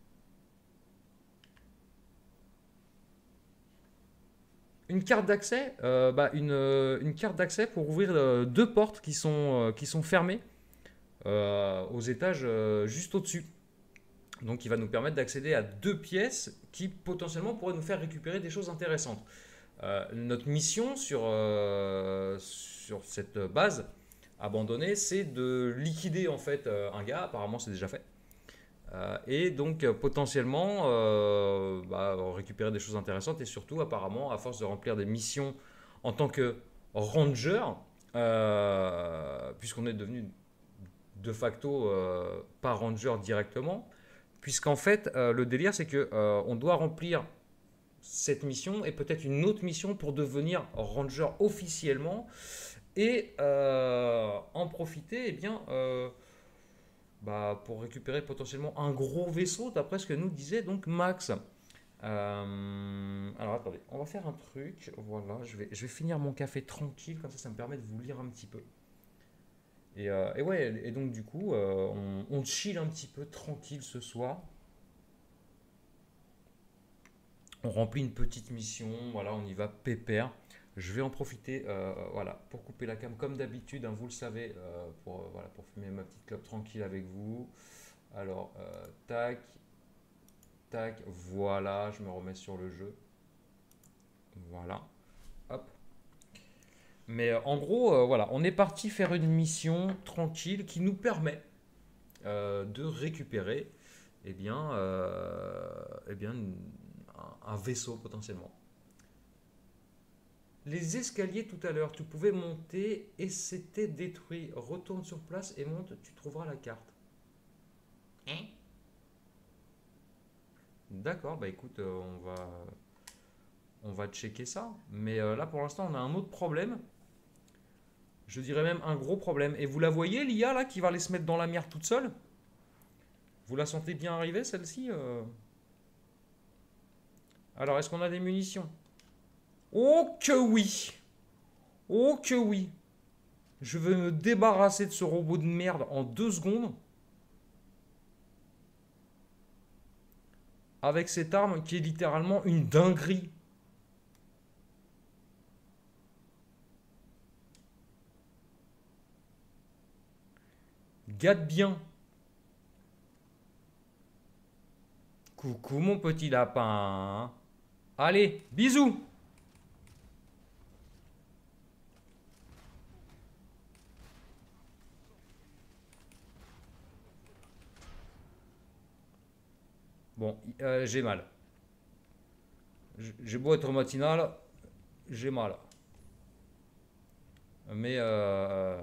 Une carte d'accès, euh, bah, une, euh, une carte d'accès pour ouvrir euh, deux portes qui sont, euh, qui sont fermées euh, aux étages euh, juste au-dessus. Donc, il va nous permettre d'accéder à deux pièces qui potentiellement pourraient nous faire récupérer des choses intéressantes. Euh, notre mission sur, euh, sur cette base abandonnée, c'est de liquider en fait euh, un gars. Apparemment, c'est déjà fait. Euh, et donc euh, potentiellement euh, bah, récupérer des choses intéressantes et surtout apparemment à force de remplir des missions en tant que ranger, euh, puisqu'on est devenu de facto euh, pas ranger directement, puisqu'en fait euh, le délire c'est que euh, on doit remplir cette mission et peut-être une autre mission pour devenir ranger officiellement et euh, en profiter eh bien euh, bah, pour récupérer potentiellement un gros vaisseau, d'après ce que nous disait donc Max. Euh, alors attendez, on va faire un truc. Voilà, je vais, je vais finir mon café tranquille, comme ça, ça me permet de vous lire un petit peu. Et, euh, et ouais, et donc du coup, euh, on, on chill un petit peu tranquille ce soir. On remplit une petite mission, voilà, on y va pépère. Je vais en profiter euh, voilà, pour couper la cam comme d'habitude, hein, vous le savez, euh, pour, euh, voilà, pour fumer ma petite clope tranquille avec vous. Alors, euh, tac, tac, voilà, je me remets sur le jeu. Voilà, hop. Mais euh, en gros, euh, voilà, on est parti faire une mission tranquille qui nous permet euh, de récupérer eh bien, euh, eh bien, un, un vaisseau potentiellement. Les escaliers tout à l'heure, tu pouvais monter et c'était détruit. Retourne sur place et monte, tu trouveras la carte. Hein? D'accord, bah écoute, euh, on va, on va checker ça. Mais euh, là, pour l'instant, on a un autre problème. Je dirais même un gros problème. Et vous la voyez, l'I A, là, qui va aller se mettre dans la merde toute seule? Vous la sentez bien arriver, celle-ci euh Alors, est-ce qu'on a des munitions? Oh que oui! Oh que oui! Je vais me débarrasser de ce robot de merde en deux secondes. Avec cette arme qui est littéralement une dinguerie. Gâte bien. Coucou mon petit lapin. Allez, bisous. Bon, euh, j'ai mal. J'ai beau être matinal, j'ai mal. Mais euh,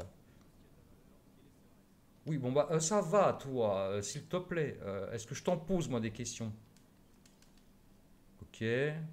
oui, bon bah euh, ça va toi, euh, s'il te plaît. Euh, est-ce que je t'en pose moi des questions? Ok.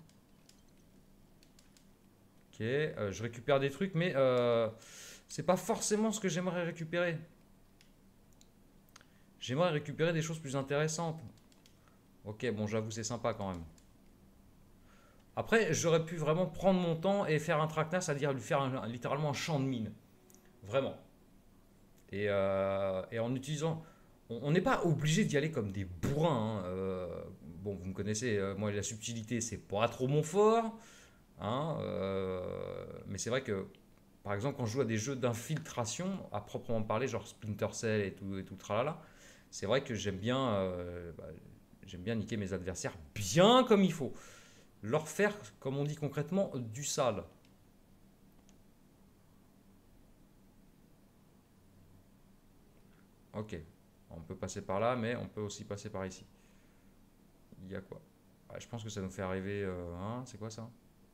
Ok, euh, je récupère des trucs, mais euh, c'est pas forcément ce que j'aimerais récupérer. J'aimerais récupérer des choses plus intéressantes. Ok, bon, j'avoue, c'est sympa quand même. Après, j'aurais pu vraiment prendre mon temps et faire un traquenard, c'est-à-dire lui faire un- littéralement un champ de mine. Vraiment. Et, euh, et en utilisant. On n'est pas obligé d'y aller comme des bourrins, hein. Euh, bon, vous me connaissez, euh, moi, la subtilité, c'est pas trop mon fort, hein, euh, mais c'est vrai que, par exemple, quand je joue à des jeux d'infiltration, à proprement parler, genre Splinter Cell et tout, et tout tralala, c'est vrai que j'aime bien, euh, bah, j'aime bien niquer mes adversaires bien comme il faut. Leur faire, comme on dit concrètement, du sale. Ok, on peut passer par là, mais on peut aussi passer par ici. Il y a quoi? Ah, je pense que ça nous fait arriver. Euh, hein, c'est quoi ça?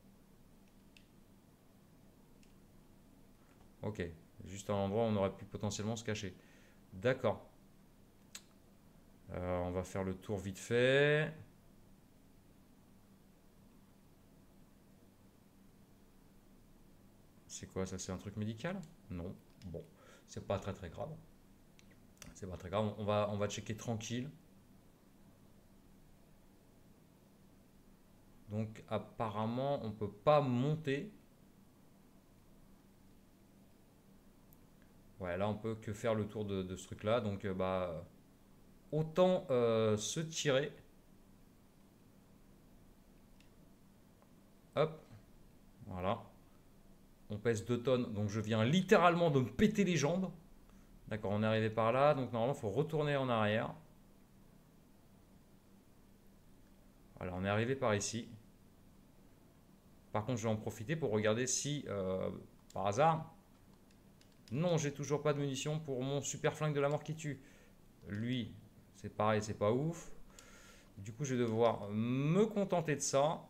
Ok, juste un endroit où on aurait pu potentiellement se cacher. D'accord. Euh, on va faire le tour vite fait. C'est quoi ça? C'est un truc médical? Non. Bon, c'est pas très très grave. C'est pas très grave. On va, on va checker tranquille. Donc apparemment, on peut pas monter. Ouais, là on peut que faire le tour de, de ce truc-là. Donc euh, bah autant euh, se tirer. Hop, voilà. On pèse deux tonnes, donc je viens littéralement de me péter les jambes. D'accord, on est arrivé par là, donc normalement il faut retourner en arrière. Voilà, on est arrivé par ici. Par contre, je vais en profiter pour regarder si, euh, par hasard... Non, j'ai toujours pas de munitions pour mon super flingue de la mort qui tue. Lui, c'est pareil, c'est pas ouf. Du coup, je vais devoir me contenter de ça.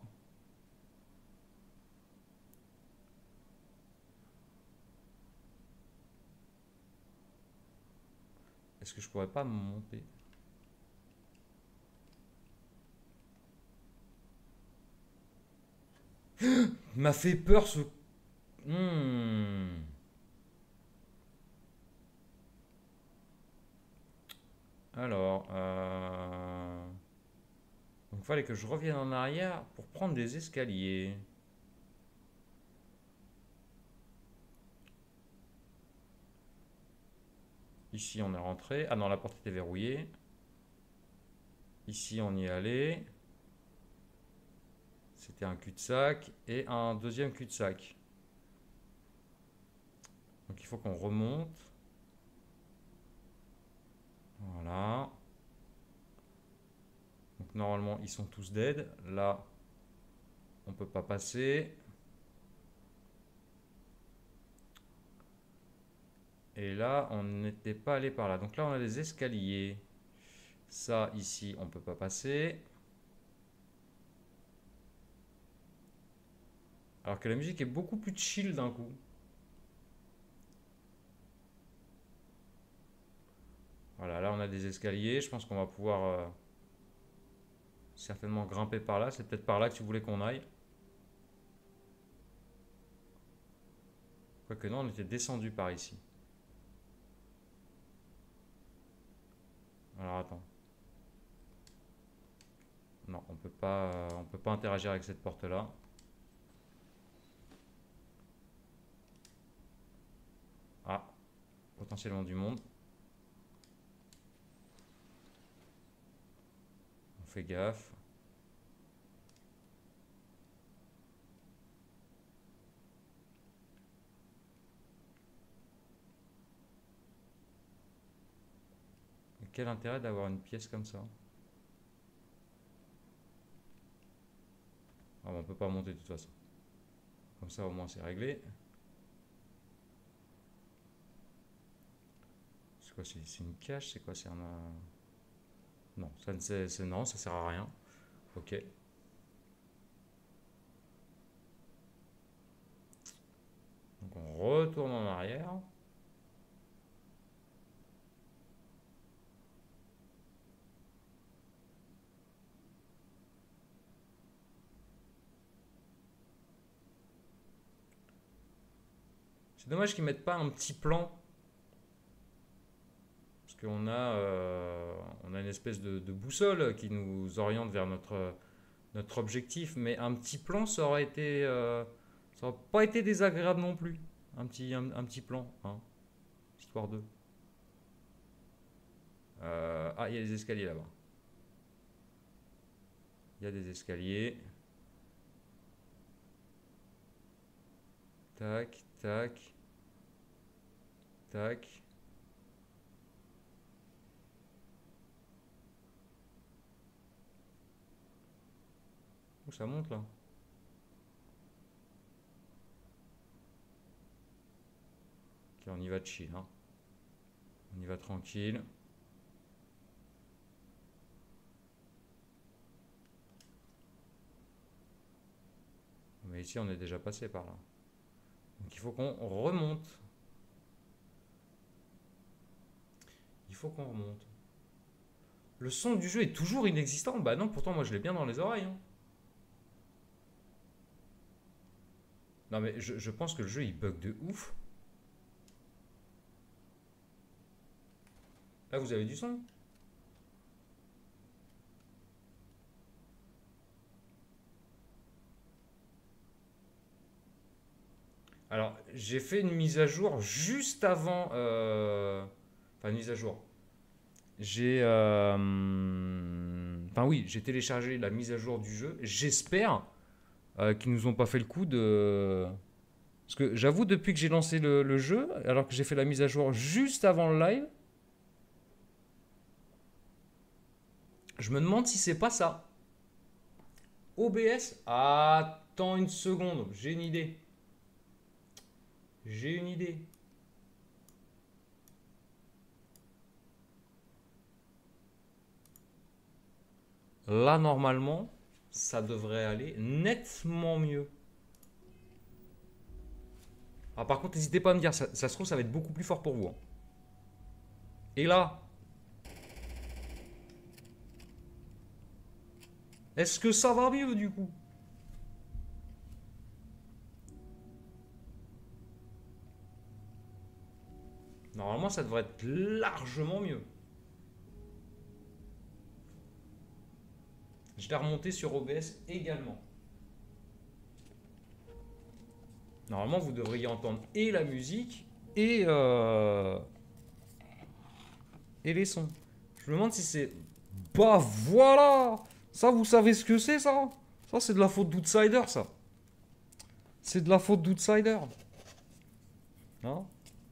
Est-ce que je pourrais pas me monter? Il m'a fait peur ce... Hmm. Alors, euh... donc il fallait que je revienne en arrière pour prendre des escaliers. Ici, on est rentré. Ah non, la porte était verrouillée. Ici, on y est allé. C'était un cul-de-sac et un deuxième cul-de-sac. Donc il faut qu'on remonte. Voilà. Donc normalement, ils sont tous dead. Là, on peut pas passer. Et là, on n'était pas allé par là. Donc là, on a des escaliers. Ça, ici, on peut pas passer. Alors que la musique est beaucoup plus chill d'un coup. Voilà, là, on a des escaliers. Je pense qu'on va pouvoir euh, certainement grimper par là. C'est peut-être par là que tu voulais qu'on aille. Quoique non, on était descendu par ici. Alors attends. Non, on peut pas, on peut pas interagir avec cette porte-là. Ah, potentiellement du monde. On fait gaffe. Et quel intérêt d'avoir une pièce comme ça? Ah bon, on peut pas monter de toute façon. Comme ça, au moins, c'est réglé. C'est quoi? C'est une cache? C'est quoi? C'est un... Non, ça ne c'est, c'est- non, ça sert à rien. Ok. Donc on retourne en arrière. C'est dommage qu'ils mettent pas un petit plan. Parce qu'on a, euh, on a une espèce de, de boussole qui nous oriente vers notre, notre objectif. Mais un petit plan, ça aurait été... euh, ça aurait pas été désagréable non plus. Un petit, un, un petit plan, hein, histoire de... Euh, ah, il y a des escaliers là-bas. Il y a des escaliers. Tac, tac. Tac. Où ça monte là? Ok, on y va de chill, hein. On y va tranquille. Mais ici, on est déjà passé par là. Donc il faut qu'on remonte. Il faut qu'on remonte. Le son du jeu est toujours inexistant? Bah non, pourtant moi je l'ai bien dans les oreilles, hein. Non mais je, je pense que le jeu il bug de ouf. Là vous avez du son? Alors j'ai fait une mise à jour juste avant... euh, Enfin une mise à jour. J'ai... euh, Enfin oui, j'ai téléchargé la mise à jour du jeu. J'espère euh, qu'ils nous ont pas fait le coup de... Parce que j'avoue, depuis que j'ai lancé le, le jeu, alors que j'ai fait la mise à jour juste avant le live, je me demande si c'est pas ça. O B S? Attends une seconde, j'ai une idée. J'ai une idée. Là, normalement, ça devrait aller nettement mieux. Ah, par contre, n'hésitez pas à me dire, ça, ça se trouve, ça va être beaucoup plus fort pour vous, hein. Et là, est-ce que ça va mieux du coup? Normalement, ça devrait être largement mieux. Je l'ai remonté sur O B S également. Normalement, vous devriez entendre et la musique et, euh, et les sons. Je me demande si c'est... Bah voilà! Ça, vous savez ce que c'est, ça? Ça, c'est de la faute d'Outsider, ça. C'est de la faute d'Outsider. Non?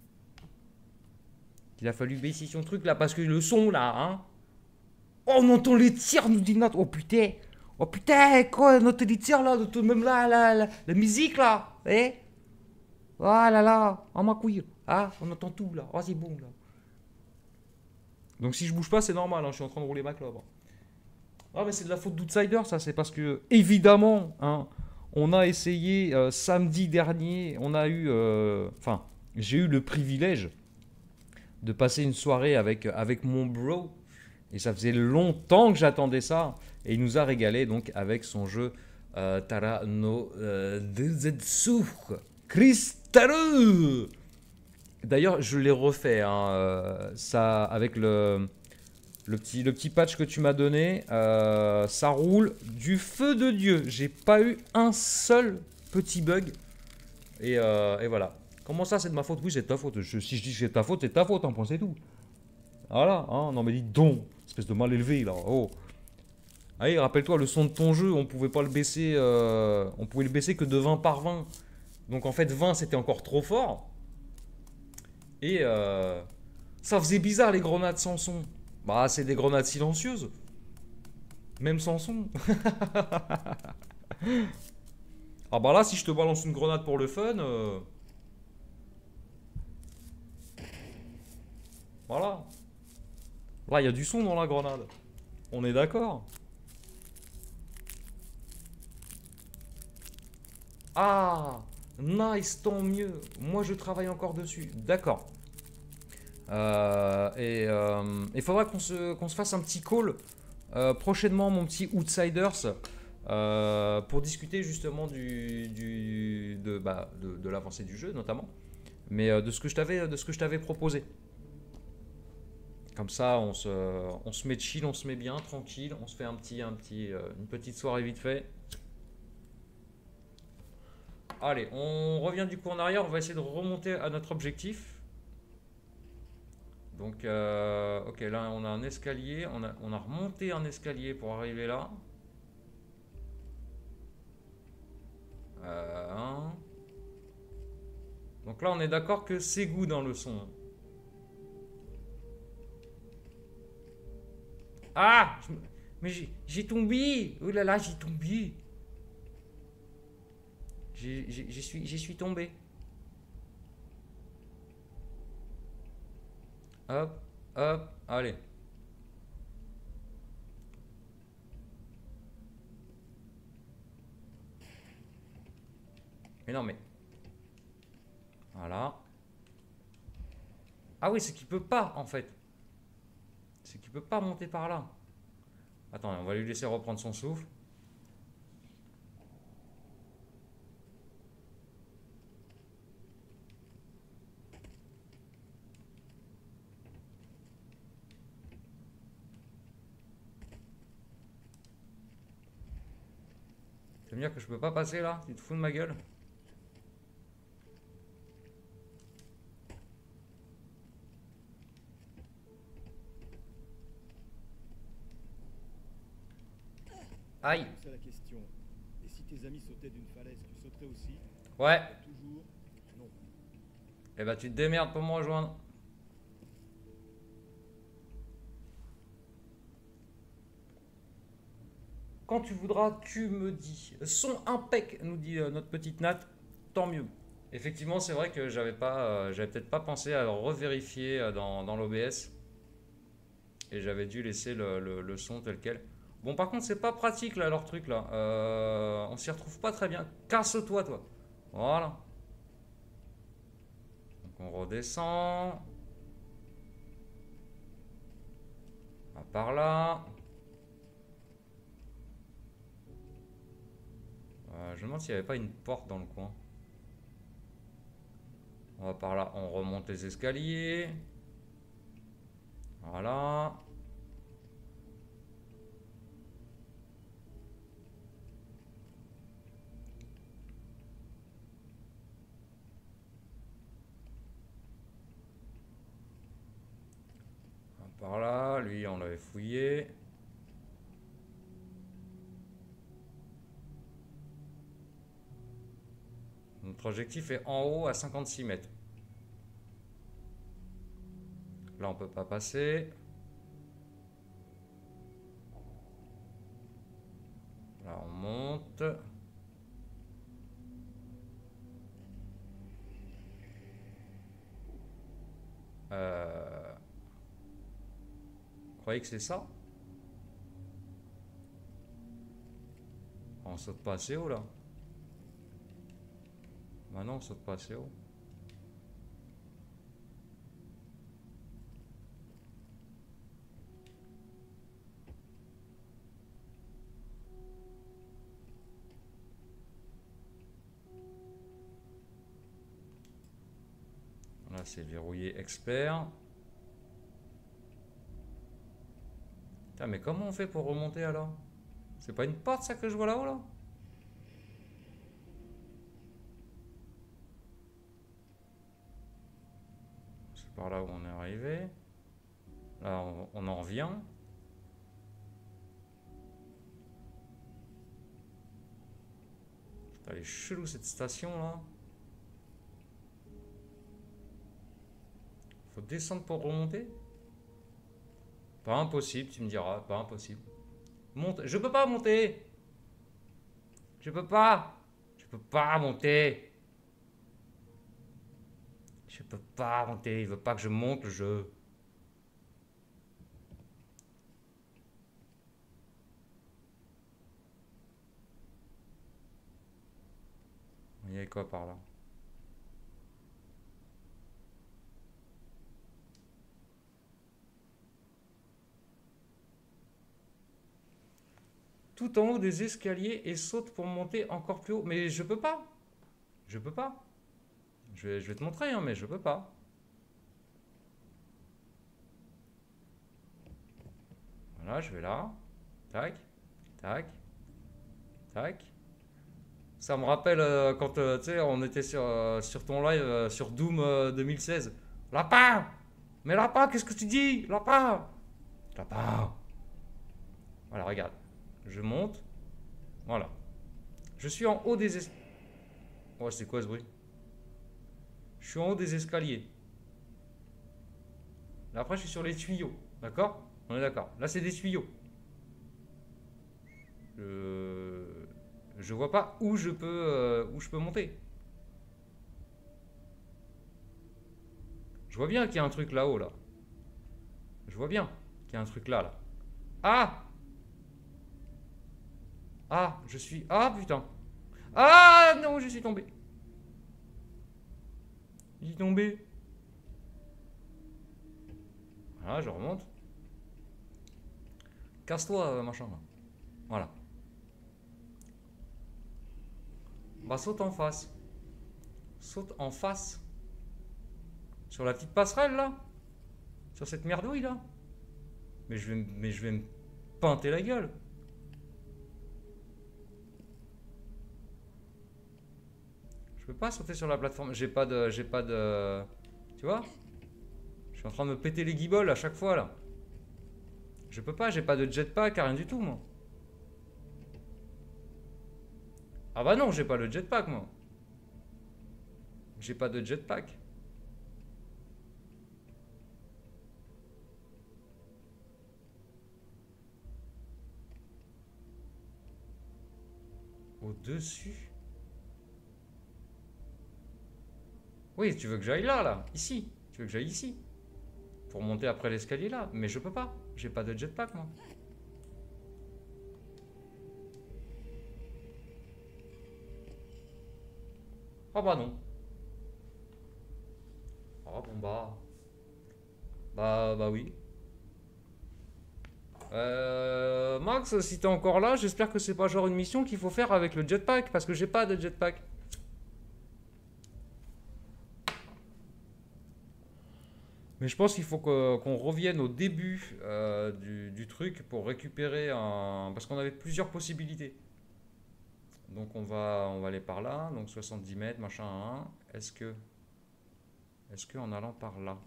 Il a fallu baisser son truc, là, parce que le son, là, hein. Oh, on entend les tirs, nous dit Nat. Oh, putain. Oh, putain, quoi, on entend les tirs, là, de- même là, la, la, la musique, là. Eh? Oh là là, oh ma couille. Ah, on entend tout, là. Oh, c'est bon, là. Donc, si je bouge pas, c'est normal, hein, je suis en train de rouler ma clope. Ah, mais c'est de la faute d'Outsider, ça. C'est parce que, évidemment, hein, on a essayé euh, samedi dernier, on a eu. euh, Enfin, j'ai eu le privilège de passer une soirée avec, avec mon bro. Et ça faisait longtemps que j'attendais ça. Et il nous a régalé donc avec son jeu euh, Tara no euh, Densetsu Crystal. D'ailleurs, je l'ai refait, hein, euh, ça, avec le, le, petit, le petit patch que tu m'as donné. Euh, ça roule du feu de Dieu. J'ai pas eu un seul petit bug. Et, euh, et voilà. Comment ça, c'est de ma faute? Oui, c'est de ta faute. Je- si je dis que c'est de ta faute, c'est de ta faute, hein, point, c'est tout. Voilà, hein, non mais dis donc, espèce de mal élevé là. Oh. Allez, rappelle-toi, le son de ton jeu, on pouvait pas le baisser, euh, on pouvait le baisser que de vingt par vingt. Donc en fait, vingt c'était encore trop fort. Et euh, ça faisait bizarre les grenades sans son. Bah, c'est des grenades silencieuses, même sans son. Ah bah là, si je te balance une grenade pour le fun, euh, voilà. Là, il y a du son dans la grenade. On est d'accord? Ah, nice, tant mieux. Moi, je travaille encore dessus. D'accord. Euh, et euh, il faudra qu'on se, qu'on se fasse un petit call euh, prochainement, mon petit Outsiders, euh, pour discuter justement du, du- de, bah, de, de l'avancée du jeu, notamment, mais euh, de ce que je t'avais, de ce que je t'avais proposé. Comme ça, on se, on se met chill, on se met bien, tranquille, on se fait un petit, un petit, euh, une petite soirée vite fait. Allez, on revient du coup en arrière, on va essayer de remonter à notre objectif. Donc, euh, ok, là on a un escalier, on a, on a remonté un escalier pour arriver là. Euh, un. Donc là on est d'accord que c'est goût dans le son. Ah je me- Mais j'ai j'ai tombé. Oh là là, j'ai tombé. J'ai- j'ai- J'y suis, j'y suis tombé. Hop, hop, allez. Mais non mais, voilà. Ah oui, c'est qu'il peut pas en fait. C'est qu'il peut pas monter par là. Attends, on va lui laisser reprendre son souffle. Tu veux me dire que je peux pas passer là? Tu te fous de ma gueule? Aïe. C'est la question. Et si tes amis sautaient d'une falaise, tu sauterais aussi? Ouais. Toujours non. Eh bah tu te démerdes pour me rejoindre. Quand tu voudras, tu me dis. Son impec, nous dit euh, notre petite Nat. Tant mieux. Effectivement, c'est vrai que j'avais pas, euh, j'avais peut-être pas pensé à revérifier euh, dans, dans l'O B S. Et j'avais dû laisser le, le- le son tel quel. Bon, par contre, c'est pas pratique là, leur truc là. Euh, on s'y retrouve pas très bien. Casse-toi, toi. Voilà. Donc on redescend. Ah, par là. Euh, je me demande s'il n'y avait pas une porte dans le coin. On va par là, on remonte les escaliers. Voilà. Par là, lui on l'avait fouillé. Notre objectif est en haut à cinquante-six mètres. Là on peut pas passer. Là on monte. Euh... Vous croyez que c'est ça? On saute pas assez haut là. Bah non, on saute pas assez haut. Là c'est verrouillé expert. Putain, mais comment on fait pour remonter alors? C'est pas une porte ça que je vois là-haut là? C'est par là où on est arrivé. Là on, on en revient. Putain, elle est chelou cette station là. Faut descendre pour remonter? Pas impossible, tu me diras, pas impossible. Monte, je peux pas monter. Je peux pas. Je peux pas monter. Je peux pas monter, il veut pas que je monte le jeu. Il y a quoi par là? Tout en haut des escaliers et saute pour monter encore plus haut. Mais je peux pas. Je peux pas. Je vais, je vais te montrer, hein, mais je peux pas. Voilà, je vais là. Tac, tac, tac. Ça me rappelle euh, quand euh, tu sais, on était sur, euh, sur ton live euh, sur Doom euh, deux mille seize. Lapin! Mais lapin, qu'est-ce que tu dis? Lapin! Lapin! Voilà, regarde. Je monte. Voilà. Je suis en haut des escaliers. Oh, c'est quoi ce bruit? Je suis en haut des escaliers. Là, après, je suis sur les tuyaux. D'accord? On est d'accord. Là, c'est des tuyaux. Je... je vois pas où je peux, euh, où je peux monter. Je vois bien qu'il y a un truc là-haut, là. Je vois bien qu'il y a un truc là, là. Ah! Ah, je suis... Ah, putain. Ah, non, je suis tombé. Je suis tombé. Voilà, je remonte. Casse-toi, euh, machin, là. Voilà. Bah, saute en face. Saute en face. Sur la petite passerelle, là. Sur cette merdouille, là. Mais je vais, mais je vais me pinter la gueule. peux pas sauter sur la plateforme. J'ai pas de... J'ai pas de... Tu vois? Je suis en train de me péter les guibolles à chaque fois, là. Je peux pas, j'ai pas de jetpack, rien du tout, moi. Ah bah non, j'ai pas le jetpack, moi. J'ai pas de jetpack. Au-dessus. Oui, tu veux que j'aille là, là, ici. Tu veux que j'aille ici. Pour monter après l'escalier là. Mais je peux pas. J'ai pas de jetpack, moi. Ah bah non. Ah bon bah. Bah bah oui. Euh, Max, si t'es encore là, j'espère que c'est pas genre une mission qu'il faut faire avec le jetpack. Parce que j'ai pas de jetpack. Mais je pense qu'il faut que- qu'on revienne au début euh, du, du truc pour récupérer un... Parce qu'on avait plusieurs possibilités. Donc on va, on va aller par là. Donc soixante-dix mètres, machin, hein. Est-ce que... Est-ce qu'en allant par là...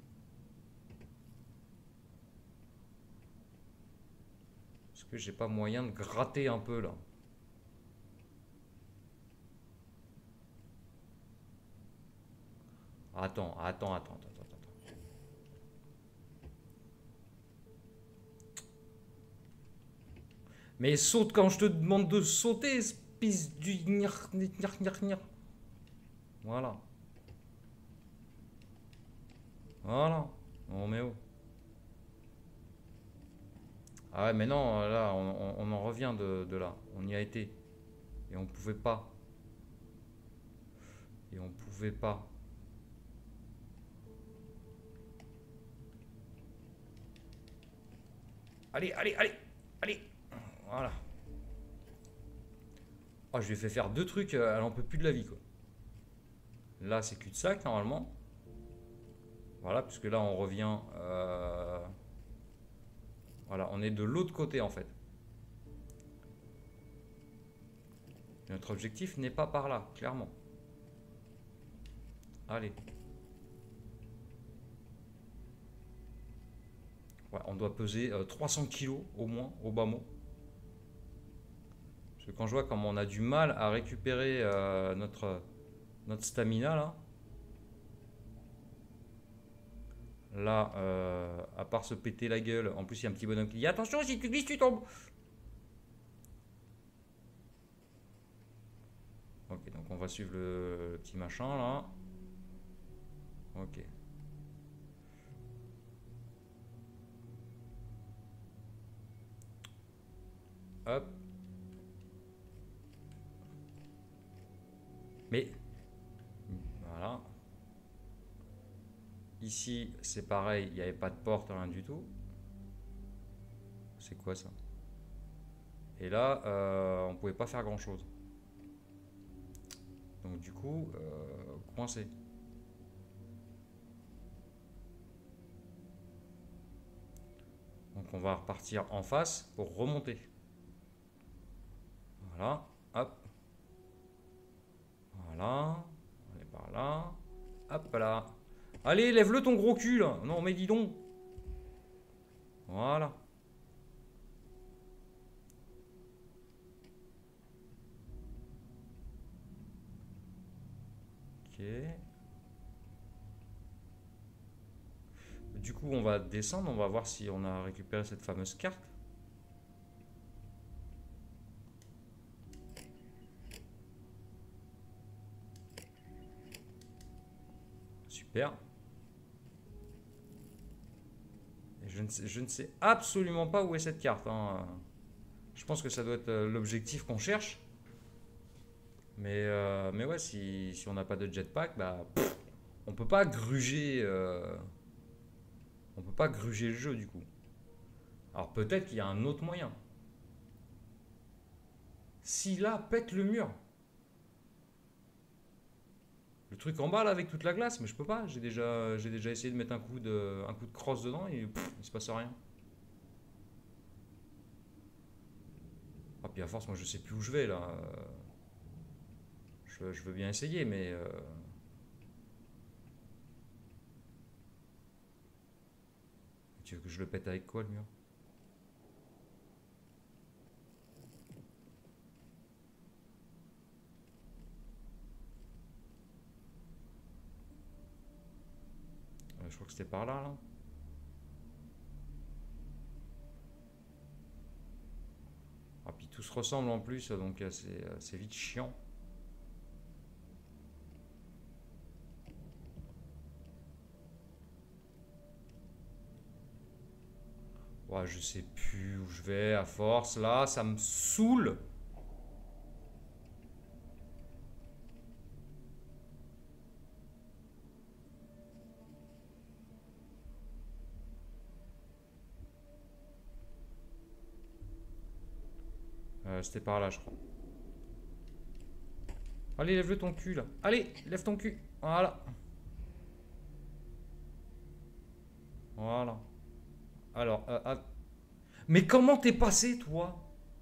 Est-ce que j'ai pas moyen de gratter un peu là? Attends, attends, attends, attends, attends. Mais saute quand je te demande de sauter, espèce du... gnir, gnir, gnir, gnir. Voilà. Voilà. On met où? Ah ouais, mais non, là, on, on- on en revient de, de là. On y a été. Et on pouvait pas. Et on pouvait pas. Allez, allez, allez, allez. Voilà. Oh, je lui ai fait faire deux trucs, euh, elle en peut plus de la vie, quoi. Là, c'est cul-de-sac, normalement. Voilà, puisque là, on revient... euh, Voilà, on est de l'autre côté, en fait. Notre objectif n'est pas par là, clairement. Allez. Ouais, on doit peser euh, trois cents kilos, au moins, au bas mot. Parce que quand je vois comment on a du mal à récupérer euh, notre, notre stamina, là... Là, euh, à part se péter la gueule, en plus il y a un petit bonhomme qui dit attention, si tu glisses, tu tombes. Ok, donc on va suivre le, le petit machin là. Ok. Hop. Mais voilà. Ici, c'est pareil, il n'y avait pas de porte, rien du tout. C'est quoi ça? Et là, euh, on pouvait pas faire grand chose. Donc du coup, euh, coincé. Donc on va repartir en face pour remonter. Voilà, hop. Voilà, on est par là. Hop là. Allez, lève-le ton gros cul là. Non, mais dis donc. Voilà. Ok. Du coup, on va descendre. On va voir si on a récupéré cette fameuse carte. Super. Et je ne sais, je ne sais absolument pas où est cette carte, hein. Je pense que ça doit être l'objectif qu'on cherche. Mais, euh, mais ouais, si, si on n'a pas de jetpack, bah, pff, on peut pas gruger. Euh, on peut pas gruger le jeu du coup. Alors peut-être qu'il y a un autre moyen. Si là, pète le mur. Le truc en bas là avec toute la glace, mais je peux pas. J'ai déjà, j'ai déjà essayé de mettre un coup de, un coup de crosse dedans et pff, il se passe rien. Ah puis à force, moi je sais plus où je vais là. Je Je, je veux bien essayer, mais... Euh... Tu veux que je le pète avec quoi, le mur? euh, Je crois que c'était par là, là. Ah, puis tout se ressemble en plus, donc c'est vite chiant. Ouais, je sais plus où je vais à force. Là, ça me saoule. Euh, C'était par là, je crois. Allez, lève-le ton cul, là. Allez, lève ton cul. Voilà. Voilà. Alors, euh, ah. Mais comment t'es passé, toi?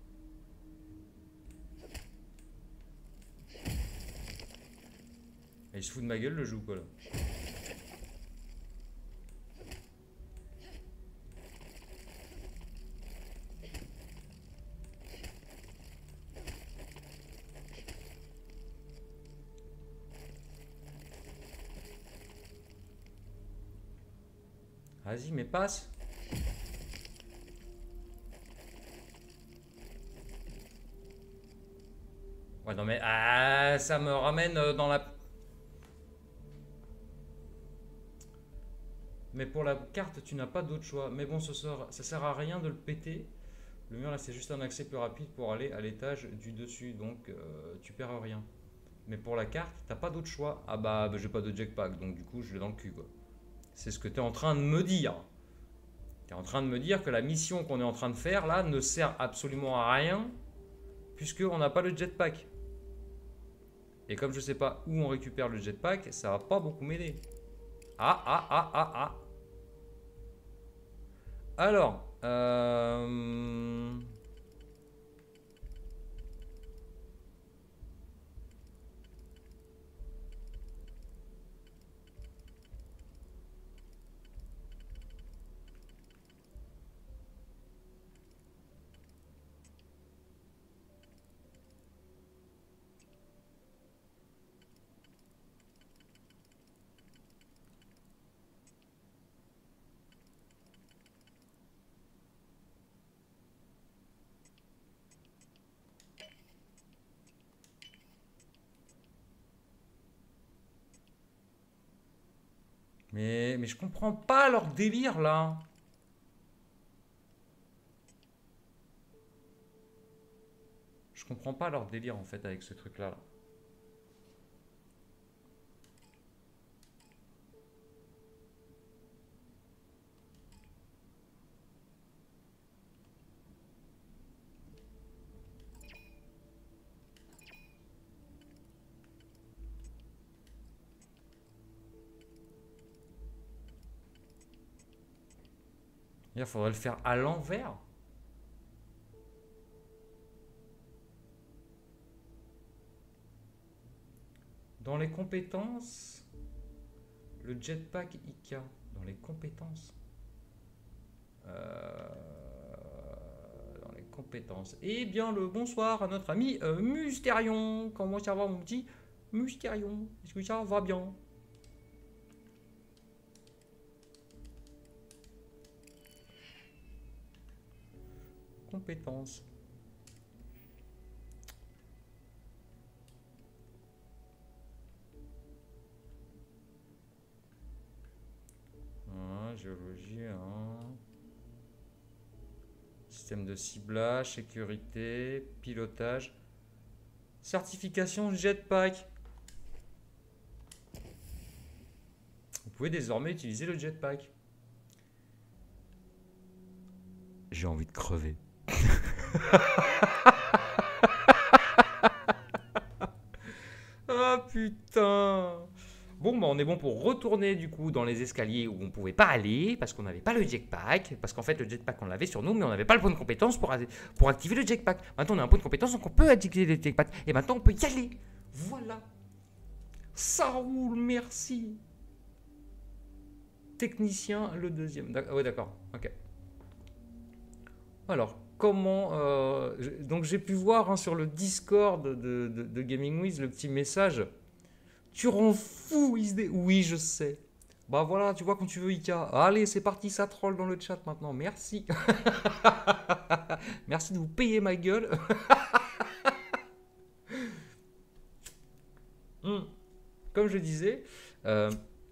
Il se fout de ma gueule, le jeu, quoi, là. Vas-y, mais passe. Ouais, non, mais ah, ça me ramène dans la... Mais pour la carte, tu n'as pas d'autre choix. Mais bon, ça sert, ça sert à rien de le péter. Le mur, là, c'est juste un accès plus rapide pour aller à l'étage du dessus. Donc, euh, tu perds rien. Mais pour la carte, t'as pas d'autre choix. Ah bah, bah j'ai pas de jetpack, donc du coup, je l'ai dans le cul, quoi. C'est ce que tu es en train de me dire. Tu es en train de me dire que la mission qu'on est en train de faire, là, ne sert absolument à rien, puisqu'on n'a pas le jetpack. Et comme je sais pas où on récupère le jetpack, ça va pas beaucoup m'aider. Ah, ah, ah, ah, ah. Alors, euh... Mais, mais je comprends pas leur délire, là. Je comprends pas leur délire, en fait, avec ce truc-là, là. Il faudrait le faire à l'envers. Dans les compétences, le jetpack I K. Dans les compétences. Euh, dans les compétences. Eh bien, le bonsoir à notre ami euh, Mustérion. Comment ça va, mon petit Mustérion? Est-ce que ça va bien? Compétences. Ah, géologie, hein. Système de ciblage, sécurité, pilotage, certification jetpack. Vous pouvez désormais utiliser le jetpack. J'ai envie de crever. Ah putain. Bon, bah on est bon pour retourner du coup dans les escaliers où on pouvait pas aller parce qu'on n'avait pas le jetpack. Parce qu'en fait, le jetpack on l'avait sur nous, mais on n'avait pas le point de compétence pour, pour activer le jetpack. Maintenant, on a un point de compétence, donc on peut activer le jetpack. Et maintenant, on peut y aller. Voilà. Ça roule, merci. Technicien, le deuxième. Oui, d'accord. Ok. Alors, comment... euh, donc, j'ai pu voir hein, sur le Discord de, de, de Gaming Wiz le petit message. Tu rends fou, X D. Oui, je sais. Bah voilà, tu vois quand tu veux, Ika. Allez, c'est parti, ça troll dans le chat maintenant. Merci. Merci de vous payer ma gueule. Hmm. Comme je disais... Euh,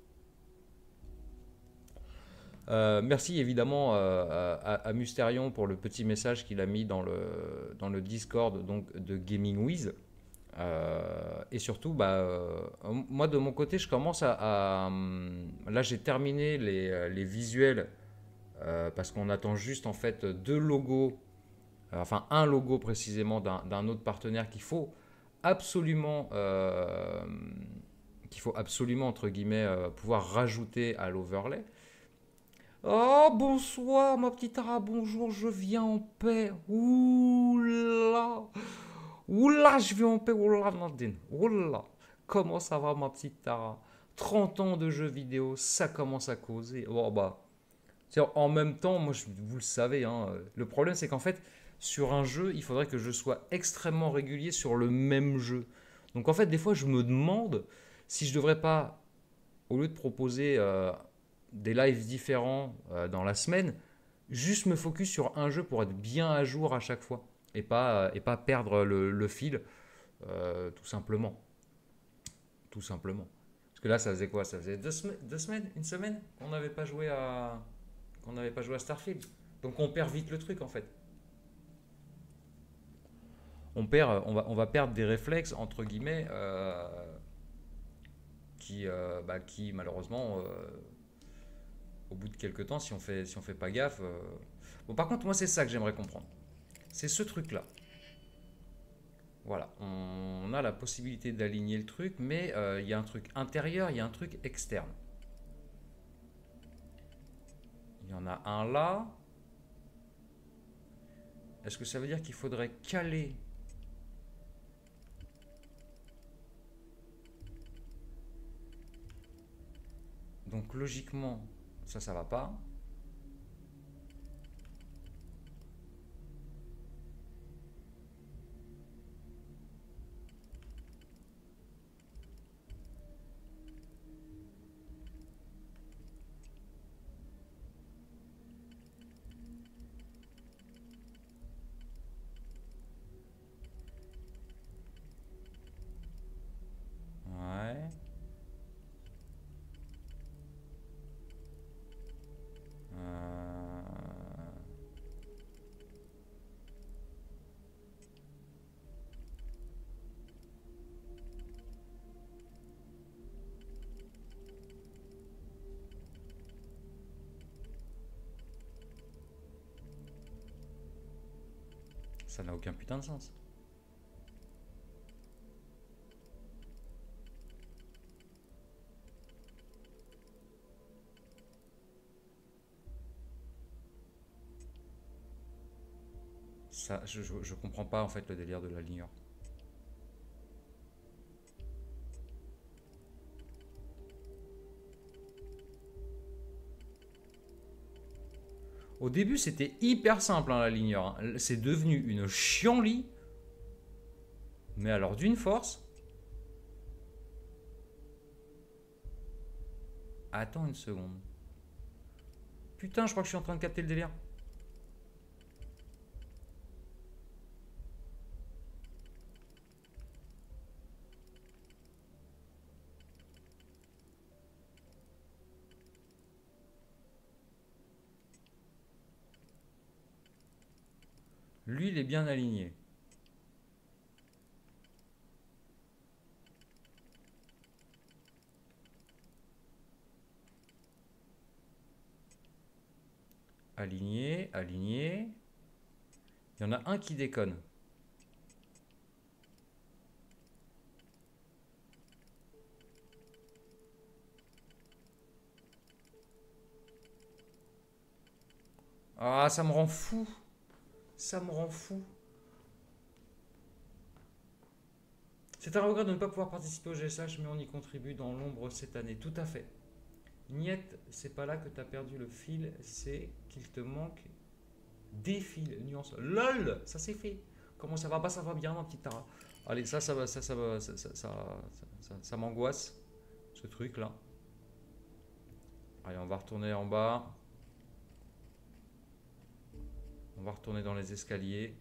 Euh, merci évidemment euh, à, à Musterion pour le petit message qu'il a mis dans le, dans le Discord donc, de Gaming Wiz. Euh, et surtout, bah, euh, moi de mon côté, je commence à. à là, j'ai terminé les, les visuels euh, parce qu'on attend juste en fait deux logos, euh, enfin un logo précisément d'un autre partenaire qu'il faut absolument, euh, qu'il faut absolument entre guillemets euh, pouvoir rajouter à l'overlay. Oh, bonsoir, ma petite Tara, bonjour, je viens en paix. Oula, oula, je viens en paix. Oula, Nadine, oula. Comment ça va, ma petite Tara? trente ans de jeux vidéo, ça commence à causer. Bon, bah, en même temps, moi, je, vous le savez, hein, le problème, c'est qu'en fait, sur un jeu, il faudrait que je sois extrêmement régulier sur le même jeu. Donc, en fait, des fois, je me demande si je devrais pas, au lieu de proposer euh, des lives différents euh, dans la semaine, juste me focus sur un jeu pour être bien à jour à chaque fois et pas, euh, et pas perdre le, le fil, euh, tout simplement. Tout simplement. Parce que là, ça faisait quoi? Ça faisait deux, semaines, deux semaines, une semaine qu'on n'avait pas joué à qu'on n'avait pas joué à Starfield. Donc on perd vite le truc en fait. On perd, on va, on va perdre des réflexes entre guillemets euh, qui, euh, bah, qui malheureusement euh, au bout de quelques temps, si on fait, si on fait pas gaffe. Euh... Bon, par contre, moi, c'est ça que j'aimerais comprendre. C'est ce truc-là. Voilà, on a la possibilité d'aligner le truc, mais il euh, y a un truc intérieur, il y a un truc externe. Il y en a un là. Est-ce que ça veut dire qu'il faudrait caler donc logiquement, ça, ça va pas. Ouais. Euh... Ça n'a aucun putain de sens. Ça, je, je, je comprends pas en fait le délire de la ligneur. Au début, c'était hyper simple hein, la ligneur. Hein. C'est devenu une chienlit. Mais alors d'une force. Attends une seconde. Putain, je crois que je suis en train de capter le délire. Lui, il est bien aligné. Aligné, aligné. Il y en a un qui déconne. Ah, ça me rend fou. Ça me rend fou. C'est un regret de ne pas pouvoir participer au G S H, mais on y contribue dans l'ombre cette année. Tout à fait. Niet, c'est pas là que tu as perdu le fil, c'est qu'il te manque des fils. Nuance. LOL, ça c'est fait. Comment ça va? Bah ça va bien, ma petite Tara. Allez, ça, ça va, ça, ça va, ça, ça, ça, ça, ça m'angoisse, ce truc-là. Allez, on va retourner en bas. On va retourner dans les escaliers.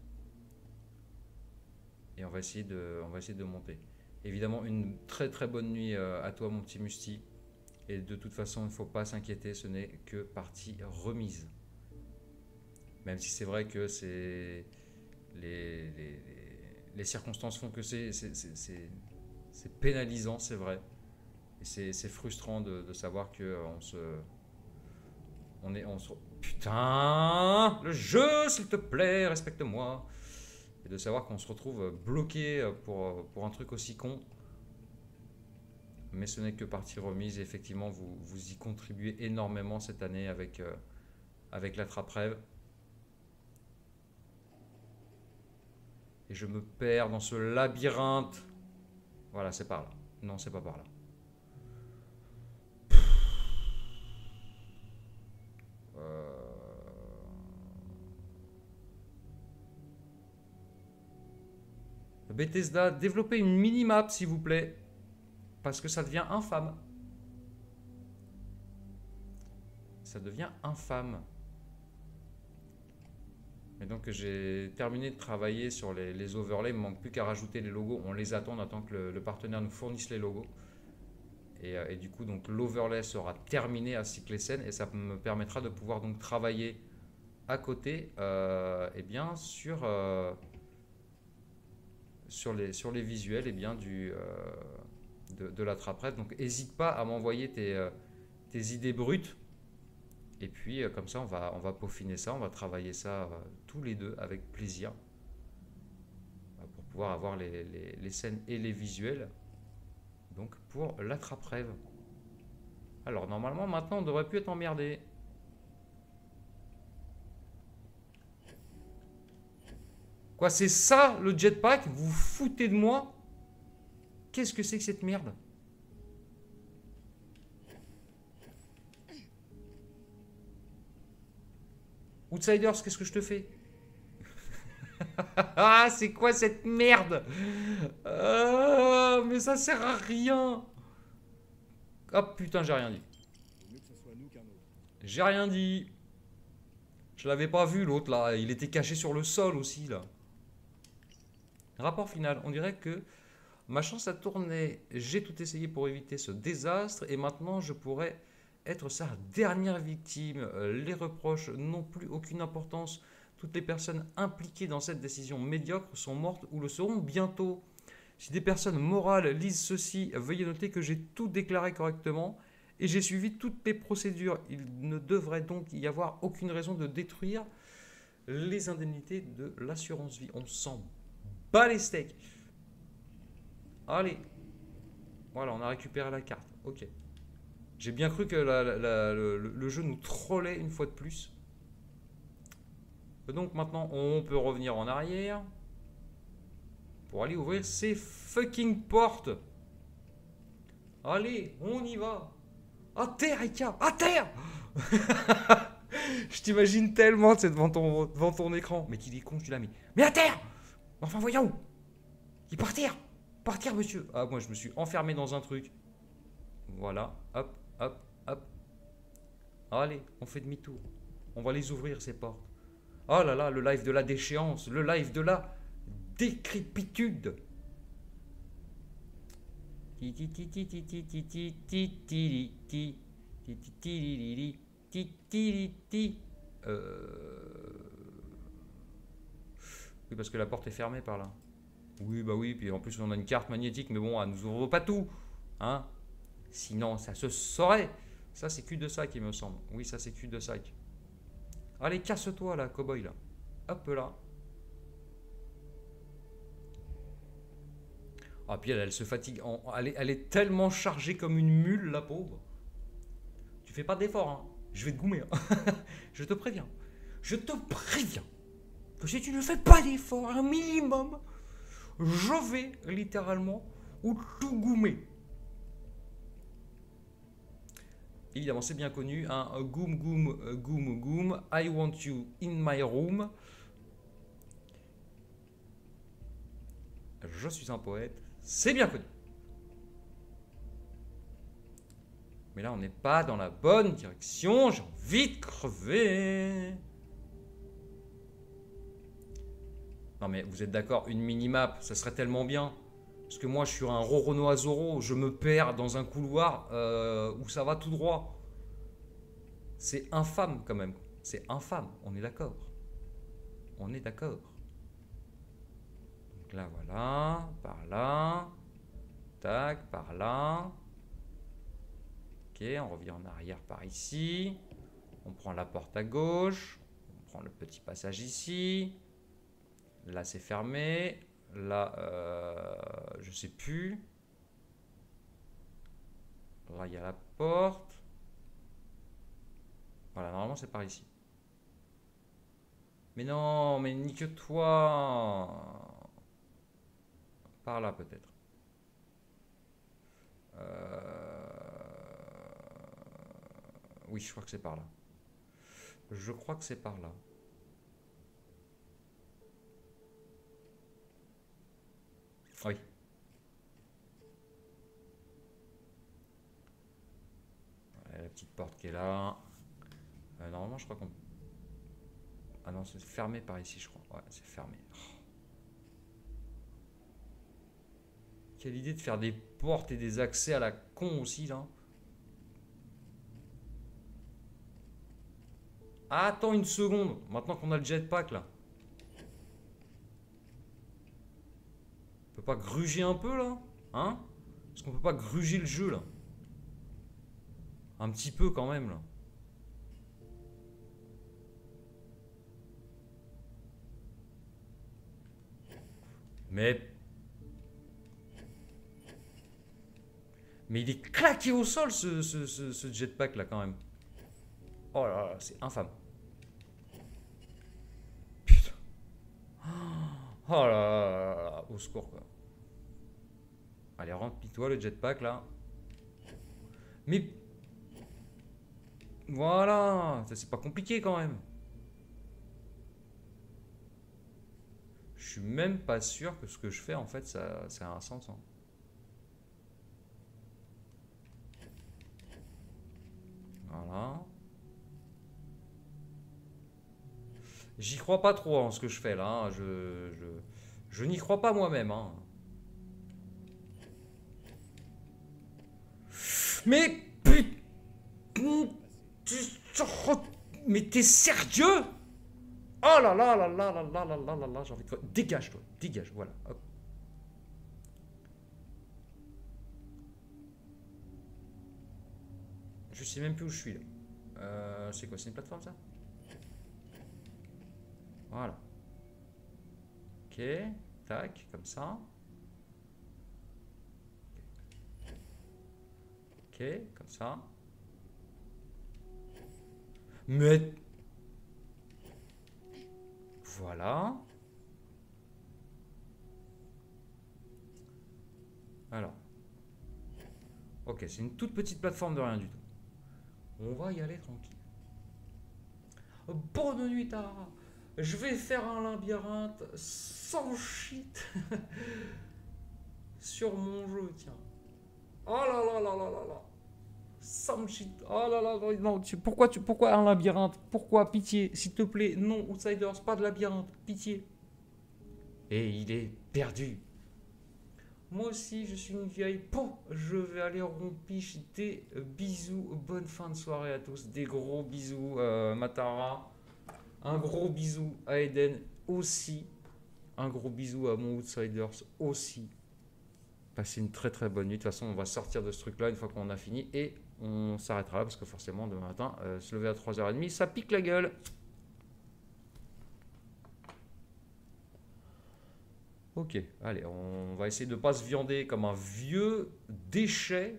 Et on va essayer de, on va essayer de monter. Évidemment, une très très bonne nuit à toi, mon petit Musti. Et de toute façon, il ne faut pas s'inquiéter, ce n'est que partie remise. Même si c'est vrai que c'est les, les, les circonstances font que c'est pénalisant, c'est vrai. Et c'est frustrant de, de savoir qu'on se... On est... On se, putain, le jeu, s'il te plaît, respecte-moi. Et de savoir qu'on se retrouve bloqué pour, pour un truc aussi con. Mais ce n'est que partie remise. Et effectivement, vous, vous y contribuez énormément cette année avec, euh, avec l'attrape-rêve. Et je me perds dans ce labyrinthe. Voilà, c'est par là. Non, c'est pas par là. Euh... Bethesda, développez une minimap s'il vous plaît. Parce que ça devient infâme. Ça devient infâme. Et donc j'ai terminé de travailler sur les, les overlays. Il ne me manque plus qu'à rajouter les logos. On les attend, on attend que le, le partenaire nous fournisse les logos. Et, et du coup, donc l'overlay sera terminé à cycler scène et ça me permettra de pouvoir donc travailler à côté, euh, et bien sur euh, sur les sur les visuels, et bien du euh, de, de l'attrape-rêve. Donc, n'hésite pas à m'envoyer tes, euh, tes idées brutes. Et puis, euh, comme ça, on va, on va peaufiner ça, on va travailler ça euh, tous les deux avec plaisir. Euh, pour pouvoir avoir les, les, les scènes et les visuels. Donc, pour l'attrape-rêve. Alors, normalement, maintenant, on ne devrait plus être emmerdé. Quoi, c'est ça, le jetpack? Vous vous foutez de moi? Qu'est-ce que c'est que cette merde? Outsiders, qu'est-ce que je te fais? Ah, c'est quoi cette merde? Ah, mais ça sert à rien. Ah putain, j'ai rien dit. J'ai rien dit. Je l'avais pas vu l'autre là. Il était caché sur le sol aussi là. Rapport final. On dirait que ma chance a tourné. J'ai tout essayé pour éviter ce désastre et maintenant je pourrais être sa dernière victime. Les reproches n'ont plus aucune importance. Toutes les personnes impliquées dans cette décision médiocre sont mortes ou le seront bientôt. Si des personnes morales lisent ceci, veuillez noter que j'ai tout déclaré correctement et j'ai suivi toutes les procédures. Il ne devrait donc y avoir aucune raison de détruire les indemnités de l'assurance vie. On s'en bat les steaks. Allez. Voilà, on a récupéré la carte. Ok. J'ai bien cru que la, la, la, le, le jeu nous trollait une fois de plus. Donc maintenant, on peut revenir en arrière pour aller ouvrir ces fucking portes. Allez, on y va. À terre, Ika, à terre. Je t'imagine tellement, tu sais, devant ton, devant ton écran. Mais qu'il est con, tu l'as mis. Mais à terre. Enfin, voyons. Il par terre. Par terre, monsieur. Ah, moi, je me suis enfermé dans un truc. Voilà, hop, hop, hop. Allez, on fait demi-tour. On va les ouvrir, ces portes. Oh là là, le live de la déchéance, le live de la décrépitude. Euh... Oui, parce que la porte est fermée par là. Oui, bah oui, puis en plus on a une carte magnétique, mais bon, elle nous ouvre pas tout. Hein? Sinon, ça se saurait. Ça, c'est cul-de-sac, il me semble. Oui, ça, c'est cul-de-sac. Allez, casse-toi là, cow-boy là. Hop là. Ah, puis elle, elle se fatigue. Elle est, elle est tellement chargée comme une mule, la pauvre. Tu fais pas d'effort, hein. Je vais te goumer. Hein. Je te préviens. Je te préviens que si tu ne fais pas d'effort, un minimum, je vais littéralement ou tout goumer. Évidemment, c'est bien connu, hein, goom, goom, goom, goom, I want you in my room. Je suis un poète, c'est bien connu. Mais là, on n'est pas dans la bonne direction, j'ai envie de crever. Non mais vous êtes d'accord, une minimap, ça serait tellement bien. Parce que moi, je suis un Roronoa Zoro, je me perds dans un couloir euh, où ça va tout droit. C'est infâme quand même. C'est infâme, on est d'accord. On est d'accord. Donc là, voilà, par là. Tac, par là. Ok, on revient en arrière par ici. On prend la porte à gauche. On prend le petit passage ici. Là, c'est fermé. Là, euh, je sais plus. Là, il y a la porte. Voilà, normalement, c'est par ici. Mais non, mais nique-toi. Par là, peut-être. Euh... Oui, je crois que c'est par là. Je crois que c'est par là. Oui. Voilà, la petite porte qui est là. Euh, normalement, je crois qu'on... Ah non, c'est fermé par ici, je crois. Ouais, c'est fermé. Oh. Quelle idée de faire des portes et des accès à la con aussi, là. Attends une seconde. Maintenant qu'on a le jetpack, là. On peut pas gruger un peu, là? Hein? Est-ce qu'on peut pas gruger le jeu, là? Un petit peu, quand même, là. Mais... Mais il est claqué au sol, ce, ce, ce, ce jetpack, là, quand même. Oh là là, c'est infâme. Putain. Oh là là là là, au secours, quoi. Allez, remplis-toi le jetpack, là. Mais... Voilà, c'est pas compliqué, quand même. Je suis même pas sûr que ce que je fais, en fait, ça, ça a un sens. Hein. Voilà. J'y crois pas trop en ce que je fais là. Hein. Je, je, je n'y crois pas moi-même. Hein. Mais putain, mais t'es sérieux? Oh là là là là là là là là là là, j'ai envie de... Dégage toi, dégage, voilà. Hop. Je sais même plus où je suis là. Euh, c'est quoi, c'est une plateforme ça? Voilà. Ok, tac, comme ça. Ok, comme ça. Mais... Voilà. Alors. Ok, c'est une toute petite plateforme de rien du tout. On va y aller tranquille. Bonne nuit Tara. Je vais faire un labyrinthe sans shit sur mon jeu, tiens. Oh là là là là là là. Sans shit. Oh là là, non, tu, pourquoi, tu, pourquoi un labyrinthe? Pourquoi? Pitié, s'il te plaît. Non, Outsiders, pas de labyrinthe. Pitié. Et il est perdu. Moi aussi, je suis une vieille. Bon, je vais aller rompiche. Des bisous. Bonne fin de soirée à tous. Des gros bisous, euh, Matara. Un gros bisou à Eden aussi. Un gros bisou à mon Outsiders aussi. Passez une très très bonne nuit. De toute façon, on va sortir de ce truc-là une fois qu'on a fini. Et on s'arrêtera là parce que forcément, demain matin, euh, se lever à trois heures trente, ça pique la gueule. Ok, allez, on va essayer de ne pas se viander comme un vieux déchet.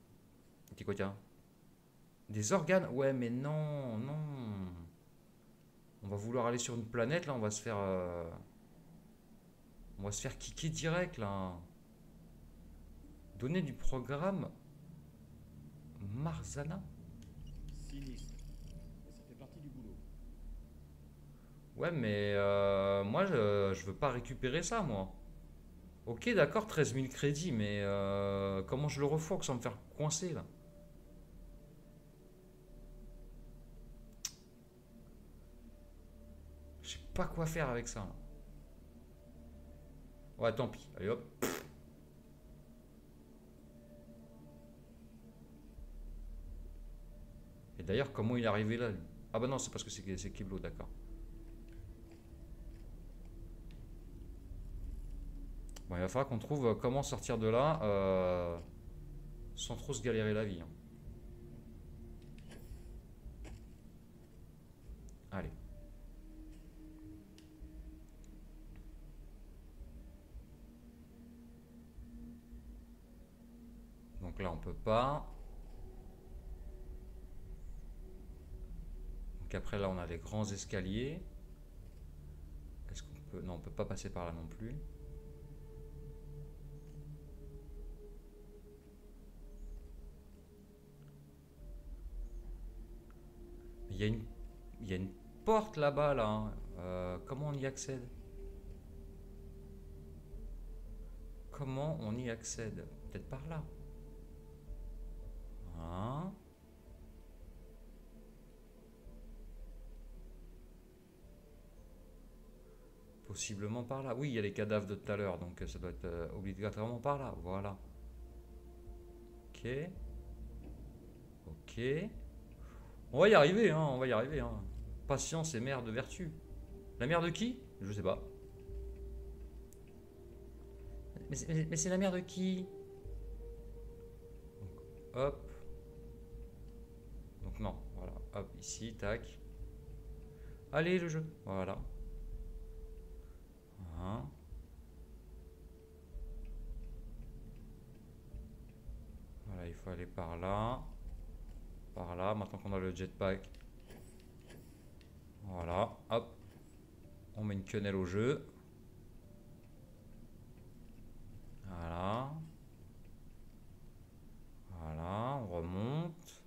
C'est quoi, tiens? Des organes? Ouais, mais non, non. va vouloir aller sur une planète, là, on va se faire... euh, On va se faire kicker direct, là. Donner du programme Marzana. Sinistre. Mais ça fait partie du boulot. Ouais, mais euh, moi, je, je veux pas récupérer ça, moi. Ok, d'accord, treize mille crédits, mais euh, comment je le refourgue sans me faire coincer, là? Je sais pas quoi faire avec ça, là. Ouais, tant pis. Allez, hop. Et d'ailleurs, comment il est arrivé là, lui? Ah bah non, c'est parce que c'est c'est Keblo, d'accord. Bon, il va falloir qu'on trouve comment sortir de là euh, sans trop se galérer la vie, hein. Allez. Donc là, on peut pas. Donc après, là, on a les grands escaliers. Est-ce qu'on peut... Non, on peut pas passer par là non plus. Il y a une, il y a une porte là-bas, là, hein. Euh, comment on y accède? Comment on y accède? Peut-être par là. Hein? Possiblement par là. Oui, il y a les cadavres de tout à l'heure, donc ça doit être euh, obligatoirement par là. Voilà. Ok. Ok. On va y arriver, hein, on va y arriver, hein. Patience est mère de vertu. La mère de qui? Je sais pas. Mais c'est mais c'est la mère de qui? Donc, hop. Donc non, voilà. Hop, ici, tac. Allez, le jeu. Voilà. Hein. Voilà, il faut aller par là. Par là, maintenant qu'on a le jetpack. Voilà, hop. On met une quenelle au jeu. Voilà. Voilà, on remonte.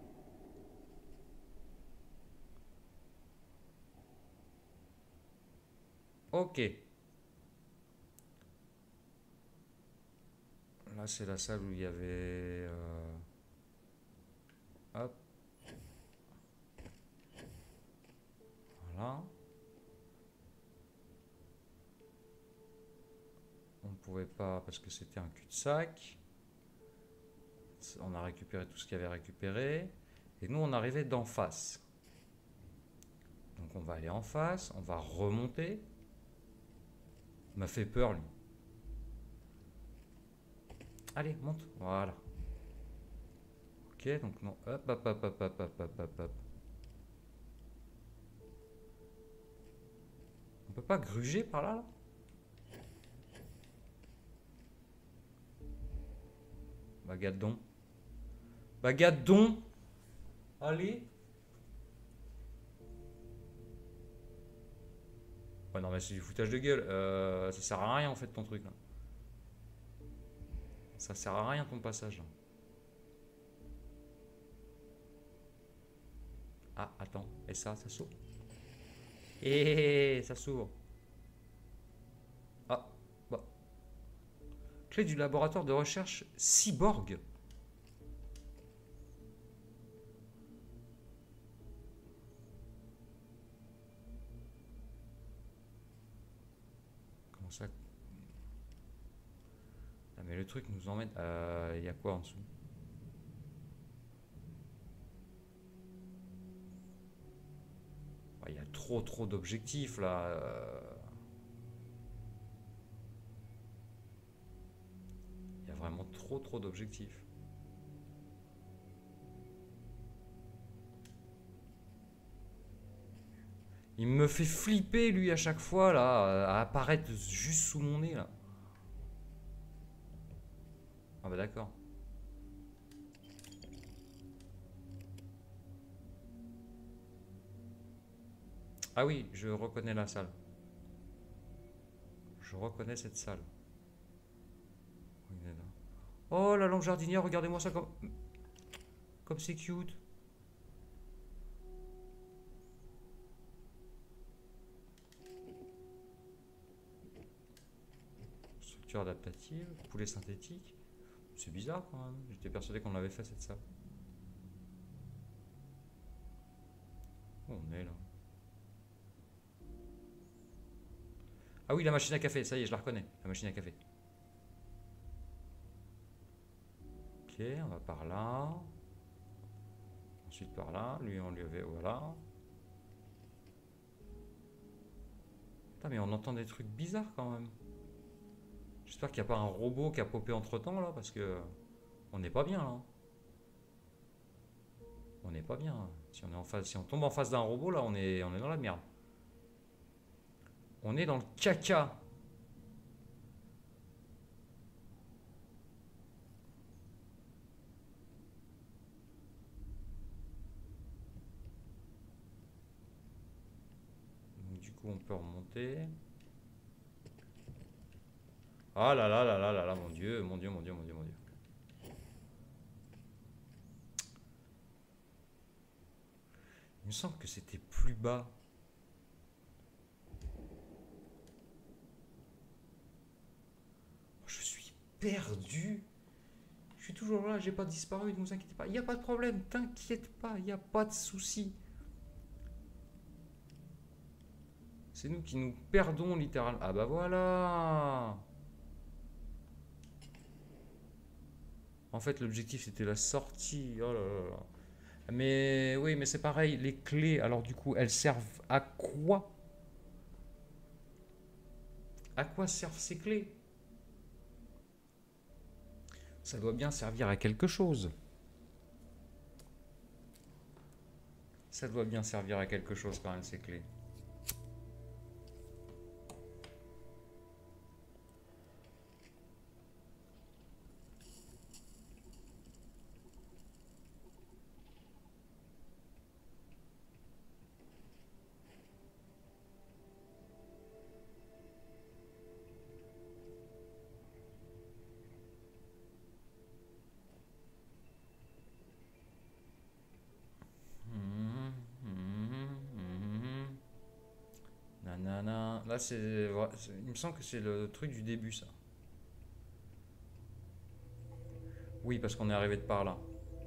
Ok. Là, c'est la salle où il y avait... euh, Hop. Voilà. On ne pouvait pas parce que c'était un cul-de-sac. On a récupéré tout ce qu'il y avait récupéré. Et nous, on arrivait d'en face. Donc on va aller en face. On va remonter. Il m'a fait peur, lui. Allez, monte. Voilà. Ok, donc non. Hop, hop, hop, hop, hop, hop, hop, hop, hop. On peut pas gruger par là, là? Bagadon. Bagadon. Allez. Ouais, non, mais c'est du foutage de gueule. Euh, ça sert à rien en fait ton truc là. Ça sert à rien ton passage là. Ah, attends. Et ça, ça s'ouvre. Et ça s'ouvre. Ah, bah. Clé du laboratoire de recherche cyborg. Comment ça? Ah, mais le truc nous emmène. Il euh, y a quoi en dessous? Il y a trop trop d'objectifs là. Il y a vraiment trop trop d'objectifs. Il me fait flipper lui à chaque fois là, à apparaître juste sous mon nez là. Ah bah d'accord. Ah oui, je reconnais la salle. Je reconnais cette salle. Oh, la lampe jardinière, regardez-moi ça comme... Comme c'est cute. Structure adaptative, poulet synthétique. C'est bizarre quand même. J'étais persuadé qu'on avait fait cette salle. Où on est là? Ah oui, la machine à café, ça y est, je la reconnais. La machine à café. Ok, on va par là. Ensuite par là. Lui, on lui avait... Voilà. Putain, mais on entend des trucs bizarres quand même. J'espère qu'il n'y a pas un robot qui a popé entre temps là, parce que on n'est pas bien là. On n'est pas bien. Si on est en face, si on tombe en face d'un robot là, on est, on est dans la merde. On est dans le caca. Donc, du coup, on peut remonter. Ah là là là là là là, mon Dieu, mon Dieu, mon Dieu, mon Dieu, mon Dieu. Il me semble que c'était plus bas. Je suis perdu. Je suis toujours là, j'ai pas disparu, ne vous inquiétez pas. Il n'y a pas de problème, t'inquiète pas, il n'y a pas de souci. C'est nous qui nous perdons littéralement. Ah bah voilà. En fait, l'objectif c'était la sortie. Oh là là là. Mais oui, mais c'est pareil, les clés, alors du coup, elles servent à quoi? À quoi servent ces clés? Ça doit bien servir à quelque chose. Ça doit bien servir à quelque chose quand même, ces clés. Nanana. Là, c'est. Il me semble que c'est le truc du début, ça. Oui, parce qu'on est arrivé de par là.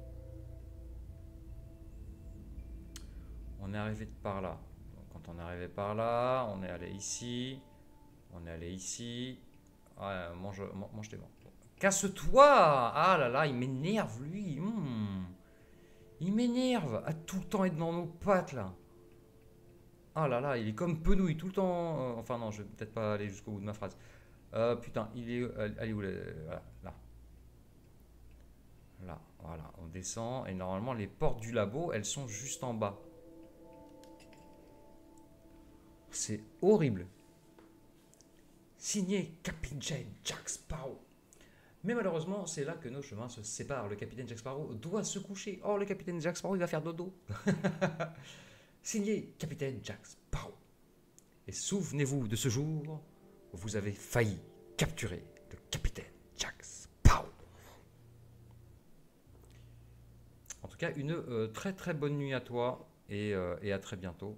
On est arrivé de par là. Donc, quand on est arrivé par là, on est allé ici. On est allé ici. Ouais, mange, mange tes morts. Casse-toi! Ah là là, il m'énerve, lui. Hmm. Il m'énerve à tout le temps être dans nos pattes, là. Ah là là, il est comme Penouille, tout le temps. euh, enfin, non, je vais peut-être pas aller jusqu'au bout de ma phrase. Euh, putain, il est. Allez, où là? Voilà, là. Là, voilà, on descend. Et normalement, les portes du labo, elles sont juste en bas. C'est horrible. Signé Capitaine Jack Sparrow. Mais malheureusement, c'est là que nos chemins se séparent. Le capitaine Jack Sparrow doit se coucher. Oh, le capitaine Jack Sparrow, il va faire dodo. Signé Capitaine Jack Sparrow. Et souvenez-vous de ce jour où vous avez failli capturer le capitaine Jack Sparrow. En tout cas, une euh, très très bonne nuit à toi et, euh, et à très bientôt.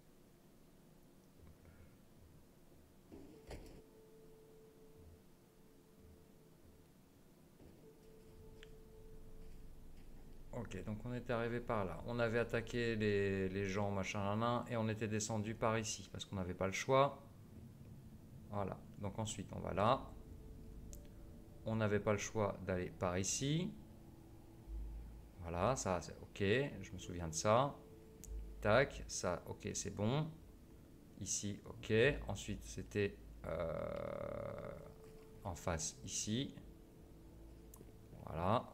Ok, donc on était arrivé par là. On avait attaqué les, les gens, machin, nan, nan, et on était descendu par ici parce qu'on n'avait pas le choix. Voilà. Donc ensuite, on va là. On n'avait pas le choix d'aller par ici. Voilà, ça, c'est ok. Je me souviens de ça. Tac, ça, ok, c'est bon. Ici, ok. Ensuite, c'était euh, en face ici. Voilà.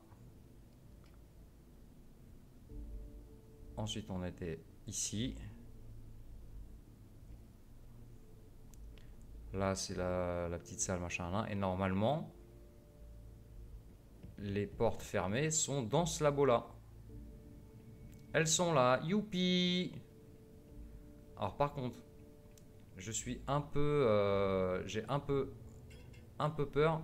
Ensuite, on était ici. Là, c'est la, la petite salle, machin, là. Et normalement, les portes fermées sont dans ce labo-là. Elles sont là. Youpi! Alors par contre, je suis un peu... Euh, j'ai un peu... Un peu peur.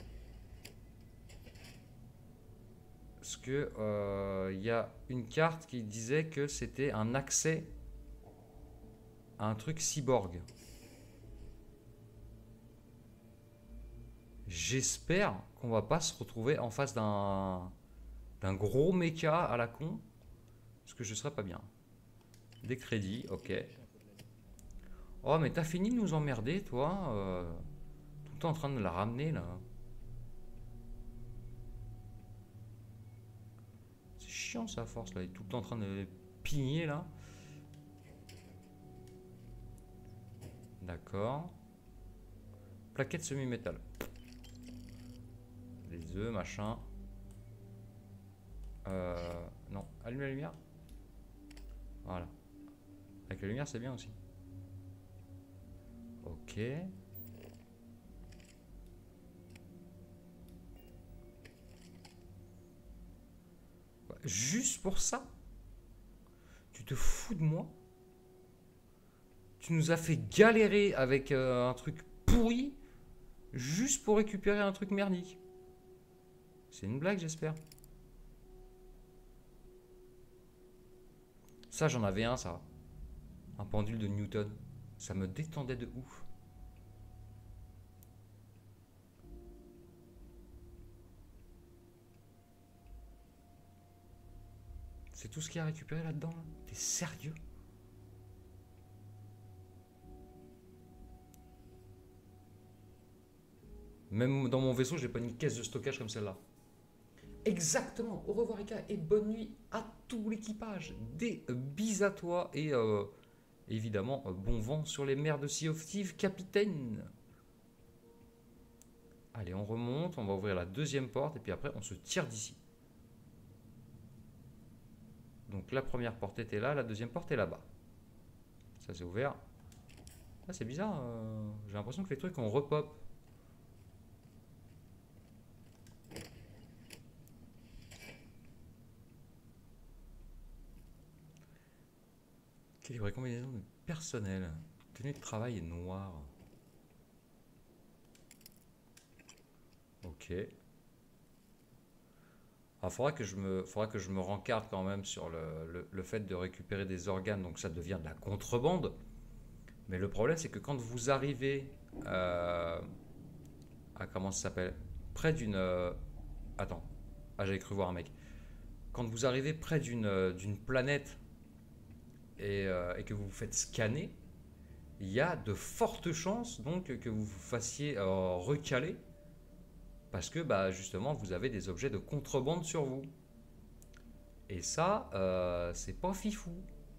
Parce que euh, il y a une carte qui disait que c'était un accès à un truc cyborg. J'espère qu'on va pas se retrouver en face d'un d'un gros méca à la con. Parce que je serais pas bien. Des crédits, ok. Oh mais t'as fini de nous emmerder toi, euh, tout le temps en train de la ramener là. C'est chiant ça à force là, il est tout le temps en train de pigner là. D'accord. Plaquette semi-métal. Les œufs, machin. Euh, non, allume la lumière. Voilà. Avec la lumière c'est bien aussi. Ok. Juste pour ça? Tu te fous de moi? Tu nous as fait galérer avec euh, un truc pourri juste pour récupérer un truc merdique. C'est une blague, j'espère. Ça, j'en avais un, ça. Un pendule de Newton. Ça me détendait de ouf. C'est tout ce qu'il y a à récupérer là-dedans là. T'es sérieux? Même dans mon vaisseau, j'ai pas une caisse de stockage comme celle-là. Exactement. Au revoir Ika et bonne nuit à tout l'équipage. Des bises à toi et euh, évidemment bon vent sur les mers de Sea of Thieves, capitaine. Allez, on remonte, on va ouvrir la deuxième porte et puis après on se tire d'ici. Donc la première porte était là, la deuxième porte est là-bas. Ça c'est ouvert. Ah, c'est bizarre, euh, j'ai l'impression que les trucs ont repop. Quelle combinaison de personnel. Tenue de travail est noire. Ok. Il faudra que je me, faudra que je me rencarde quand même sur le, le, le fait de récupérer des organes, donc ça devient de la contrebande. Mais le problème, c'est que quand vous arrivez euh, à comment ça s'appelle, près d'une, euh, attends, ah j'avais cru voir un mec. Quand vous arrivez près d'une euh, d'une planète et, euh, et que vous vous faites scanner, il y a de fortes chances donc que vous vous fassiez euh, recaler. Parce que bah, justement, vous avez des objets de contrebande sur vous. Et ça, euh, c'est pas fifou.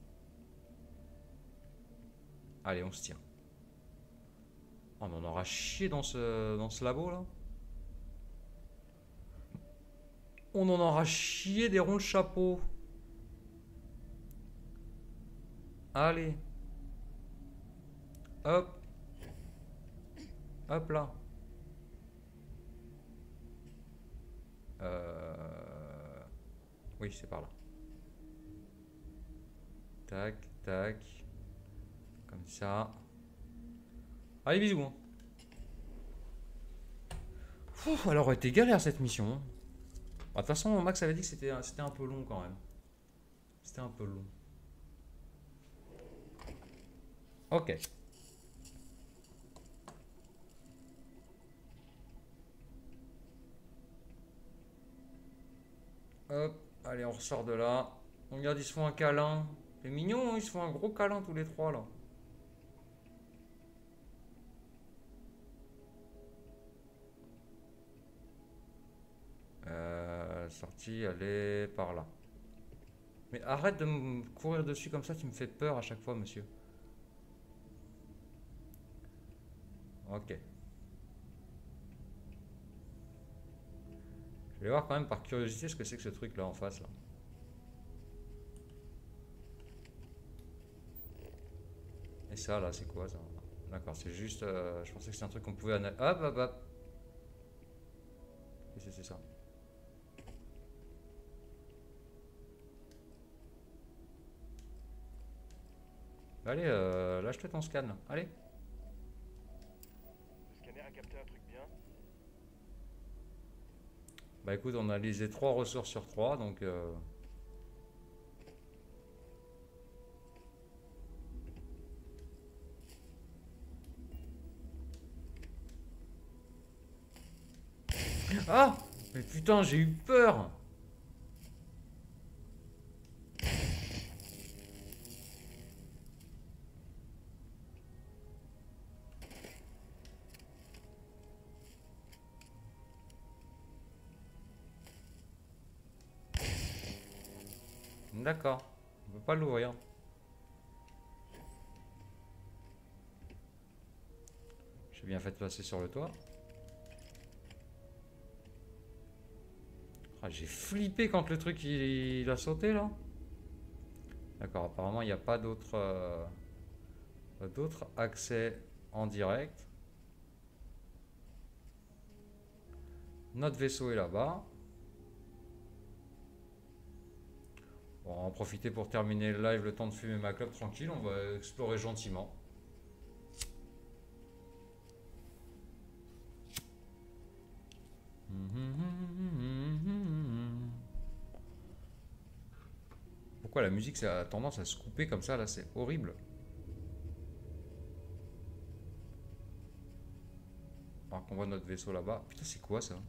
Allez, on se tient. Oh, on en aura chié dans ce, dans ce labo là. On en aura chié des ronds de chapeau. Allez. Hop. Hop là. Euh... Oui, c'est par là. Tac, tac. Comme ça. Allez, bisous. Hein. Ouf, elle aurait été galère cette mission. De toute façon, Max avait dit que c'était un peu long quand même. C'était un peu long. Ok. Hop, allez, on ressort de là. Regarde, ils se font un câlin. C'est mignon, hein, ils se font un gros câlin tous les trois là. Euh, sortie, elle est par là. Mais arrête de me courir dessus comme ça, tu me fais peur à chaque fois, monsieur. Ok. Je vais voir quand même par curiosité ce que c'est que ce truc là en face là. Et ça là, c'est quoi ça? D'accord, c'est juste. Euh, je pensais que c'était un truc qu'on pouvait analyser. Hop, hop, hop. Qu'est-ce que c'est ça? Allez, euh, lâche-toi ton scan. Allez. Le scanner a capté un truc bien. Bah écoute, on a lisé trois ressorts sur trois, donc... Euh... Ah! Mais putain, j'ai eu peur! D'accord. On peut pas l'ouvrir. J'ai bien fait de passer sur le toit. Ah, j'ai flippé quand le truc il, il a sauté là. D'accord, apparemment il n'y a pas d'autres euh, d'autres accès en direct. Notre vaisseau est là-bas. Bon, on va en profiter pour terminer le live, le temps de fumer ma clope tranquille. On va explorer gentiment. Pourquoi la musique ça a tendance à se couper comme ça là, c'est horrible. Alors qu'on voit notre vaisseau là-bas. Putain, c'est quoi ça?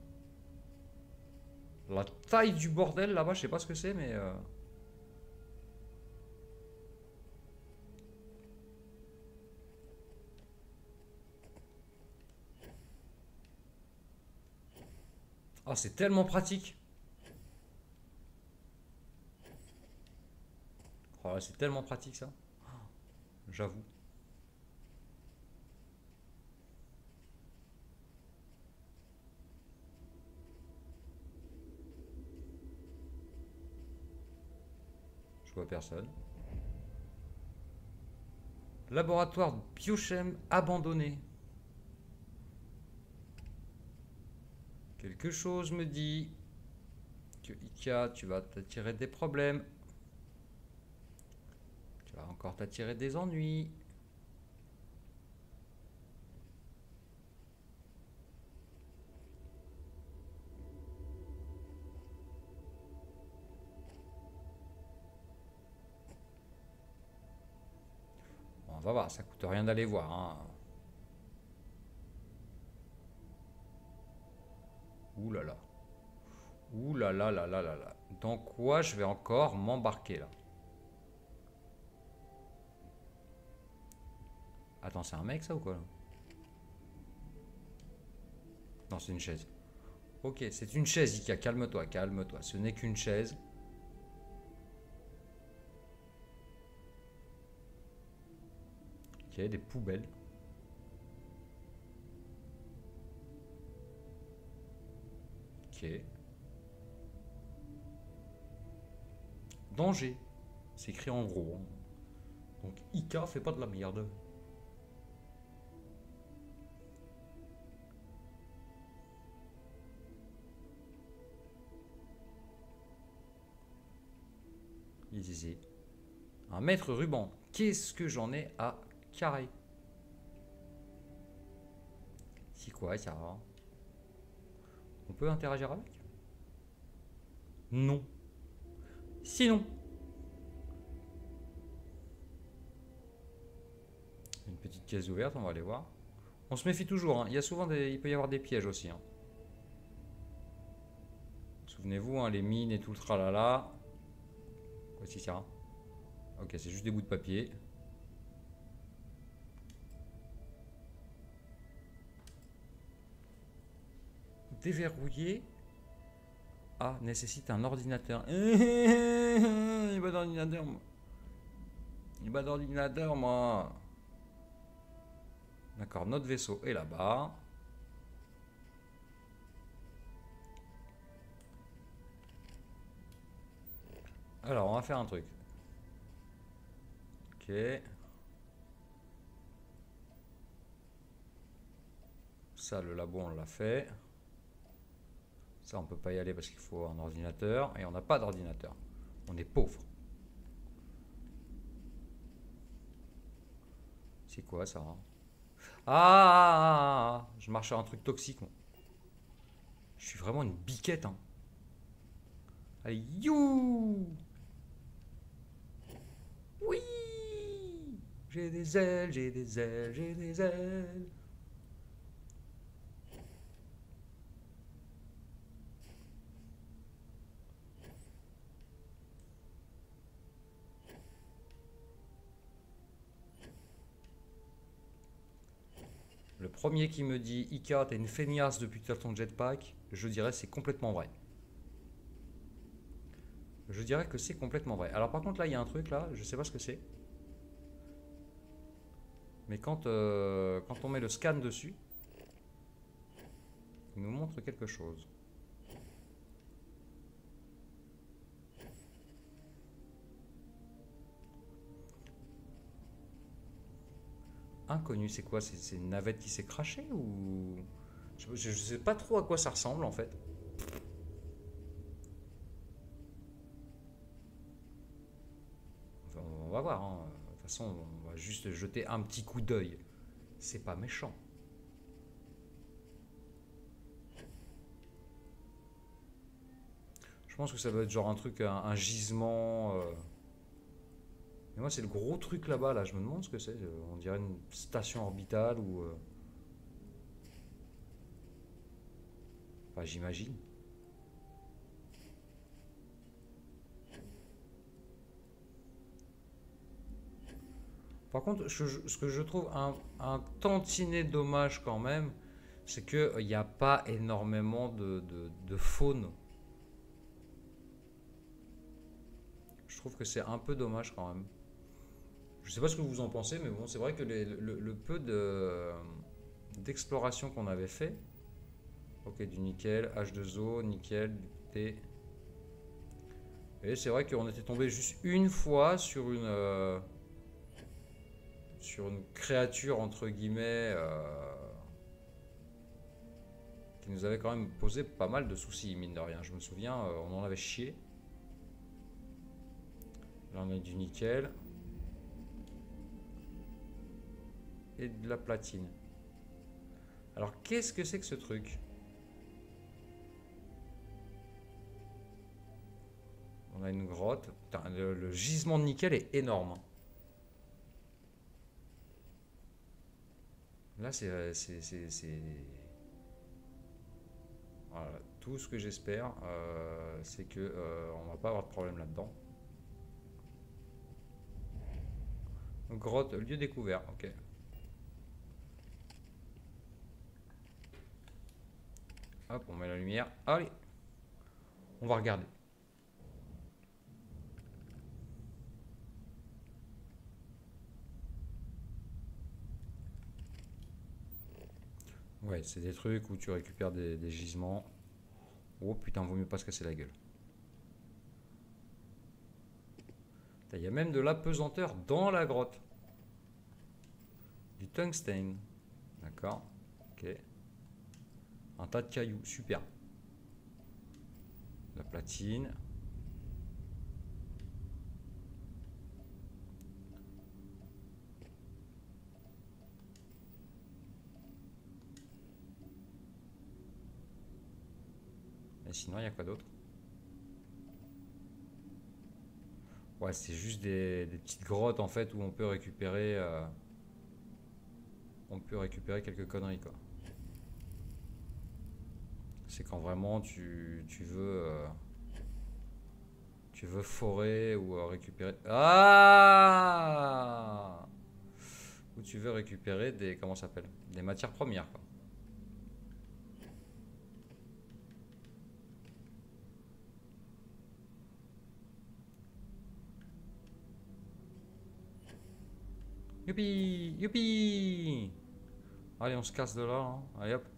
La taille du bordel là-bas, je sais pas ce que c'est, mais... Euh... Oh, c'est tellement pratique. Oh, c'est tellement pratique ça. J'avoue. Je vois personne. Laboratoire biochem abandonné. Quelque chose me dit que Ika, tu vas t'attirer des problèmes. Tu vas encore t'attirer des ennuis. Bon, on va voir, ça coûte rien d'aller voir. Hein. Ouh là là. Ouh là là là là là là. Dans quoi je vais encore m'embarquer là? Attends, c'est un mec ça ou quoi là? Non, c'est une chaise. Ok, c'est une chaise, Ika. Calme-toi, calme-toi. Ce n'est qu'une chaise. Ok, des poubelles. Ok. Danger. C'est écrit en gros. Donc Ika, fais pas de la merde. Il disait un mètre ruban. Qu'est-ce que j'en ai à carrer? C'est quoi ça? On peut interagir avec? Non. Sinon. Une petite caisse ouverte, on va aller voir. On se méfie toujours, hein. Il y a souvent des... Il peut y avoir des pièges aussi. Hein. Souvenez-vous, hein, les mines et tout le tralala. Voici ça. Ok, c'est juste des bouts de papier. Déverrouiller. Ah, nécessite un ordinateur. Il n'y a pas d'ordinateur, moi. Il n'y a pas d'ordinateur, moi. D'accord, notre vaisseau est là-bas. Alors, on va faire un truc. Ok. Ça, le labo, on l'a fait. Ça, on peut pas y aller parce qu'il faut un ordinateur. Et on n'a pas d'ordinateur. On est pauvre. C'est quoi ça? Ah, ah, ah, ah, je marche sur un truc toxique. Moi. Je suis vraiment une biquette. Hein. Allez, you! Oui! J'ai des ailes, j'ai des ailes, j'ai des ailes. Le premier qui me dit Ika, t'es une feignasse depuis que t'as ton jetpack, je dirais c'est complètement vrai. Je dirais que c'est complètement vrai. Alors par contre là il y a un truc là, je sais pas ce que c'est. Mais quand, euh, quand on met le scan dessus, il nous montre quelque chose. Inconnu, c'est quoi? C'est une navette qui s'est crashée ou... Je, je, je sais pas trop à quoi ça ressemble en fait. Enfin, on va voir. Hein. De toute façon, on va juste jeter un petit coup d'œil. C'est pas méchant. Je pense que ça doit être genre un truc, un, un gisement. Euh... Mais moi, c'est le gros truc là-bas. Là, je me demande ce que c'est. On dirait une station orbitale ou. Euh... Enfin, j'imagine. Par contre, je, ce que je trouve un, un tantinet dommage quand même, c'est qu'il n'y a pas énormément de, de, de faune. Je trouve que c'est un peu dommage quand même. Je sais pas ce que vous en pensez, mais bon, c'est vrai que les, le, le peu d'exploration qu'on avait fait, ok, du nickel, H deux O, nickel, du T. Et c'est vrai qu'on était tombé juste une fois sur une euh, sur une créature entre guillemets euh, qui nous avait quand même posé pas mal de soucis, mine de rien. Je me souviens, euh, on en avait chié. Là, on a du nickel. Et de la platine. Alors, qu'est-ce que c'est que ce truc? On a une grotte. Putain, le, le gisement de nickel est énorme. Là, c'est... Voilà. Tout ce que j'espère, euh, c'est que euh, on va pas avoir de problème là-dedans. Grotte, lieu découvert, ok. Hop, on met la lumière. Allez, on va regarder. Ouais, c'est des trucs où tu récupères des, des gisements. Oh putain, vaut mieux pas se casser la gueule. Il y a même de la pesanteur dans la grotte. Du tungstène. D'accord. Ok. Un tas de cailloux. Super. La platine. Et sinon, il y a quoi d'autre? Ouais, c'est juste des, des petites grottes en fait où on peut récupérer... Euh, on peut récupérer quelques conneries quoi. C'est quand vraiment tu, tu veux... Euh, tu veux forer ou euh, récupérer... Ah! Ou tu veux récupérer des... Comment ça s'appelle? Des matières premières quoi. Youpi! Youpi! Allez, on se casse de là. Hein. Allez hop.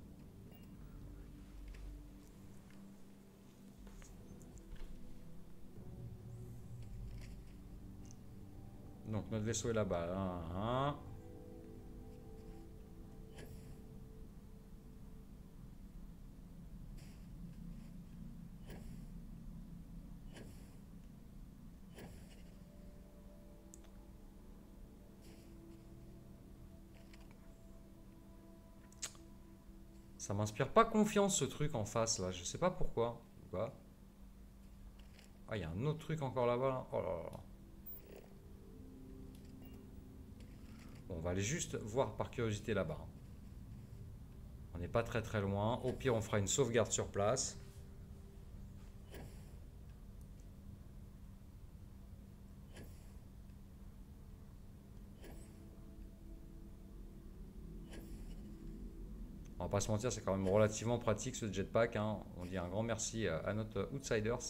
Donc notre vaisseau est là-bas. Hein, hein. Ça m'inspire pas confiance ce truc en face là, je sais pas pourquoi. Bah. Ah, il y a un autre truc encore là-bas. Là. Oh là là. Bon, on va aller juste voir par curiosité là-bas. On n'est pas très très loin. Au pire, on fera une sauvegarde sur place. On va pas se mentir, c'est quand même relativement pratique ce jetpack. Hein. On dit un grand merci à notre Outsiders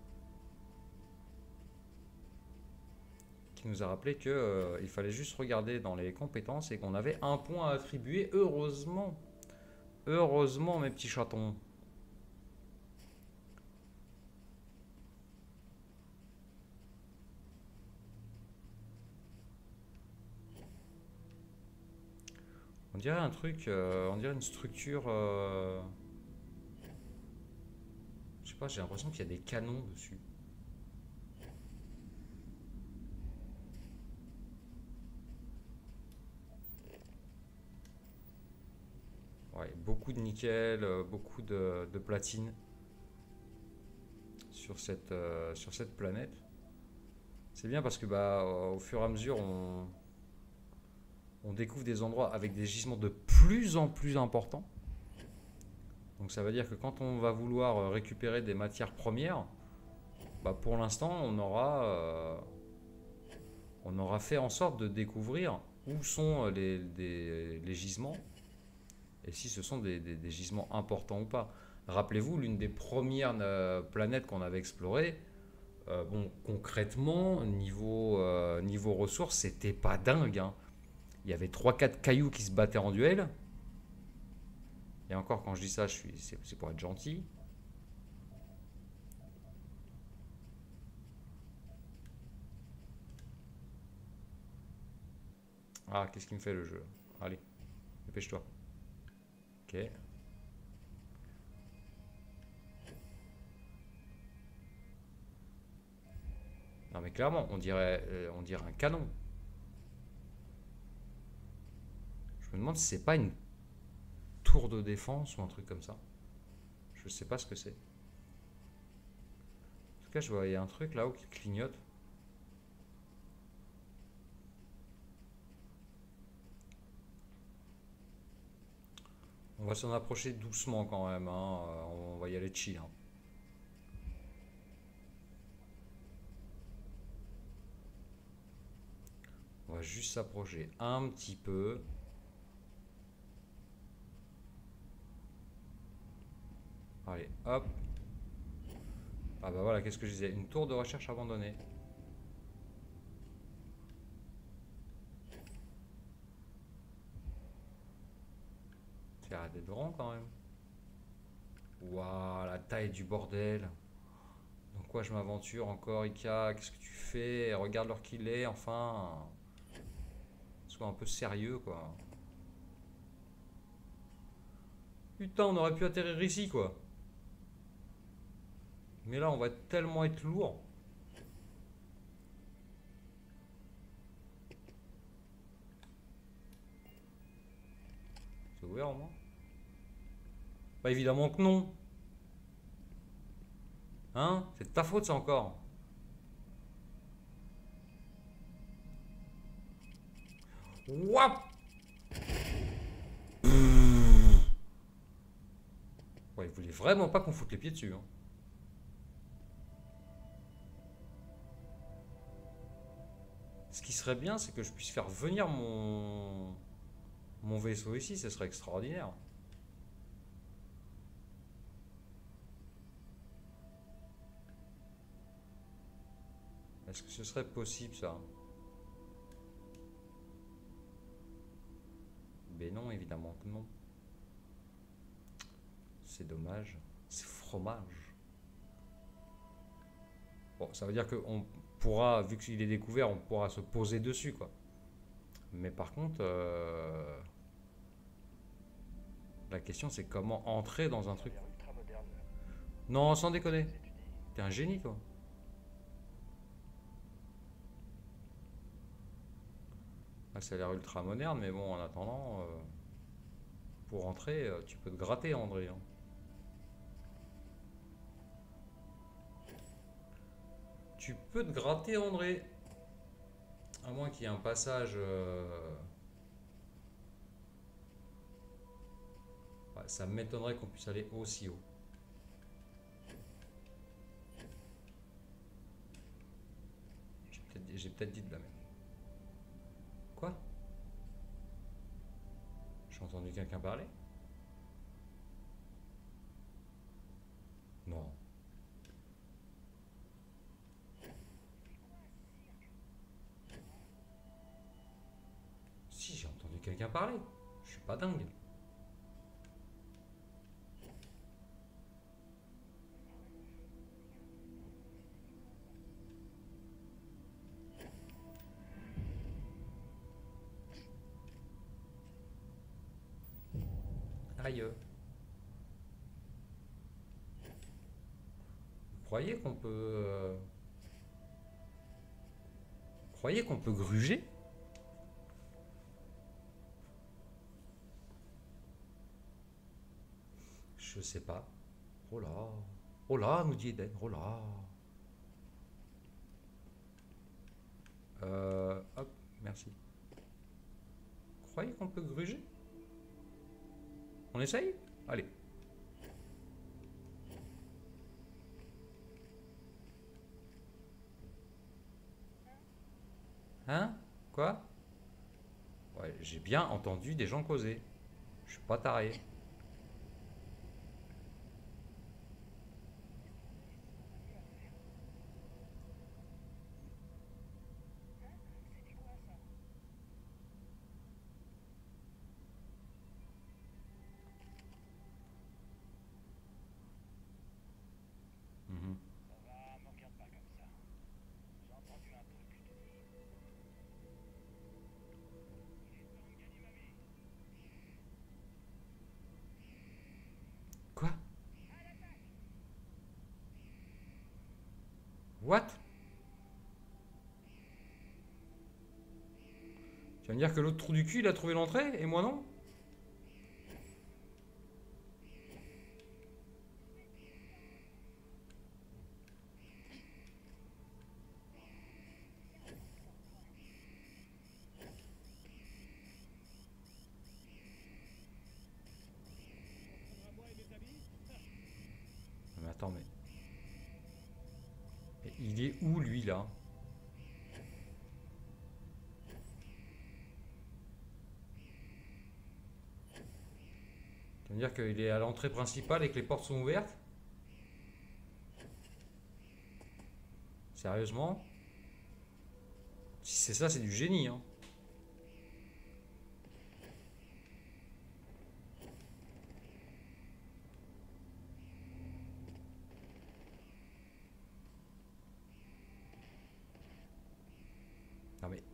qui nous a rappelé qu'il euh, fallait juste regarder dans les compétences et qu'on avait un point à attribuer. Heureusement, heureusement mes petits chatons. On dirait un truc, euh, on dirait une structure. Euh... Je sais pas, j'ai l'impression qu'il y a des canons dessus. Ouais, beaucoup de nickel, euh, beaucoup de, de platine sur cette, euh, sur cette planète. C'est bien parce que bah, au fur et à mesure, on, on découvre des endroits avec des gisements de plus en plus importants. Donc ça veut dire que quand on va vouloir récupérer des matières premières, bah pour l'instant on aura, euh, on aura fait en sorte de découvrir où sont les, les, les gisements et si ce sont des, des, des gisements importants ou pas. Rappelez-vous, l'une des premières euh, planètes qu'on avait explorées, euh, bon, concrètement, niveau, euh, niveau ressources, c'était pas dingue. Hein. Il y avait trois quatre cailloux qui se battaient en duel. Et encore, quand je dis ça, c'est pour être gentil. Ah, qu'est-ce qu'il me fait le jeu? Allez, dépêche-toi. Ok. Non mais clairement, on dirait, euh, on dirait un canon. Je me demande si c'est pas une tour de défense ou un truc comme ça. Je sais pas ce que c'est. En tout cas, je vois, il y a un truc là-haut qui clignote. On va s'en approcher doucement quand même. Hein. On va y aller chill. Hein. On va juste s'approcher un petit peu. Allez, hop. Ah bah voilà, qu'est-ce que je disais? Une tour de recherche abandonnée. C'est arrêté de rang quand même. Waouh, la taille du bordel. Dans quoi je m'aventure encore, Ika? Qu'est-ce que tu fais? Regarde l'heure qu'il est, enfin. Sois un peu sérieux, quoi. Putain, on aurait pu atterrir ici, quoi. Mais là, on va tellement être lourd. C'est ouvert, au moins? Bah, évidemment que non. Hein? C'est de ta faute, ça, encore. Wap! Ouais, il voulait vraiment pas qu'on foute les pieds dessus. Hein. Ce qui serait bien, c'est que je puisse faire venir mon, mon vaisseau ici, ce serait extraordinaire. Est-ce que ce serait possible, ça? Mais non, évidemment que non. C'est dommage. C'est fromage. Bon, ça veut dire qu'on pourra, vu qu'il est découvert, on pourra se poser dessus, quoi. Mais par contre, euh, la question c'est comment entrer dans un truc. Non, sans déconner. T'es un génie, toi. Ah, ça a l'air ultra moderne, mais bon, en attendant... Euh... Pour rentrer, euh, tu peux te gratter, André. Hein. Tu peux te gratter, André. À moins qu'il y ait un passage... euh, Ouais, ça m'étonnerait qu'on puisse aller aussi haut. J'ai peut-être dit, j'ai peut-être dit de la merde. Quoi? J'ai entendu quelqu'un parler? Non. Si, j'ai entendu quelqu'un parler. Je suis pas dingue. Aïe. Vous croyez qu'on peut... euh, Vous croyez qu'on peut gruger? Je sais pas. Oh là. Oh là, nous dit Eden. Oh là. Euh, hop, merci. Vous croyez qu'on peut gruger? On essaye? Allez. Hein? Quoi? Ouais, j'ai bien entendu des gens causer. Je suis pas taré. Mhm. Quoi? What? Tu vas me dire que l'autre trou du cul, il a trouvé l'entrée et moi non? Mais attends, mais... mais il est où lui là? Tu vas me dire qu'il est à l'entrée principale et que les portes sont ouvertes? Sérieusement? Si c'est ça, c'est du génie, hein. Non mais...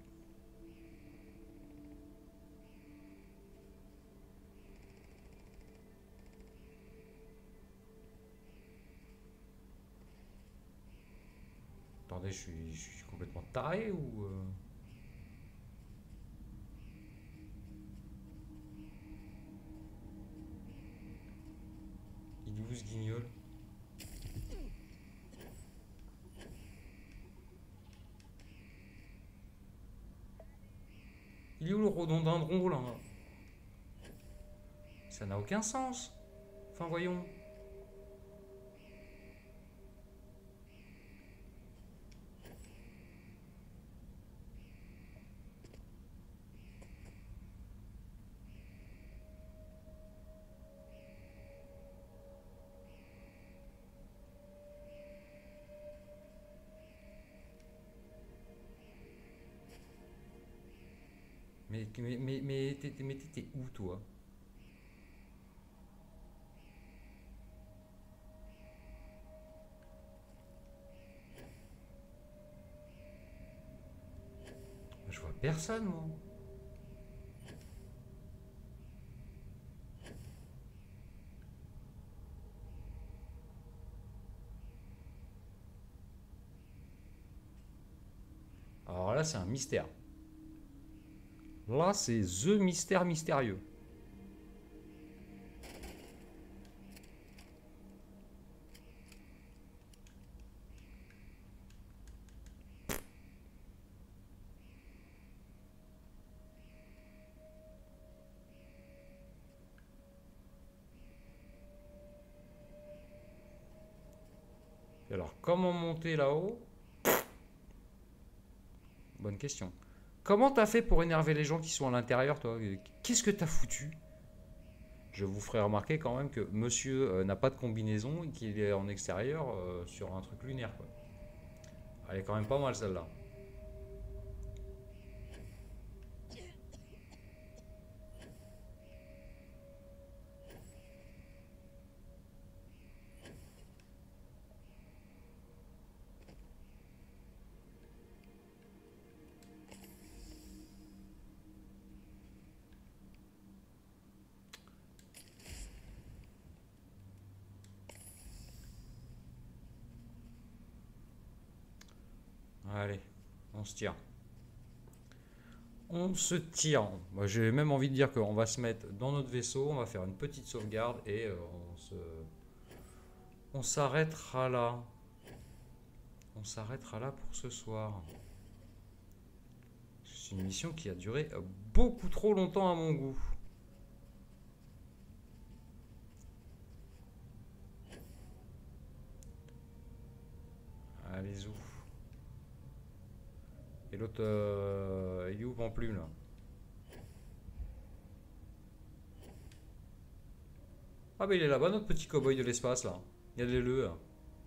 Attendez, je suis, je suis complètement taré ou... euh, Il est où ce guignol? Il est où le rhododendron là? Ça n'a aucun sens. Enfin voyons. Mais, mais, mais, mais t'étais mais t'étais où toi? Je vois personne moi. Alors là c'est un mystère. Là c'est The Mystère Mystérieux. Alors, comment monter là-haut? Bonne question. Comment t'as fait pour énerver les gens qui sont à l'intérieur, toi? Qu'est-ce que t'as foutu? Je vous ferai remarquer quand même que monsieur euh, n'a pas de combinaison et qu'il est en extérieur euh, sur un truc lunaire, quoi. Elle est quand même pas mal celle-là. Allez, on se tire. On se tire. Moi, j'ai même envie de dire qu'on va se mettre dans notre vaisseau, on va faire une petite sauvegarde et euh, on se... On s'arrêtera là. On s'arrêtera là pour ce soir. C'est une mission qui a duré beaucoup trop longtemps à mon goût. Allez, où? Et l'autre, euh, il est où en plume là? Ah bah il est là-bas notre petit cow-boy de l'espace là. Il y a des le là.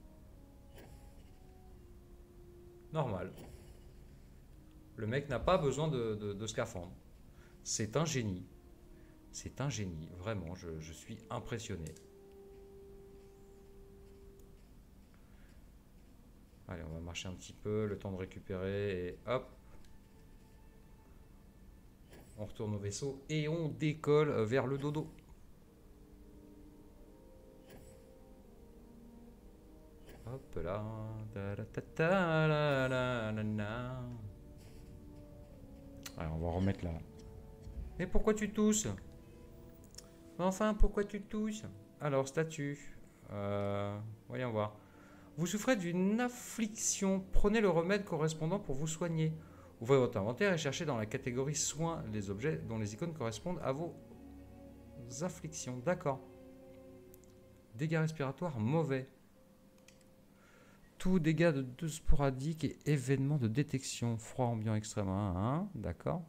Normal. Le mec n'a pas besoin de, de, de scaphandre. C'est un génie. C'est un génie. Vraiment, je, je suis impressionné. Allez, on va marcher un petit peu, le temps de récupérer et hop. On retourne au vaisseau et on décolle vers le dodo. Hop là. Allez, on va remettre là. Mais pourquoi tu tousses? Enfin, pourquoi tu tousses? Alors, statut. Euh, voyons voir. Vous souffrez d'une affliction. Prenez le remède correspondant pour vous soigner. Ouvrez votre inventaire et cherchez dans la catégorie soins les objets dont les icônes correspondent à vos afflictions. D'accord. Dégâts respiratoires mauvais. Tout dégâts de, de sporadiques et événements de détection. Froid ambiant extrême. Hein, d'accord.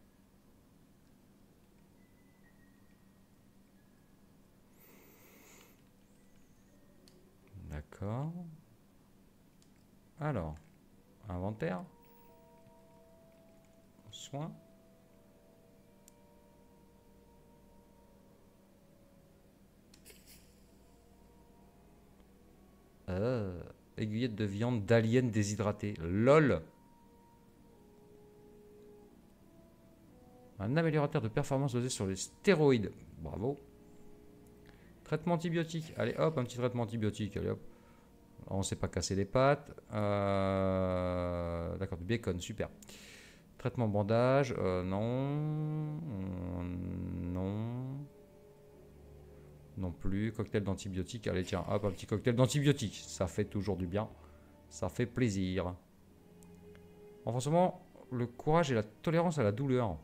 D'accord. Alors, inventaire. Soins. Euh, aiguillette de viande d'alien déshydraté. LOL. Un améliorateur de performance basé sur les stéroïdes. Bravo. Traitement antibiotique. Allez hop, un petit traitement antibiotique. Allez hop. On ne s'est pas cassé les pattes. Euh, D'accord, du bacon, super. Traitement bandage. Euh, non. Non. Non plus. Cocktail d'antibiotiques. Allez, tiens, hop, un petit cocktail d'antibiotiques. Ça fait toujours du bien. Ça fait plaisir. Renforcement, le courage et la tolérance à la douleur.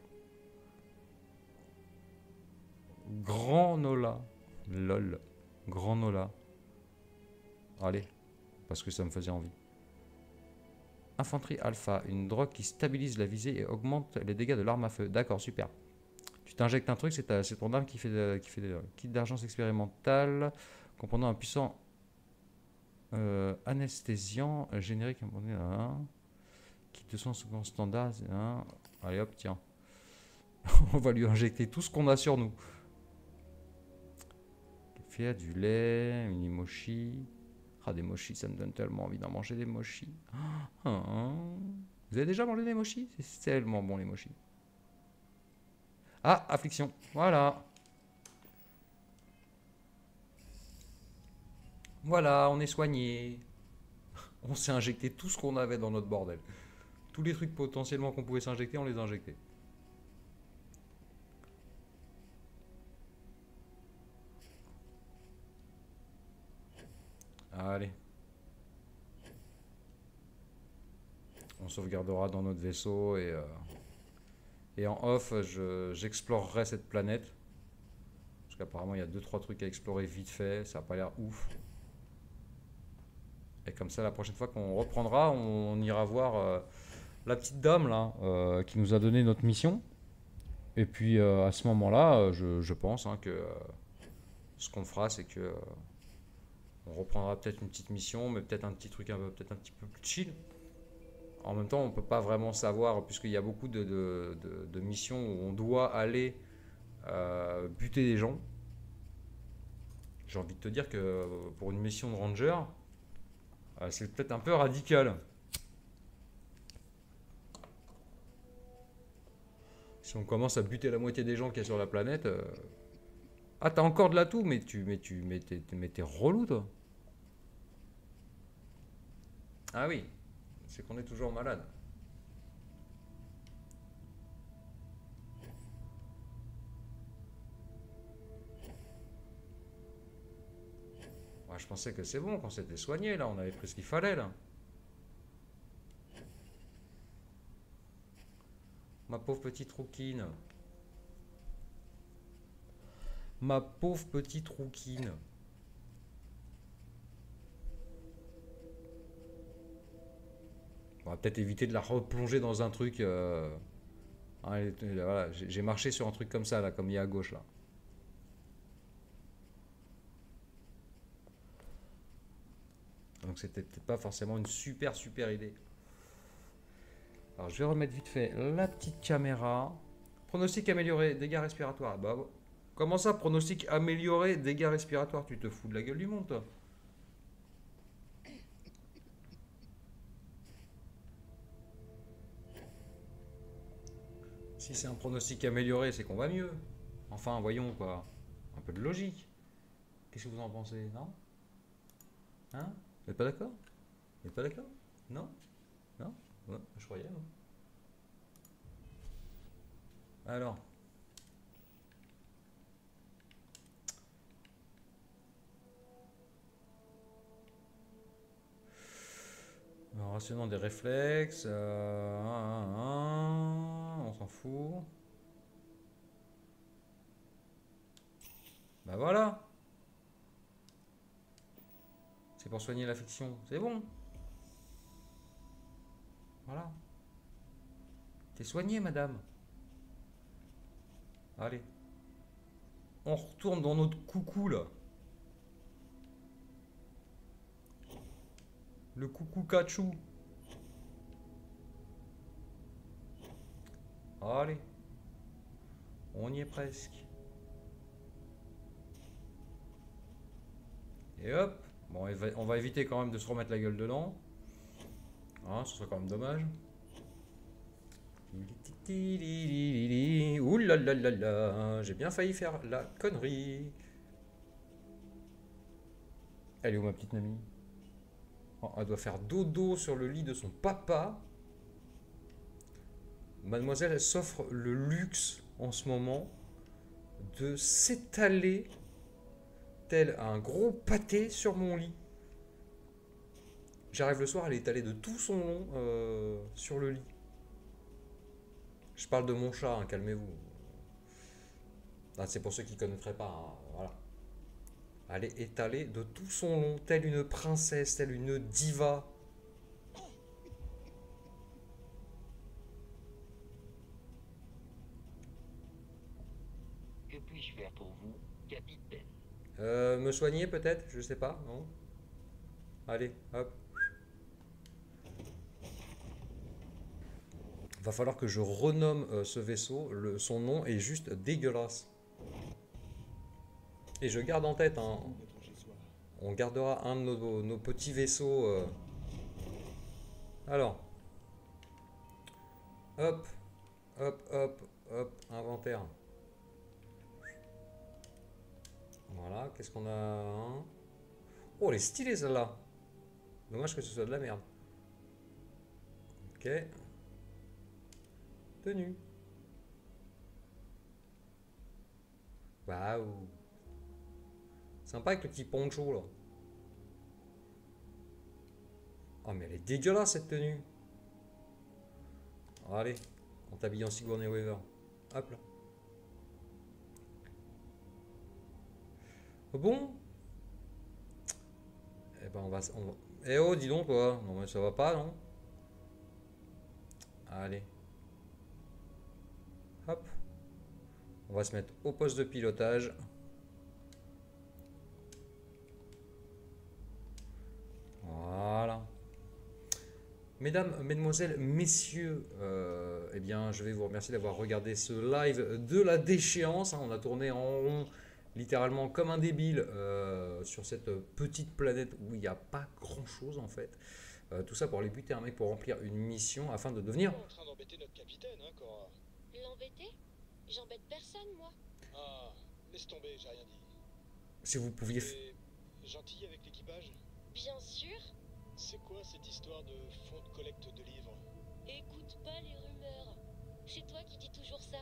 Granola. Lol. Granola. Allez, parce que ça me faisait envie. Infanterie alpha, une drogue qui stabilise la visée et augmente les dégâts de l'arme à feu. D'accord, super. Tu t'injectes un truc, c'est ton arme qui fait, de, qui fait de, kit d'argence expérimentale, comprenant un puissant euh, anesthésiant euh, générique. Hein, kit de soins second standard. Hein. Allez hop, tiens. On va lui injecter tout ce qu'on a sur nous. Café, du lait, une imochi. Ah, des mochis, ça me donne tellement envie d'en manger des mochis. Ah, ah. Vous avez déjà mangé des mochis? C'est tellement bon les mochis. Ah, affliction. Voilà. Voilà, on est soigné. On s'est injecté tout ce qu'on avait dans notre bordel. Tous les trucs potentiellement qu'on pouvait s'injecter, on les a injectés. Allez. On sauvegardera dans notre vaisseau et, euh, et en off, j'explorerai cette planète. Parce qu'apparemment, il y a deux trois trucs à explorer vite fait. Ça n'a pas l'air ouf. Et comme ça, la prochaine fois qu'on reprendra, on, on ira voir euh, la petite dame là, euh, qui nous a donné notre mission. Et puis euh, à ce moment-là, euh, je, je pense hein, que euh, ce qu'on fera, c'est que euh, on reprendra peut-être une petite mission, mais peut-être un petit truc un peu, peut-être un petit peu plus chill. En même temps, on ne peut pas vraiment savoir, puisqu'il y a beaucoup de, de, de- de missions où on doit aller euh, buter des gens. J'ai envie de te dire que euh, pour une mission de ranger, euh, c'est peut-être un peu radical. Si on commence à buter la moitié des gens qu'il y a sur la planète. euh, Ah, t'as encore de l'atout, mais tu, mais tu, mais t'es, mais t'es relou, toi. Ah oui, c'est qu'on est toujours malade. Ouais, je pensais que c'est bon, qu'on s'était soigné, là, on avait pris ce qu'il fallait, là. Ma pauvre petite rouquine. Ma pauvre petite rouquine. On va peut-être éviter de la replonger dans un truc. euh, hein, elle est- voilà, j'ai j'ai marché sur un truc comme ça, là, comme il y a à gauche, là. Donc c'était peut-être pas forcément une super, super idée. Alors je vais remettre vite fait la petite caméra. Pronostic amélioré, dégâts respiratoires. Bah, comment ça, pronostic amélioré, dégâts respiratoires? Tu te fous de la gueule du monde, toi. Si c'est un pronostic amélioré, c'est qu'on va mieux. Enfin, voyons quoi. Un peu de logique. Qu'est-ce que vous en pensez, non? Hein? Vous n'êtes pas d'accord? Vous n'êtes pas d'accord? Non? Non? Ouais, je croyais, moi. Alors, alors, rationnement des réflexes. euh, un, un, un, on s'en fout. Bah voilà. C'est pour soigner l'affection. C'est bon. Voilà. T'es soigné, madame. Allez. On retourne dans notre coucou, là. Le coucou cachou. Allez. On y est presque. Et hop. Bon, on va éviter quand même de se remettre la gueule dedans. Hein, ce serait quand même dommage. Ouh là là là là. J'ai bien failli faire la connerie. Elle est où ma petite Namie? Oh, elle doit faire dodo sur le lit de son papa. Mademoiselle, elle s'offre le luxe en ce moment de s'étaler tel un gros pâté sur mon lit. J'arrive le soir, elle est étalée de tout son long euh, sur le lit. Je parle de mon chat, hein, calmez-vous. Ah, c'est pour ceux qui ne connaîtraient pas. Hein, voilà. Elle est étalée de tout son long, telle une princesse, telle une diva. Que puis-je faire pour vous, capitaine? Euh, me soigner peut-être? Je sais pas, non? Allez, hop. Va falloir que je renomme euh, ce vaisseau. Le, son nom est juste dégueulasse. Et je garde en tête, hein, Vous, votre chez-soi. on gardera un de nos, nos petits vaisseaux. euh. Alors, hop, hop, hop, hop, inventaire. Voilà, qu'est-ce qu'on a hein Oh, elle est stylée celle-là. Dommage que ce soit de la merde. Ok. Tenue. Waouh. Sympa avec le petit poncho là. Oh, mais elle est dégueulasse cette tenue. Allez, on t'habille en Sigourney Weaver. Hop là. Bon. Eh ben on va, on va- Eh oh, dis donc, quoi. Non, mais ça va pas, non? Allez. Hop. On va se mettre au poste de pilotage. Voilà. Mesdames, mesdemoiselles, messieurs, euh, eh bien, je vais vous remercier d'avoir regardé ce live de la déchéance. Hein. On a tourné en rond, littéralement comme un débile, euh, sur cette petite planète où il n'y a pas grand-chose en fait. Euh, tout ça pour aller buter un mec pour remplir une mission afin de devenir... en train d'embêter notre capitaine, hein, Cora. L'embêter? J'embête personne, moi. Ah, laisse tomber, j'ai rien dit. Si vous pouviez... T'es gentil avec l'équipage? Bien sûr. C'est quoi cette histoire de fonds de collecte de livres? Écoute pas les rumeurs. C'est toi qui dis toujours ça.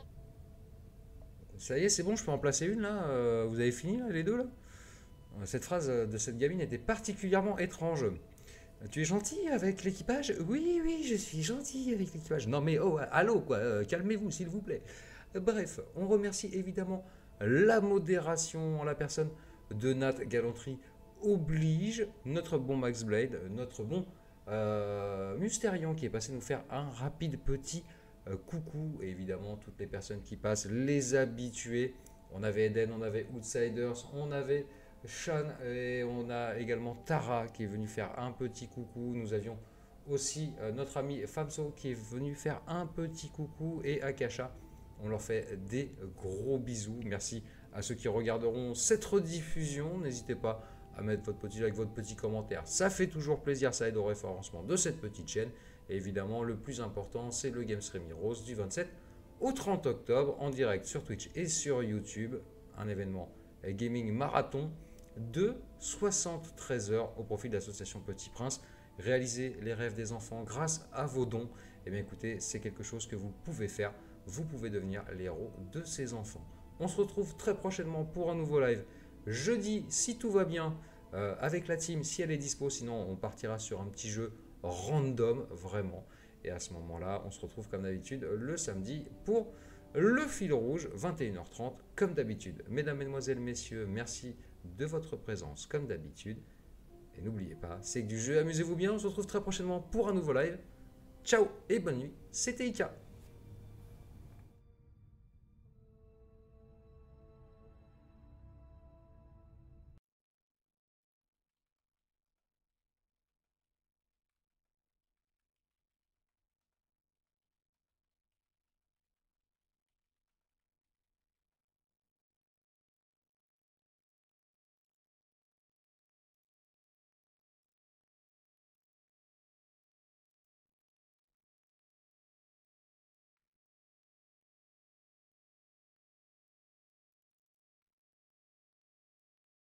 Ça y est, c'est bon, je peux en placer une là. Euh, vous avez fini là, les deux là? Cette phrase de cette gamine était particulièrement étrange. Tu es gentil avec l'équipage? Oui, oui, je suis gentil avec l'équipage. Non mais oh, allô quoi, euh, calmez-vous s'il vous plaît. Euh, bref, on remercie évidemment la modération en la personne de Nat Galanterie oblige, notre bon Max Blade, notre bon euh, Mustérion qui est passé nous faire un rapide petit euh, coucou. Et évidemment toutes les personnes qui passent, les habitués. On avait Eden, on avait Outsiders, on avait... Sean et on a également Tara qui est venu faire un petit coucou. Nous avions aussi euh, notre ami Famso qui est venu faire un petit coucou et Akasha. On leur fait des gros bisous. Merci à ceux qui regarderont cette rediffusion. N'hésitez pas à mettre votre petit like, votre petit commentaire. Ça fait toujours plaisir, ça aide au référencement de cette petite chaîne. Et évidemment, le plus important, c'est le Game Stream Heroes du vingt-sept au trente octobre en direct sur Twitch et sur YouTube. Un événement gaming marathon de soixante-treize heures au profit de l'association Petit Prince. Réaliser les rêves des enfants grâce à vos dons. Et bien écoutez, c'est quelque chose que vous pouvez faire. Vous pouvez devenir les héros de ces enfants. On se retrouve très prochainement pour un nouveau live. Jeudi, si tout va bien, euh, avec la team, si elle est dispo. Sinon, on partira sur un petit jeu random, vraiment. Et à ce moment-là, on se retrouve comme d'habitude le samedi pour le fil rouge, vingt et une heures trente, comme d'habitude. Mesdames, mesdemoiselles, messieurs, merci de votre présence comme d'habitude. Et n'oubliez pas, c'est que du jeu, amusez-vous bien. On se retrouve très prochainement pour un nouveau live. Ciao et bonne nuit, c'était Ika.